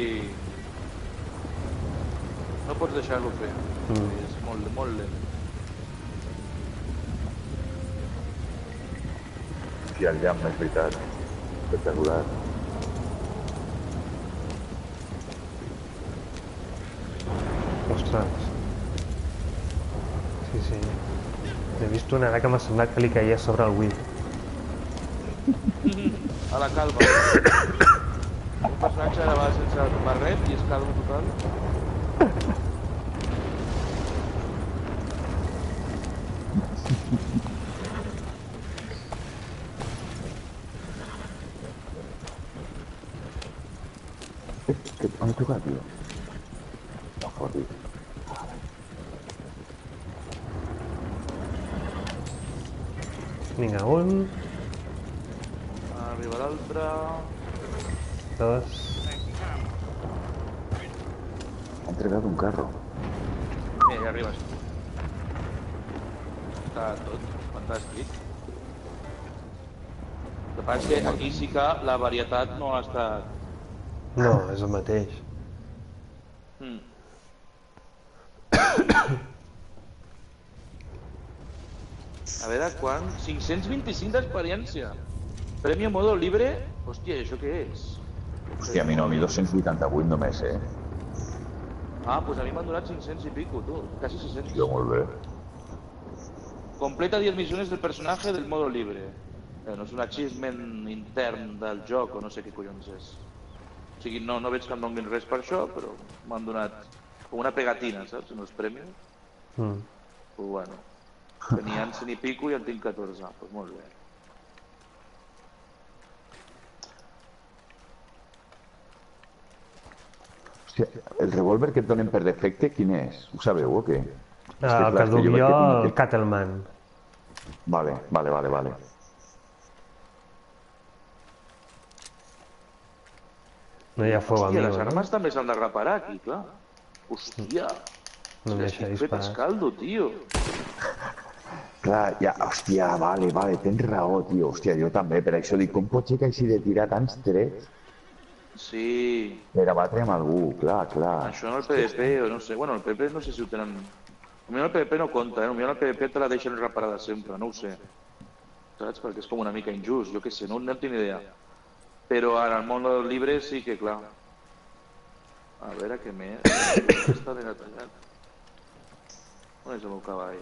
No pots deixar-lo fer. Mm. És molt, molt lent. Sí, el llamp, és veritat. Espectacular. Ostres. Sí, sí. He vist una ara que m'ha semblat que li caia sobre el Will. A la calva. Un personatge ara va sense barret i és calvo total. ¿Qué te toca, tío? No, joder. Vinga, un, Arriba l'altre... dos... Ha entregado un carro. Mira, ja arribes. Està tot, fantàstic. El que passa és que aquí sí que la varietat no ha estat... No, és el mateix. Mm. A veure, quan? cinc-cents vint-i-cinc d'experiència. Premi a modo libre? Hòstia, això què és? Hòstia, a mi no, a mi dos-cents vuitanta-vuit només, eh? Ah, doncs a mi m'han donat cinc-cents i pico, tu. Quasi sis-cents. Jo, molt bé. Completa diez misiones del personaje del modo libre. Eh, no és un achievement intern del joc o no sé què collons és. O sigui, no, no veig que em donin res per això, però m'han donat com una pegatina, saps? En els premis. Mm. Però bueno, tenien cent i pico i en tinc catorze. Doncs pues molt bé. Hòstia, el revòlver que et donen per defecte, quin és? Ho sabeu o què? Ah, el que duc jo, el Cattleman. Vale, vale, vale, vale. No hi ha fuego, Hòstia, amigo, les no? armes també s'han de reparar aquí, clar. Hòstia, No em és deixa que estic fet disparar. escaldo, tio. Clar, ja, hòstia, vale, vale, tens raó, tio. Hòstia, jo també, per això dic, com pot ser que hagi de tirar tants trets Sí, per abatre amb algú? Clar, clar. això en el PvP, o no sé, bueno, el PvP no sé si ho tenen... Potser el PvP no compta, eh? Potser el PvP te la deixen reparada sempre, no ho sé. Saps? Perquè és com una mica injust, jo què sé, no, no en tinc idea. Però ara, al món del libre sí que, clar. A veure què més... Està ben atallat. On és el meu cavall?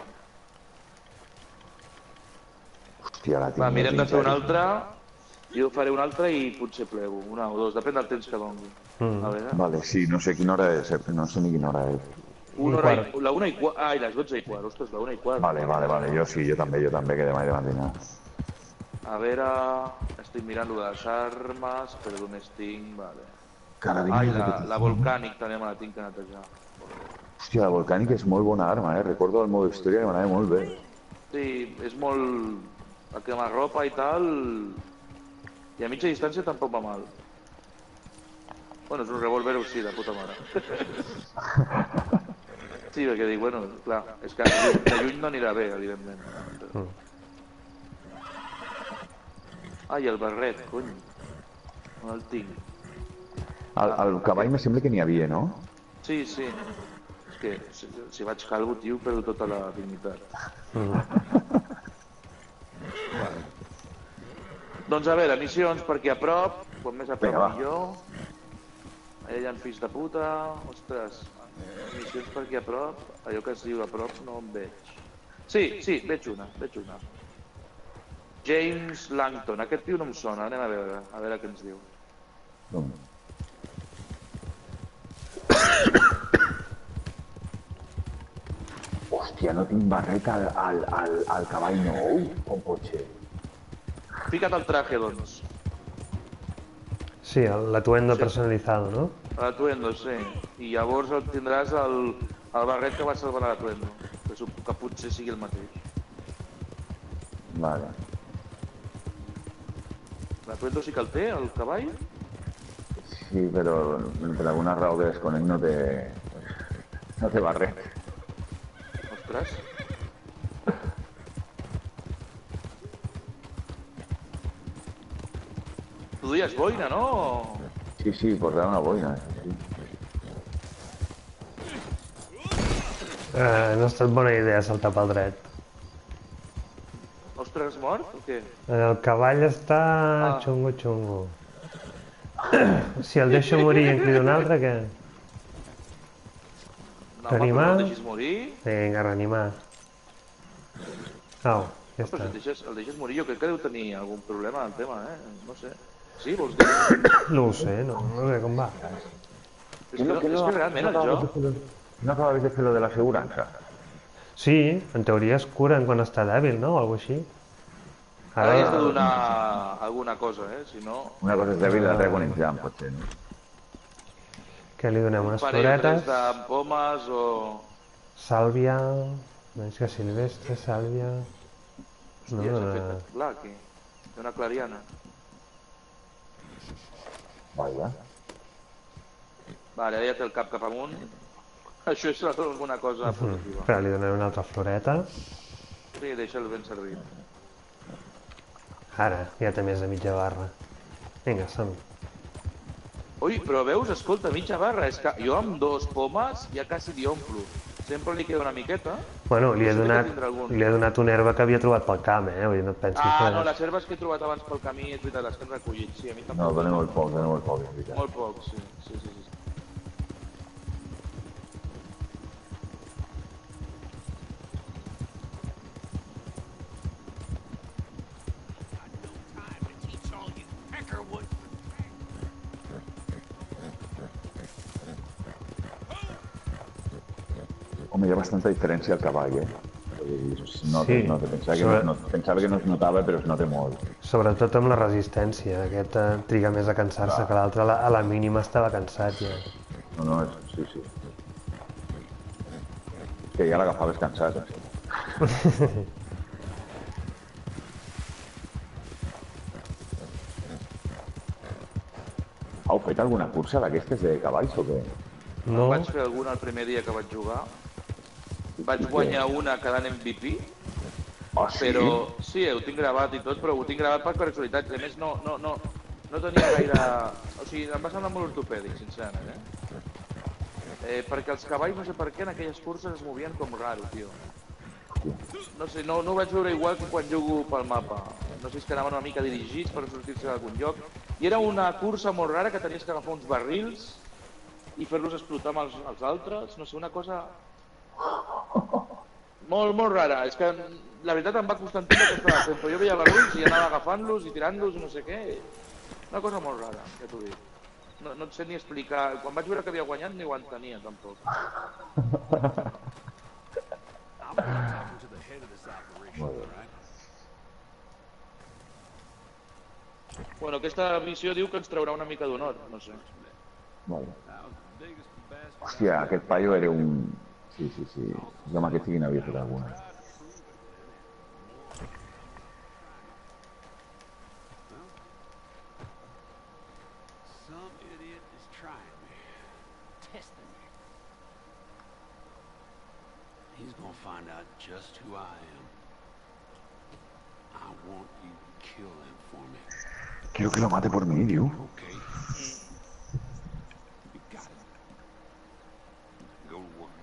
Hòstia, la tinc. Va, mirem de tinc fer una clar. altra. Jo faré una altra i potser plego. Una o dos, depèn del temps que doni. Mm. A veure... Vale, sí, no sé quina hora és, eh, no sé ni quina hora és. Una hora i... La una i quart... Ai, les dotze i quart. Ostres, la una i quart. Vale, vale, vale, jo sí, jo també, jo també, que demà he de matina. A veure... Estic mirant lo de les armes, però d'on estic... Vale. Carabina Ai, de la, repetició. la volcànic també me la tinc que netejar. Hòstia, la volcànic és molt bona arma, eh? Recordo el modo història que m'anava molt bé. Sí, és molt... A quemarropa i tal... I a mitja distància tampoc va mal. Bueno, és un revòlver, sí, de puta mare. Sí, perquè dic, bueno, clar, és que de lluny no anirà bé, evidentment. Ai, el barret, cony. On el tinc? Al, al cavall me sembla que n'hi havia, no? Sí, sí. És que si, si vaig calvo, tio, perdo tota la dignitat. Vale. Doncs a veure, missions per aquí a prop, quan més a prop Vinga, va. millor. Allà hi ha fills de puta, ostres, missions per aquí a prop, allò que es diu a prop no en veig. Sí, sí, veig una, veig una. James Langton, aquest tio no em sona, anem a veure, a veure què ens diu. Doncs, hòstia, no tinc barret al, al, al, al cavall nou? Com pot ser? Fica't el traje, doncs. Sí, el- l'atuendo Sí. personalizado, no? L'atuendo, sí. I llavors el tindràs el, el barret que va salvar l'atuendo, que, sup- que potser sigui el mateix. Vale. L'atuendo sí que el té, el cavall? Sí, però per alguna raó que desconec no té... no té barret. Ostres. Tu duies boina, no? Sí, sí, portar una boina. Sí. Eh, no ha estat bona idea saltar pel dret. Ostres, mort o què? El cavall està Ah. xungo, xungo. Si el deixo morir i en crido un altre, què? No, home, Reanimar? però no el deixis morir. Vinga, reanimar. Au. Ja No, però està. si el deixes, el deixes morir, jo crec que deu tenir algun problema en el tema, eh? No sé. Sí, vols dir? No ho sé, no, no sé com va. És que, no, és que realment el joc... No acabaves de fer lo de l'assegurança? Sí, en teoria es curen quan està dèbil, no? O alguna així. Ara li has de donar alguna cosa, eh? Si no... Una cosa és dèbil i l'altra agonitzant, potser, no? Que li donem unes Faré tres floretes. d'ampomes o... Sàlvia... Marisca silvestre, sàlvia... No, Hòstia, s'ha no, fet clar, aquí. Té una clariana. Vaja. Vale, ara ja té el cap cap amunt. Això és alguna cosa positiva. Espera, li donem una altra floreta. Sí, deixa'l ben servit. Ara, ja té més de mitja barra. Vinga, som-hi. Ui, però veus, escolta, mitja barra. És que jo amb dos pomes ja quasi li omplo. Sempre li queda una miqueta. Bueno, li he, Potser donat, que tindrà algun. li he donat una herba que havia trobat pel camp, eh? Vull dir, no et pensis Ah, que... no, les herbes que he trobat abans pel camí, és veritat, les que hem recollit. Sí, a mi No, tampoc. dona molt poc, dona molt poc, és veritat. Molt poc, sí. Sí, sí, sí. Home, hi ha bastanta diferència al cavall, eh? No, Sí. no, pensava, que Sobre- no, no, pensava que no es notava, però es nota molt. Sobretot amb la resistència. Aquest eh, triga més a cansar-se que l'altre. A la- A la mínima estava cansat ja. No, no, és, sí, sí. Que ja l'agafaves cansat, eh? Heu fet alguna cursa d'aquestes de cavalls o què? No? Vaig fer alguna el primer dia que vaig jugar. Vaig guanyar una quedant M V P, Ah, sí? però sí, ho tinc gravat i tot, però ho tinc gravat per casualitat. A més, no, no, no, no tenia gaire... O sigui, em va semblar molt ortopèdic, sincerament, eh? eh? Perquè els cavalls, no sé per què, en aquelles curses es movien com raro, tio. No sé, no, no ho vaig veure igual que quan jugo pel mapa. No sé si es que anaven una mica dirigits per sortir-se d'algun lloc. I era una cursa molt rara que tenies que agafar uns barrils i fer-los explotar amb els, els altres. No sé, una cosa... Molt, molt rara. És que la veritat em va costar entendre què estava fent, però jo veia barrils i anava agafant-los i tirant-los i no sé què. Una cosa molt rara, ja t'ho dic. No, no et sé ni explicar. Quan vaig veure que havia guanyat ni ho entenia, tampoc. Bueno, aquesta missió diu que ens traurà una mica d'honor, no sé. Molt bé. Hòstia, aquest paio era un... Sí, sí, sí. Jo amb aquest sí que n'havia fet alguna. Some idiot is trying me. Testing me. He's gonna find out just who I am. I want you to kill him for me. Quiero que lo mate por mí, diu. Okay? You got it. Go to work.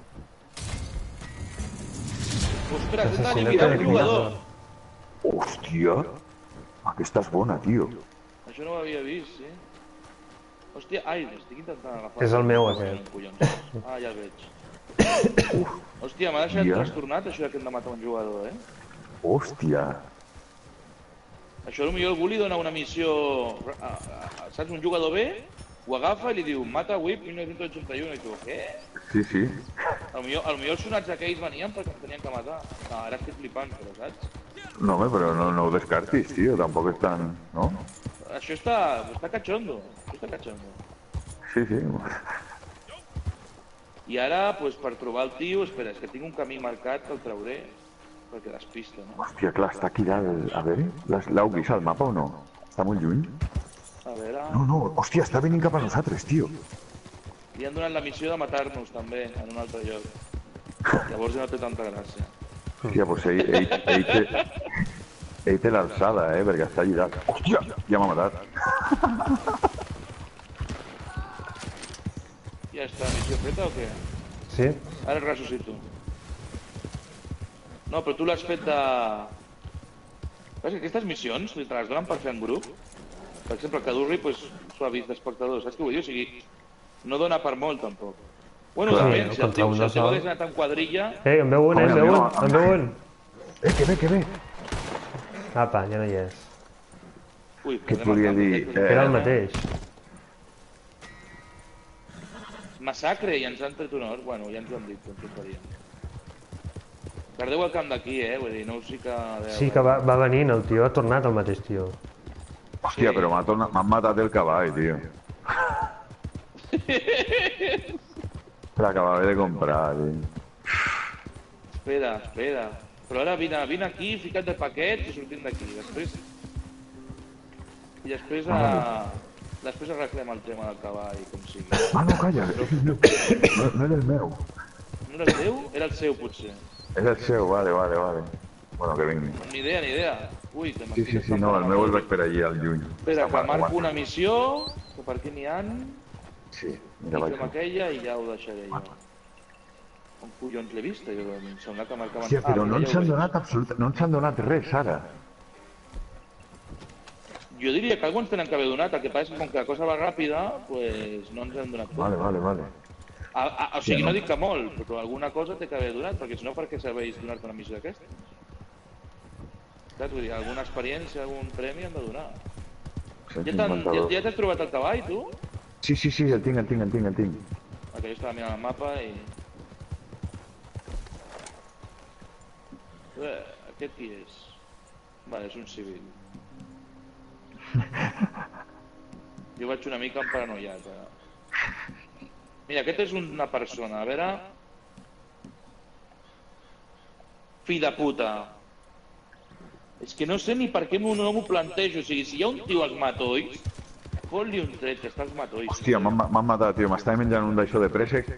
Ostres, és Assassinato d'anivirar de un jugador! Hòstia! Aquesta és bona, tio. Això no ho havia vist, sí. Hòstia, ai, estic intentant agafar... És el meu, aquest. Collons. Ah, ja el veig. Hòstia, m'ha deixat Ja. trastornat això que hem de matar un jugador, eh? Hòstia! Això potser algú li dona una missió... A, a, a, saps, un jugador bé, ho agafa i li diu mata Whip mil nou-cents ochenta-u i tu, què? Sí, sí. Potser, potser els sonats aquells venien perquè ens tenien que matar. No, ara estic flipant, però saps? No, home, però no, no ho descartis, tio. Tampoc és tan... No? Això està, està cachondo, això està cachondo. Sí, sí. I ara, pues, per trobar el tio, espera, és que tinc un camí marcat que el trauré, perquè despista, no? Hòstia, clar, està aquí dalt. A veure, l'has- l'heu vist al mapa o no? Està molt lluny? A veure... No, no, hòstia, està venint cap a nosaltres, tio. Li han donat la missió de matar-nos, també, en un altre lloc. Llavors ja no té tanta gràcia. Hòstia, doncs ell, ell, ell té... Ell té l'alçada, eh, perquè està allà dalt. Hòstia, ja m'ha matat. Ja està, missió feta o què? Sí? Ara el ressuscito. No, però tu l'has fet de... Saps que aquestes missions te les donen per fer en grup? Per exemple, el Cadurri, pues, s'ho ha vist d'espectadors, saps què vull dir? O sigui, no dona per molt, tampoc. Bueno, Clar, depèn, si el contra teu, un si el teu sol. hagués anat en quadrilla... Eh, en veu un, eh, en Home, veu el un, meu- en veu un. Eh, que ve, que ve! Apa, ja no hi és. Ui, Què et perdem el volia camp, dir? aquest Eh, Era el mateix. Massacre i ens han tret un or. Bueno, ja ens ho han dit, com que faríem. Perdeu el camp d'aquí, eh? Vull dir, no us sí que... Sí que va, va venint, el tio ha tornat el mateix tio. Hòstia, però m'ha tornat- m'han matat el cavall, tio. L'acabava de comprar, tio. Espera, espera. Però ara vine, vine aquí, fica't de paquets i sortim d'aquí. Després... I després a... Després arreglem el tema del cavall, com sigui. Ah, no, calla, és el meu. No, no era el meu. No era el teu? Era el seu, potser. És el seu, vale, vale, vale. Bueno, que vingui. Ni idea, ni idea. Ui, que Sí, sí, sí, no, el meu el veig per allí al juny. Espera, que marco una missió, que per aquí n'hi ha, Sí, i mira, vaig. fem aquella i ja ho deixaré jo. On collons l'he vist? Jo, em sembla que marcaven... Hòstia, però no mira, ens ja ho han veig. donat absolut... no ens han donat res, ara. Jo diria que algú ens tenen que haver donat, el que passa és que com que la cosa va ràpida, pues no ens han donat tot. Vale, vale, vale. A, a, o sigui, Ja, no. no dic que molt, però alguna cosa té que haver donat, perquè si no, per què serveix donar-te una missió d'aquesta? Saps? Vull dir, alguna experiència, algun premi han de donar. Ja t'han- ja, ja t'has trobat el cavall, tu? Sí, sí, sí, el tinc, el tinc, el tinc, el tinc. Perquè jo estava mirant el mapa i... Eh, aquest qui és? Vale, és un civil. Jo vaig una mica emparanoiat, eh? Mira, aquest és una persona, a veure... Fill de puta. És que no sé ni per què no m'ho plantejo, o sigui, si hi ha un tio als matolls, fot-li un tret, que està als matolls. Hòstia, m'han m'han matat, tio. M'estava menjant un d'això de préssec.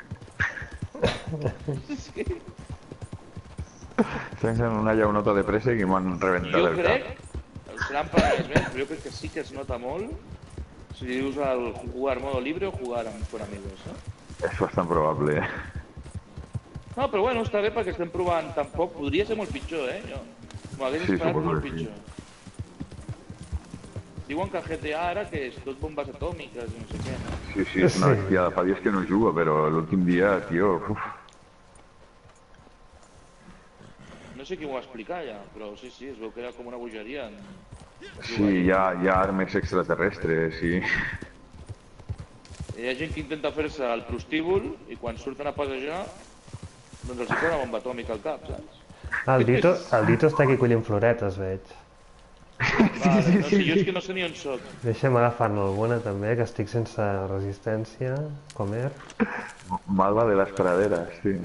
Estava menjant una llaunota de préssec i m'han rebentat Jo el crec, cap. seran parades més, però jo crec que sí que es nota molt si dius el jugar modo libre o jugar amb con amigos, no? És bastant probable, eh? No, però bueno, està bé perquè estem provant tampoc. Podria ser molt pitjor, eh? Jo m'ho hagués Sí, esperat suposo molt que sí. pitjor. Diuen que el G T A ara que és tot bombes atòmiques i no sé què. Sí, sí, és una bestiada. Fa dies que no jugo, però l'últim dia, tio... Uf. No sé qui m'ho va explicar ja, però sí, sí, es veu que era com una bogeria. Sí, hi ha, hi ha armes extraterrestres, sí. Hi ha gent que intenta fer-se el prostíbul i quan surten a passejar doncs els hi fa una bomba atòmica al cap, saps? Ah, el Dito, el Dito està aquí collint floretes, veig. Vale, no, si jo és que no sé ni on soc. Deixa'm agafar-ne alguna també, que estic sense resistència, comer. Malva de las praderas, sí.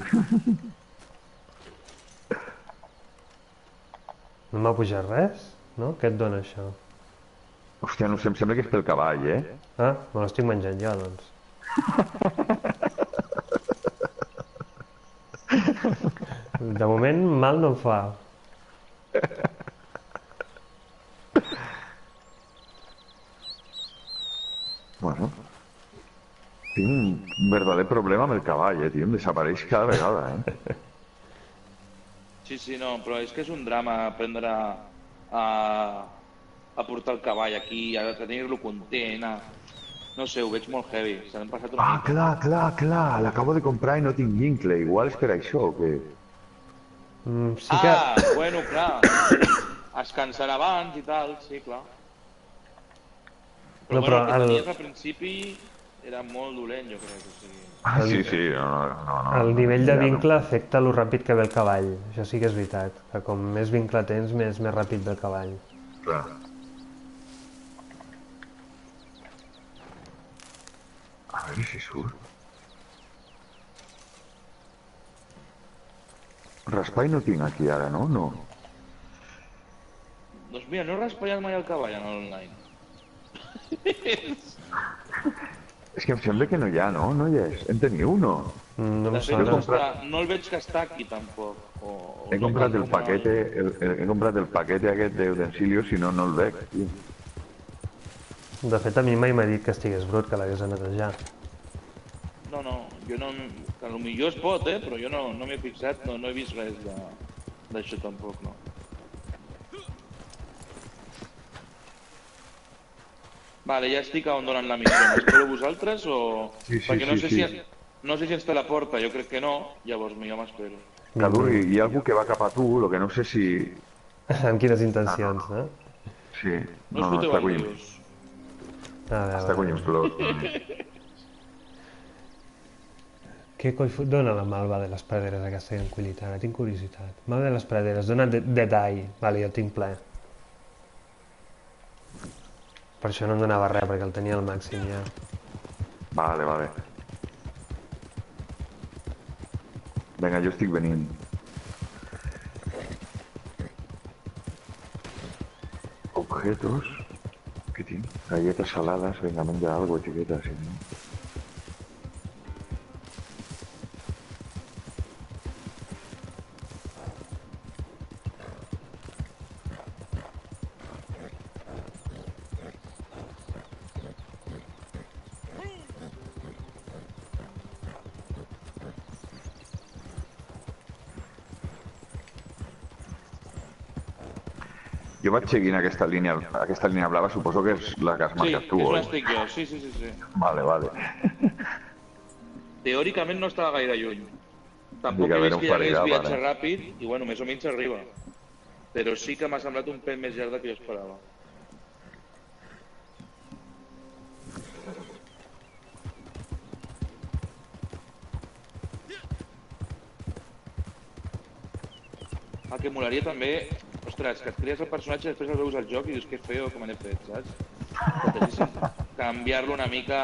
No m'ha pujat res, no? Què et dona això? Hòstia, no sé, em sembla que és pel cavall, eh? Ah, me l'estic menjant jo, doncs. De moment, mal no em fa. Bueno. Tinc un verdader problema amb el cavall, eh, tio. Em desapareix cada vegada, eh? Sí, sí, no, però és que és un drama aprendre a, a portar el cavall aquí, a tenir-lo content, a... No sé, ho veig molt heavy, se n'han passat una Ah, mica. clar, clar, clar. L'acabo de comprar i no tinc vincle. Igual és per això, o què? Mm, sí que... Ah, bueno, clar, es cansarà abans i tal, sí, clar. Però, No, bueno, però el que el- tenies al principi era molt dolent, jo crec, o sigui... Ah, sí, sí, no, no, no. no El nivell de ja no. vincle afecta lo ràpid que ve el cavall. Això sí que és veritat, que com més vincle tens, més, més ràpid ve el cavall. Clar. A veure si surt. Raspall no tinc aquí ara, no? No. Doncs mira, no he raspallat mai el cavall en l'online. És que em sembla que no hi ha, no? No hi és. En teniu, no? Mm, No De em fet, no, sona. està, no el veig que està aquí, tampoc. O, o He no comprat cal el com a- paquete, el, el, he comprat el paquete aquest d'utensilios i no, no el veig, tio. De fet, a mi mai m'ha dit que estigués brut, que l'hagués de netejar. No, no, jo no... Que potser es pot, eh? Però jo no, no m'he fixat, no, no he vist res de- d'això tampoc, no. Vale, ja estic a on donen la missió. M'espero vosaltres o...? Sí, sí, Perquè no sí, sé sí. si... No sé si ens té la porta, jo crec que no, llavors jo m'espero. Cadur, hi ha algú que va cap a tu, el que no sé si... Amb quines intencions, no? Sí, No us no, no, foteu està en collint. líos. A veure, Està collint flors. què coi fot? Dóna la malva de les praderes aquesta que han collit ara, tinc curiositat. Malva de les praderes, dona de- detall. Vale, jo tinc ple. Per això no em donava res, perquè el tenia al màxim ja. Vale, vale. Vinga, jo estic venint. Objetos. ¿Qué tiene? Galletas saladas. Venga, menja algo, etiqueta, si no. Jo vaig seguint aquesta línia, aquesta línia blava, suposo que és la que has Sí, marcat és tu, on oi? estic jo, sí, sí, sí, sí. Vale, vale. Teòricament no estava gaire lluny. Tampoc Dic, a he veure vist que on hi hagués faria, viatge vale. ràpid i, bueno, més o menys arriba. Però sí que m'ha semblat un pèl més llarg del que jo esperava. El que molaria també, ostres, que et crees el personatge, després el veus al joc i dius que feo com n'he fet, saps? Que t'haguessin canviar-lo una mica...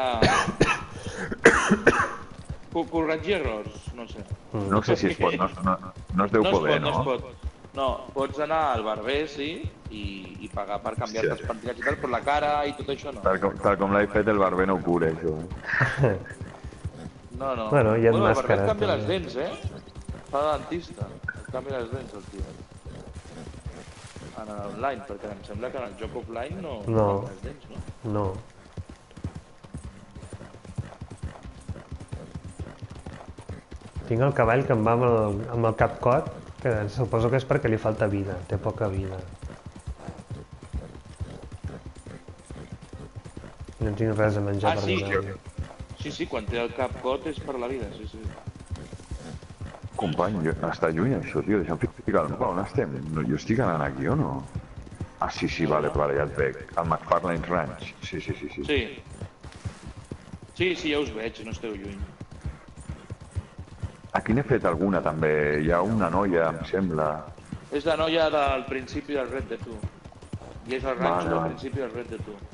Co- Corregir errors, no sé. No sé si es pot, no, no, no es deu No es poder, pot, no no? es pot. No, pots anar al barber, sí, i, i pagar per canviar-te Hòstia. els pentinats i tal, però la cara i tot això no. Tal com, tal com l'he fet, el barber no ho cura, això. eh? No, no. Bueno, hi ha bueno, el barber màscares, et canvia les també. dents, eh? Fa de dentista. Et canvia les dents, el tio. En online, perquè em sembla que en el joc offline no, No. canvia les dents, no? No. Tinc el cavall que em va amb el, amb el cap cot, que suposo que és perquè li falta vida, té poca vida. No tinc res a menjar Ah, per sí, donar-li. Sí, sí, quan té el cap cot és per la vida, sí, sí. Company, jo, està lluny això, tio, deixa'm ficar el mapa, on estem? No, jo estic anant aquí o no? Ah, sí, sí, vale, vale, ja et veig. Al McFarlane's Ranch. Sí, sí, sí, sí. Sí. Sí, sí, ja us veig, no esteu lluny. Aquí n'he fet alguna, també. Hi ha una noia, em sembla. És la noia del principi del Red Dead dos. I és el ranxo Vale, del vale. principi del Red Dead dos.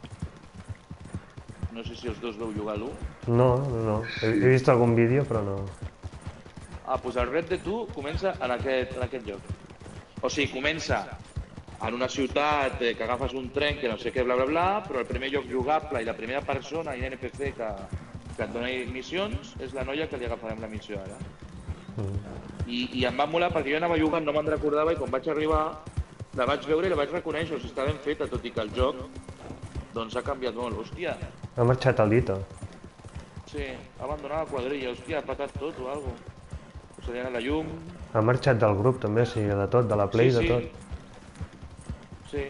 No sé si els dos veu jugar l'u. No, no, no. He, he vist algun vídeo, però no. Ah, doncs el Red Dead dos comença en aquest, en aquest lloc. O sigui, comença en una ciutat eh, que agafes un tren, que no sé què, bla, bla, bla, però el primer lloc jugable i la primera persona i N P C que, que et dona missions és la noia que li agafarem la missió ara. I, I em va molar perquè jo anava jugant, no me'n recordava, i quan vaig arribar la vaig veure i la vaig reconèixer, o sigui, està ben feta, tot i que el joc doncs ha canviat molt. Hòstia, Ha marxat el Dito. sí, ha abandonat la quadrilla, hòstia, ha patat tot o alguna cosa. Se li ha anat la llum... Ha marxat del grup també, o sigui, de tot, de la Play, sí, de sí. tot. Sí.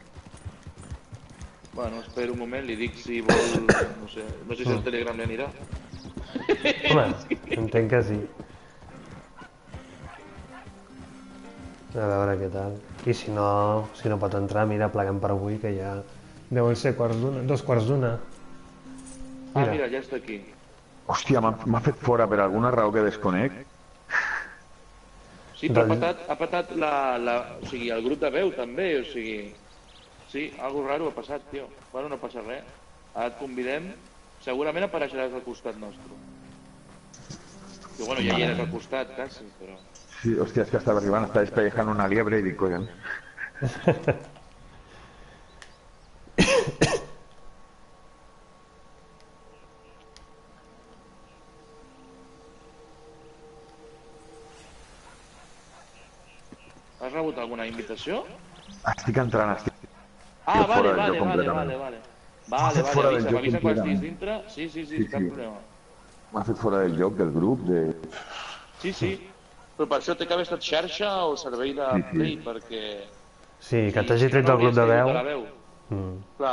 Bueno, espera un moment, li dic si vol... No sé, no sé si el Telegram li anirà. Home, entenc que sí. A veure què tal. I si no, si no pot entrar, mira, pleguem per avui, que ja deuen ser quarts d'una, dos quarts d'una. Ah, Mira. mira, ja està aquí. Hòstia, m'ha m'ha fet fora per alguna raó que desconec. Sí, però ha Del- patat, ha patat la, la, o sigui, el grup de veu també, o sigui... Sí, algo raro ha passat, tio. Bueno, no passa res. Ara et convidem. Segurament apareixeràs al costat nostre. Que bueno, ja hi eres al costat, quasi, però... Sí, hòstia, és que estava arribant, estava despellejant una liebre i dic, collons. Has rebut alguna invitació? Estic entrant, estic... Ah, fora vale, del vale, joc vale, completament. vale, vale. Vale, fet vale, fora del avisa, joc avisa quan estiguis completament. dintre. Sí, sí, sí, Sí, cap sí. problema. M'ha fet fora del joc, del grup, de... Sí, sí. Però per això té que haver estat xarxa o servei de Sí, sí. Play, perquè... Sí, que si- t'hagi si tret no del grup de hauries veu. tingut a la veu. Mm. Clar.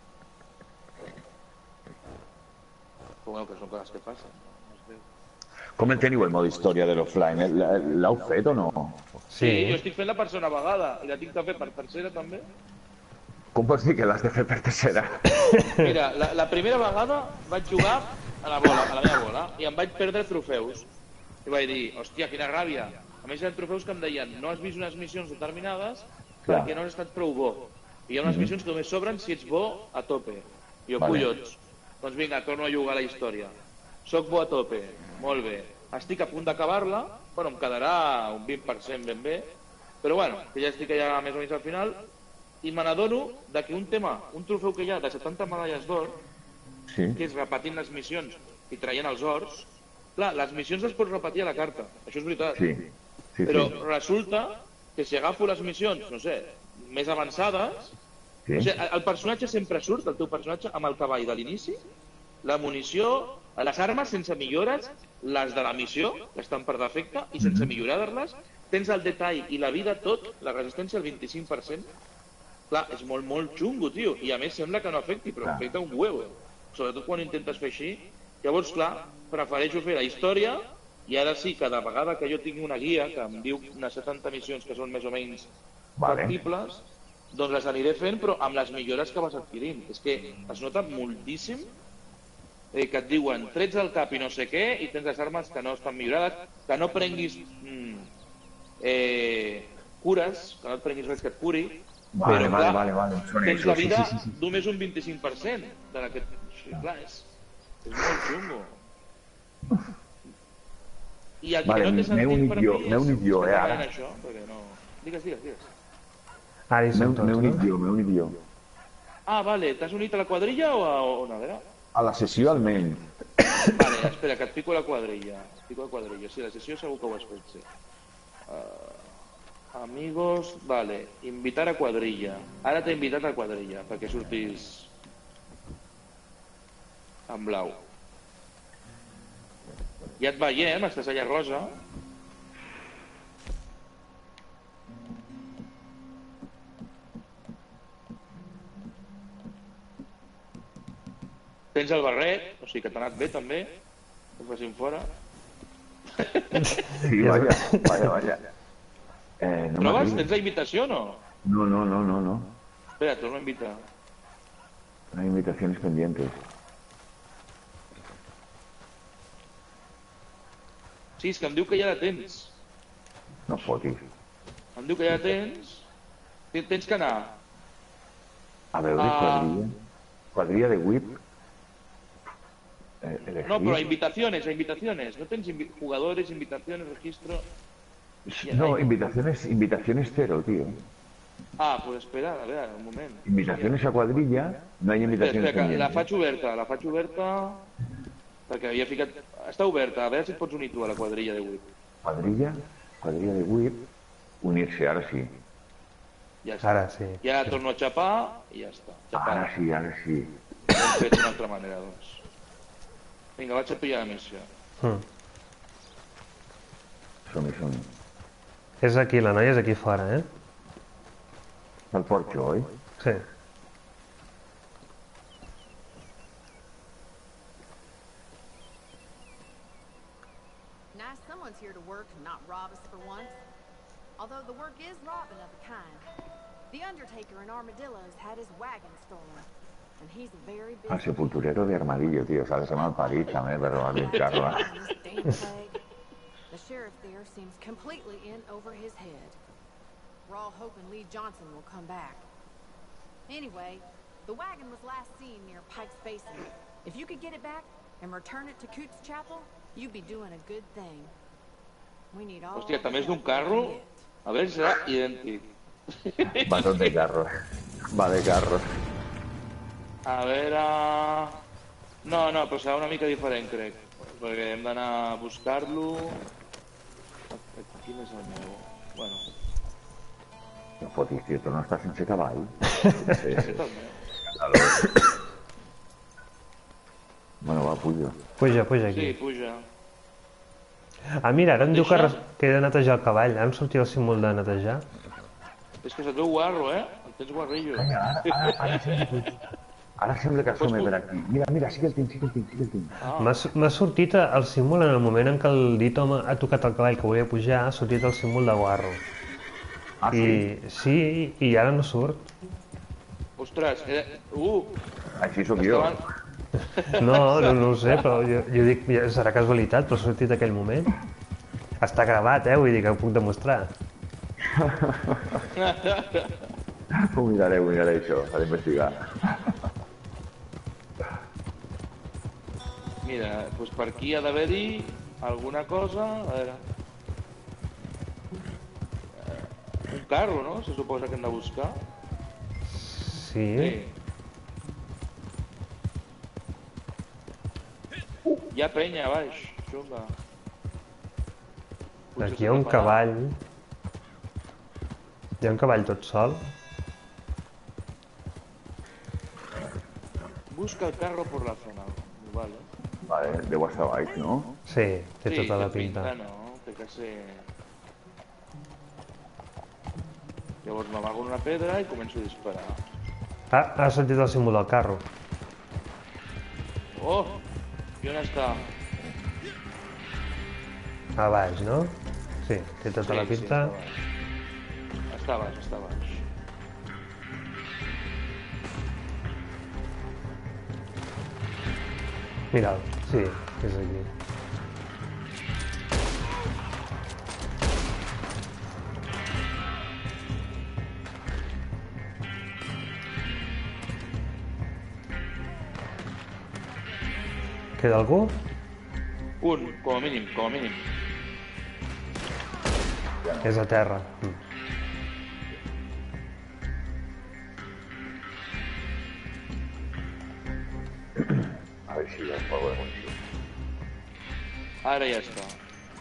Però bueno, que són coses que passen. No es veu. Com el teniu, el mode història de l'offline? L'heu fet o no? Sí, jo estic fent la per segona vegada. I la tinc de fer per tercera, també. Com pots dir que l'has de fer per tercera? Mira, la, la primera vegada vaig jugar a la bola, a la meva bola, i em vaig perdre trofeus. I vaig dir, hòstia, quina ràbia. A més, eren trofeus que em deien, no has vist unes missions determinades perquè no has estat prou bo. I hi ha unes missions que només sobren si ets bo a tope. I jo, collons. Doncs vinga, torno a jugar a la història. Soc bo a tope, molt bé. Estic a punt d'acabar-la, bueno, em quedarà un vint per cent ben bé, però bueno, que ja estic allà més o menys al final, i me n'adono que un tema, un trofeu que hi ha de setanta medalles d'or, sí. que és repetint les missions i traient els ors, clar, les missions les pots repetir a la carta, això és veritat. Sí. Sí, però sí. resulta que si agafo les missions, no sé, més avançades, sí. O sigui, el personatge sempre surt, el teu personatge, amb el cavall de l'inici, la munició, les armes sense millores, les de la missió, que estan per defecte, i sense millorar-les, tens el detall i la vida tot, la resistència al vint-i-cinc per cent. Clar, és molt, molt xungo, tio, i a més sembla que no afecti, però afecta un huevo, sobretot quan intentes fer així. Llavors, clar, prefereixo fer la història, i ara sí, cada vegada que jo tinc una guia que em diu unes setanta missions que són més o menys factibles, doncs les aniré fent, però amb les millores que vas adquirint. És que es nota moltíssim eh, que et diuen trets al cap i no sé què, i tens les armes que no estan millorades, que no prenguis mm, eh, cures, que no et prenguis res que et curi, vale, però vale, clar, vale, vale. tens la vida sí, sí, sí. només un vint-i-cinc per cent de la que... Sí, clar, és, és molt xungo. I el que vale, no té sentit per mi és... M'he unit jo, eh, ara. Això, perquè no... Digues, digues, digues. Ara hi som tots, M'he unit no? jo, m'he unit jo. Ah, vale, t'has unit a la quadrilla o a on? A veure? A la sessió almenys. Vale, espera, que et pico la quadrilla. Et pico la quadrilla. Sí, la sessió segur que ho has fet, sí. Uh, amigos, vale. Invitar a quadrilla. Ara t'he invitat a quadrilla, perquè surtis en blau. Ja et veiem, estàs allà rosa. Tens el barret, o sigui que t'ha anat bé també, que ho facin fora. Sí, vaya, vaya, vaya. Eh, no Proves? Tens la invitació o no? No, no, no, no, no. Espera, torno a invitar. Hay invitaciones pendientes. Sí, és que em diu que ja la tens. No fotis. Em diu que ja la tens. Tens que anar. A veure, Ah. quadrilla. Quadrilla de whip. Eh, elegir. No, pero a invitaciones, a invitaciones. No tens invi jugadores, invitaciones, registro... No, invitaciones, invitaciones cero, tío. Ah, pues espera, a veure, un moment. Invitaciones a quadrilla, no hay Espera, invitaciones espera, que la pendientes. faig oberta, la faig oberta... Perquè havia ficat... Està oberta, a veure si et pots unir tu a la quadrilla de Whip. Quadrilla, quadrilla de whip, unirse, ahora sí. Ja està. Ara sí. Ja torno a xapar i ja està. Xapar. Ahora sí, ahora sí. Ho hem fet d'una altra manera, doncs. Vinga, vaig a pillar la missió. Mm. Som-hi, som-hi. És aquí, la noia és aquí fora, eh? Al porxo, oi? Sí. Nice someone's here to work and not rob us for once. Although the work is robbing of a kind. The Undertaker in Armadillo's had his wagon stolen. And he's a very busy... Al sepulturero de Armadillo, tío. S'ha de ser malparit, també, per robar-li-lo. The sheriff there seems completely in over his head. We're all hoping Lee Johnson will come back. Anyway, the wagon was last seen near Pike's Basin. If you could get it back and return it to Coots Chapel, you'd be doing a good thing. We need all... Hòstia, també és d'un carro? A veure si serà idèntic. Va tot de carro. Va de carro. A veure... No, no, però serà una mica diferent, crec. Perquè hem d'anar a buscar-lo... Quin és el meu? Bueno... No fotis, tio, tu no estàs sense cavall? Sí, sí, també. Bueno, va, puja. Puja, puja aquí. Sí, puja. Ah, mira, ara em diu que, Deixa. res- que he de netejar el cavall. Ara em sortirà el símbol de netejar. És que se't veu guarro, eh? El tens guarrillo. Ara sembla que som per aquí. Mira, mira, sí que el tinc, sí que el tinc, sí que el tinc. M'ha sortit el símbol en el moment en què el Dito ha tocat el cavall que volia pujar, ha sortit el símbol de guarro. Ah, sí? Sí, i ara no surt. Ostres, eh... Uh! Així sóc jo. No, no, no ho sé, però jo, jo dic, serà casualitat, però ha sortit aquell moment. Està gravat, eh, vull dir que ho puc demostrar. Ho miraré, ho miraré, això, s'ha d'investigar. Mira, doncs per aquí ha d'haver-hi alguna cosa... A veure... Un carro, no? Se suposa que hem de buscar. Sí. Hi ha penya a baix, xunga. Aquí hi ha un cavall. Hi ha un cavall tot sol. Busca el carro por la zona. Vale. Vale, deu estar baix, no? Sí, té tota la pinta. Sí, no? Té que ser... Llavors m'amago una pedra i començo a disparar. Ah, ha sortit el símbol del carro. Oh! I on està? A baix, no? Sí, té tota la pinta. Està a baix, està a baix. Mira'l, sí, és aquí. Queda algú? Un, com a mínim, com a mínim. És a terra. Mm. A veure si ja es pot veure. Ara ja està.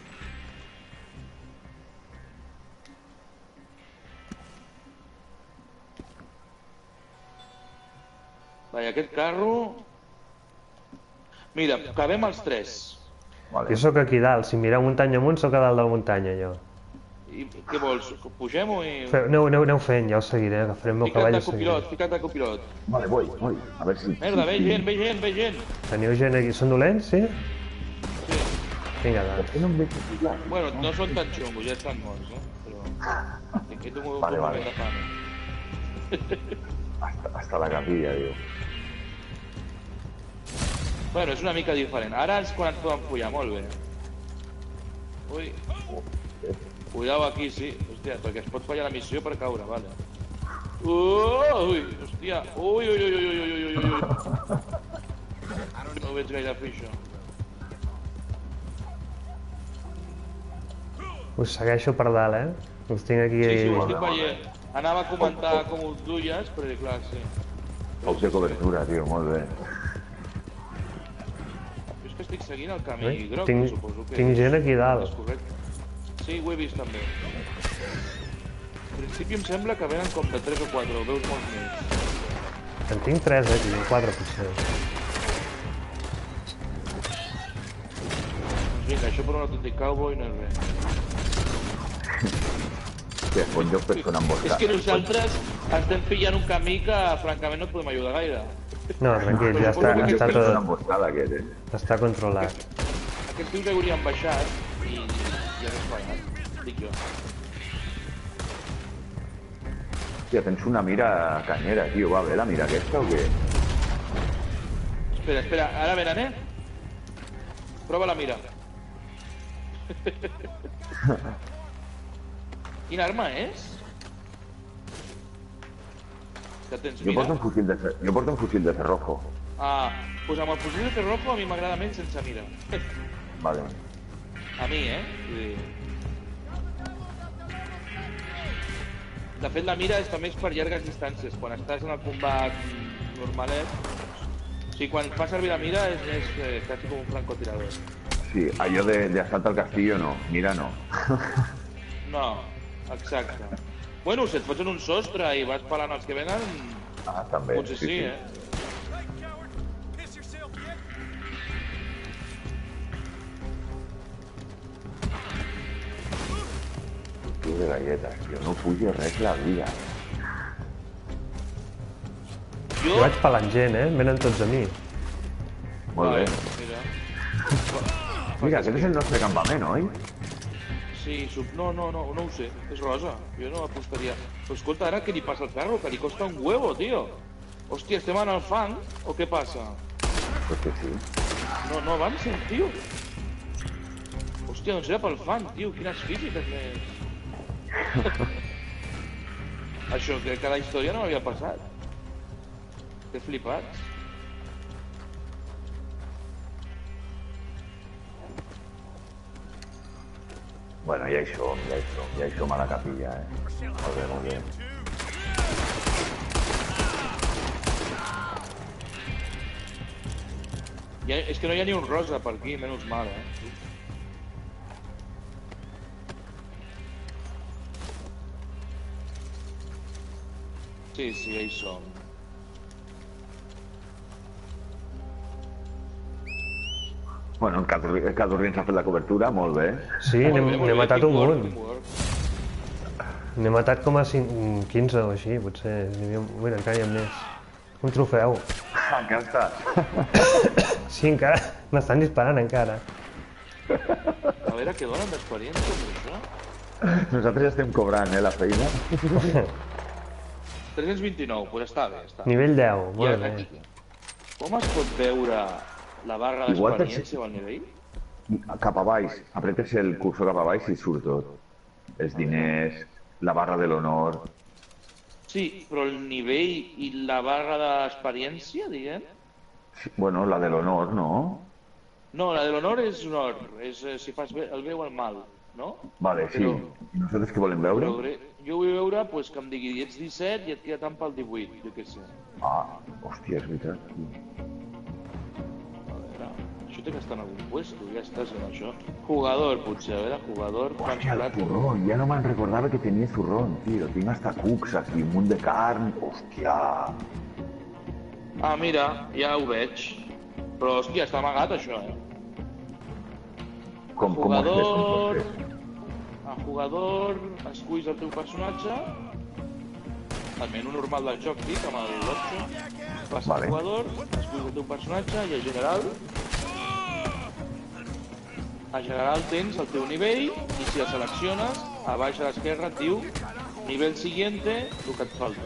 Vaja, aquest carro... Mira, cabem els tres. Vale. Jo sóc aquí dalt, si mireu muntanya amunt, sóc a dalt de la muntanya, jo. I què vols? Pugem o... Fe, aneu, aneu, aneu fent, ja us seguiré, agafarem el cavall i seguiré. Copilot, fica't de copilot. Vale, voy, voy, a veure si... Merda, ve gent, ve gent, ve gent. Teniu gent aquí, són dolents, sí? Sí. Vinga, doncs. Per què no em veig aquí? Bueno, no són tan xungos, ja estan morts, eh? Però... Aquí tinc un vale, vale. de fame. Hasta, hasta la capilla, diu. Bueno, és una mica diferent. Ara és quan ens poden follar, molt bé. Ui. Cuidao aquí, sí. Hòstia, perquè es pot fallar la missió per caure, vale. Ui, hòstia. Ui, ui, ui, ui, ui, ui, ui, ui. No veig gaire fer això. Us segueixo per dalt, eh? Us tinc aquí... Sí, sí, ho estic veient. Anava a comentar com us duies, però clar, sí. Poc de cobertura, tio, molt bé. Jo és que estic seguint el camí groc, tinc, suposo que... Tinc gent aquí dalt. Sí, ho he vist també. En principi em sembla que venen com de tres o quatre, o veus molts més. En tinc tres aquí, o quatre potser. Doncs vinga, això per un autèntic cowboy no és res. Sí, és bon lloc per fer una emboscada. És que nosaltres estem pillant un camí que francament no et podem ajudar gaire. No, tranquil, ja està, està tot... Una emboscada aquest, eh? Està controlat. Aquests tios haurien baixat i ja s'ha fallat, dic jo. Hòstia, tens una mira canyera, tio. Va bé la mira aquesta o què? Espera, espera, ara venen, eh? Prova la mira. Quina arma és? Que tens jo mira? Porto un fusil de fer... Jo porto un fusil de cerrojo. Ah, doncs amb el fusil de cerrojo a mi m'agrada menys sense mira. Vale. A mi, eh? Vull dir... De fet, la mira és també per llargues distàncies. Quan estàs en el combat normalet... O sigui, quan fa servir la mira és més eh, quasi com un francotirador. Sí, allò de, de asalto al castillo no, mira no. No, exacte. Bueno, si et fots en un sostre i vas pelant els que venen... Ah, també. Potser sí, sí, eh? Tu de galletes, tio, no puges res la vida. Jo vaig pelant gent, eh? Venen tots a mi. Molt bé. Mira. Mira, aquest és el nostre campament, oi? Sí, sub... no, no, no, no ho sé. És rosa. Jo no apostaria. Però escolta, ara què li passa al ferro? Que li costa un huevo, tio. Hòstia, estem en el fang? O què passa? Pues que sí. No, no avancen, tio. Hòstia, doncs era pel fang, tio. Quines físiques més... Això, que cada història no m'havia passat. Que flipats. Bueno, ja hi som, ja hi som, ja hi som a la capilla, eh? Molt bé, molt bé. Ja, és que no hi ha ni un rosa per aquí, menys mal, eh? Sí, sí, ja hi som. Bueno, el Cadurri ens ha fet la cobertura, molt bé. Sí, n'he matat un munt. N'he matat com a quinze o així, potser. Bueno, encara hi ha més. Un trofeu. Encara estàs? Sí, encara. M'estan disparant encara. A veure què donen d'experiència amb això. Nosaltres ja estem cobrant, eh, la feina. tres-cents vint-i-nou, doncs està bé, està bé. Nivell deu, molt bé. Com es pot veure la barra d'experiència o el nivell? Cap a baix, apretes el cursor cap a baix i surt tot. Els diners, la barra de l'honor... Sí, però el nivell i la barra d'experiència, diguem? Sí, bueno, la de l'honor, no? No, la de l'honor és honor, és si fas bé, el bé o el mal, no? Vale, sí. Però, I nosaltres què volem veure? Però, jo vull veure pues, que em digui, ets disset i et queda tant pel divuit, jo què sé. Ah, hòstia, és veritat. A veure, això té que estar en algun puesto, ja estàs en això. Jugador, potser, a veure, jugador... Hòstia, el zurrón, ja no me'n recordava que tenia zurrón, tio. Tinc hasta cucs aquí, un munt de carn, hòstia. Ah, mira, ja ho veig. Però, hòstia, està amagat, això, eh? Com, com ho fes, com ho fes? A jugador, esculls el teu personatge, el menú normal del joc, dic, amb l'opció, passa vale. a jugador, esculls el teu personatge i a general, a general tens el teu nivell i si el selecciones, a baix a l'esquerra et diu nivell siguiente, el que et falta.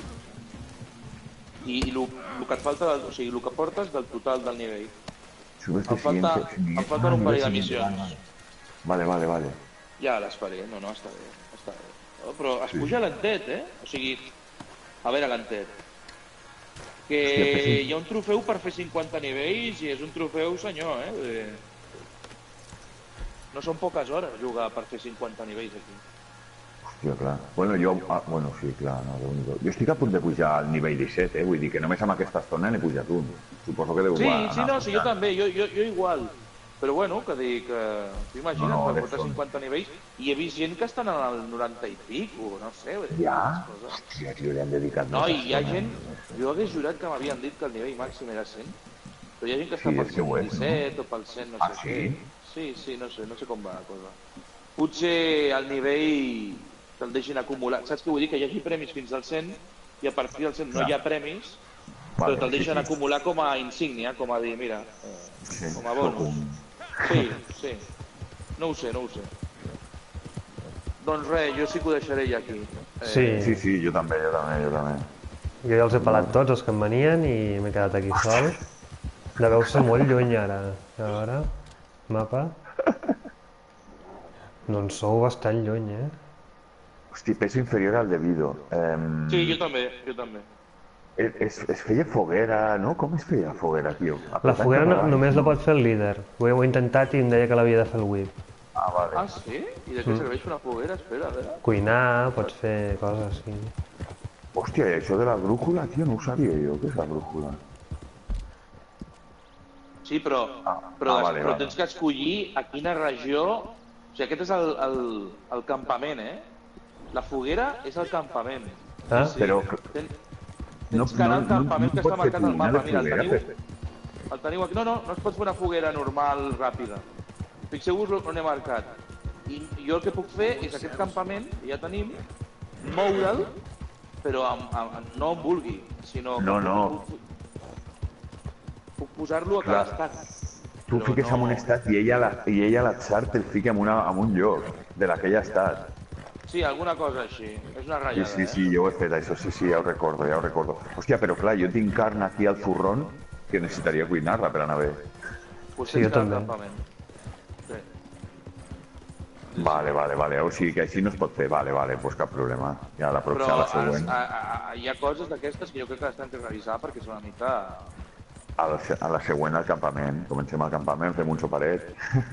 I el que et falta, o sigui, el que portes del total del nivell. Em falta, em falten un parell de missions. Vale, vale, vale. Ja les faré, no, no, està bé, està bé. Però es puja lentet, eh? O sigui, a veure, lentet. Que hi ha un trofeu per fer cinquanta nivells i és un trofeu senyor, eh? No són poques hores jugar per fer cinquanta nivells aquí. Hòstia, clar. Bueno, jo... Ah, bueno, sí, clar, no, Déu-n'hi-do. Jo estic a punt de pujar al nivell disset, eh? Vull dir que només amb aquesta estona n'he pujat un. Suposo que deu sí, anar... Sí, no, sí, jo també, jo, jo, jo igual. Però bueno, que dic, eh, t'imagines, no, no, per portar cinquanta nivells, i he vist gent que estan en el noranta i pic, o no sé... Ja? Hòstia, tio, li han dedicat... No, i hi ha gent... Jo hagués jurat que m'havien dit que el nivell màxim era cent, però hi ha gent que està pel cent disset o pel cent, no sé què. Sí, sí, no sé, no sé com va la cosa. Potser el nivell te'l deixin acumular. Saps què vull dir? Que hi hagi premis fins al cent i a partir del cent no hi ha premis, però te'l deixen acumular com a insígnia, com a dir, mira, com a bonus. Sí, sí. No ho sé, no ho sé. Doncs res, jo sí que ho deixaré ja aquí. Sí. Sí, sí, jo també, jo també, jo també. Jo ja els he pelat tots, els que em venien, i m'he quedat aquí sol. Deveu ser molt lluny ara. A veure... Mapa. Doncs sou bastant lluny, eh? Hosti, peso inferior al debido. Um... Sí, jo també, jo també. Es, es feia foguera, no? Com es feia foguera, tio? La foguera no, només la pot fer el líder. Ho he intentat i em deia que l'havia de fer el whip. Ah, vale. Ah, sí? I de què mm. serveix una foguera? Espera, a veure. Cuinar, pots fer coses, sí. Hòstia, i això de la brújula, tio, no ho sabia jo. Què és la brújula? Sí, però, ah, però, ah, vale, però vale. tens que escollir a quina regió... O sigui, aquest és el, el, el campament, eh? La foguera és el campament. Ah, sí, però... Ten, tens que anar al campament no, no que està marcat al mapa. Mira, el teniu, el teniu aquí. No, no, no es pot fer una foguera normal, ràpida. Fixeu-vos on he marcat. I jo el que puc fer és aquest campament, que ja tenim, moure'l però amb, amb, no on vulgui, sinó que No, no. puc, puc posar-lo a cada Clar. estat. Tu Però fiques no- en un estat i ella, la, i ella l'atzar te'l fica en, una, en un lloc de l'aquell estat. Sí, alguna cosa així. És una Sí, ratllada, sí, sí, eh? jo ho he fet, això sí, sí, ja ho recordo, ja ho recordo. Hòstia, però clar, jo tinc carn aquí al zurrón que necessitaria cuinar-la per anar bé. Pues Sí, tens jo cada també. campament. Sí. Vale, vale, vale, o sigui que així no es pot fer, vale, vale, doncs cap problema. Ja la Però pròxima, la a, següent, a, a, hi ha coses d'aquestes que jo crec que les tens que revisar perquè són una mica... a la, se- a la següent al campament. Comencem al campament, fem un soparet.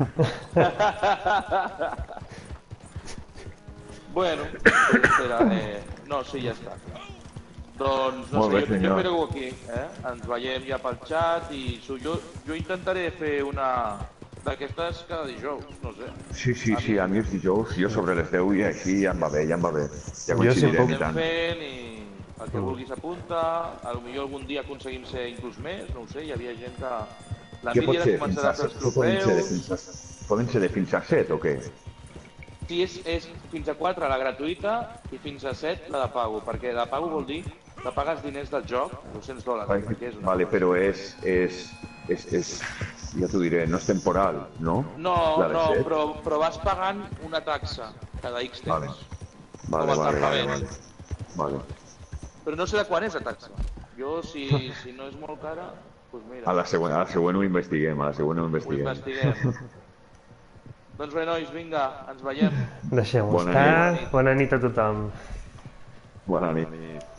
Bueno, espera, eh... no, sí, ja està. Doncs, no Molt sé, bé, jo, jo senyor. espero aquí, eh? Ens veiem ja pel xat i su- jo, jo intentaré fer una d'aquestes cada dijous, no sé. Sí, sí, sí, a mi els dijous, jo sobre les deu i així ja em va bé, ja em va bé. Ja Jo si coincidirem puc- i Anem tant. fent i el que vulgui s'apunta, potser algun dia aconseguim ser inclús més, no ho sé, hi havia gent que... La Què pot Mília ser? començarà a fer els Què poden ser de trofeus... fins a, poden ser de fins a set o què? Sí, és, és fins a quatre la gratuïta i fins a set la de pago, perquè la pago vol dir que pagues diners del joc, dos-cents dòlars, Vale, perquè és una vale, cosa. però és, és, és, és, ja t'ho diré, no és temporal, no? No, La de no, set? però, però vas pagant una taxa cada X temps. Vale. Vale, Com el vale, vale, campament. vale. Vale. Però no sé de quan és la taxa. Jo, si, si no és molt cara, doncs mira, A la següent, a la següent ho investiguem, a la següent ho ho investiguem. investiguem. Doncs bé, nois, vinga, ens veiem. Deixem-ho Bona estar. nit. Bona nit a tothom. Bona nit.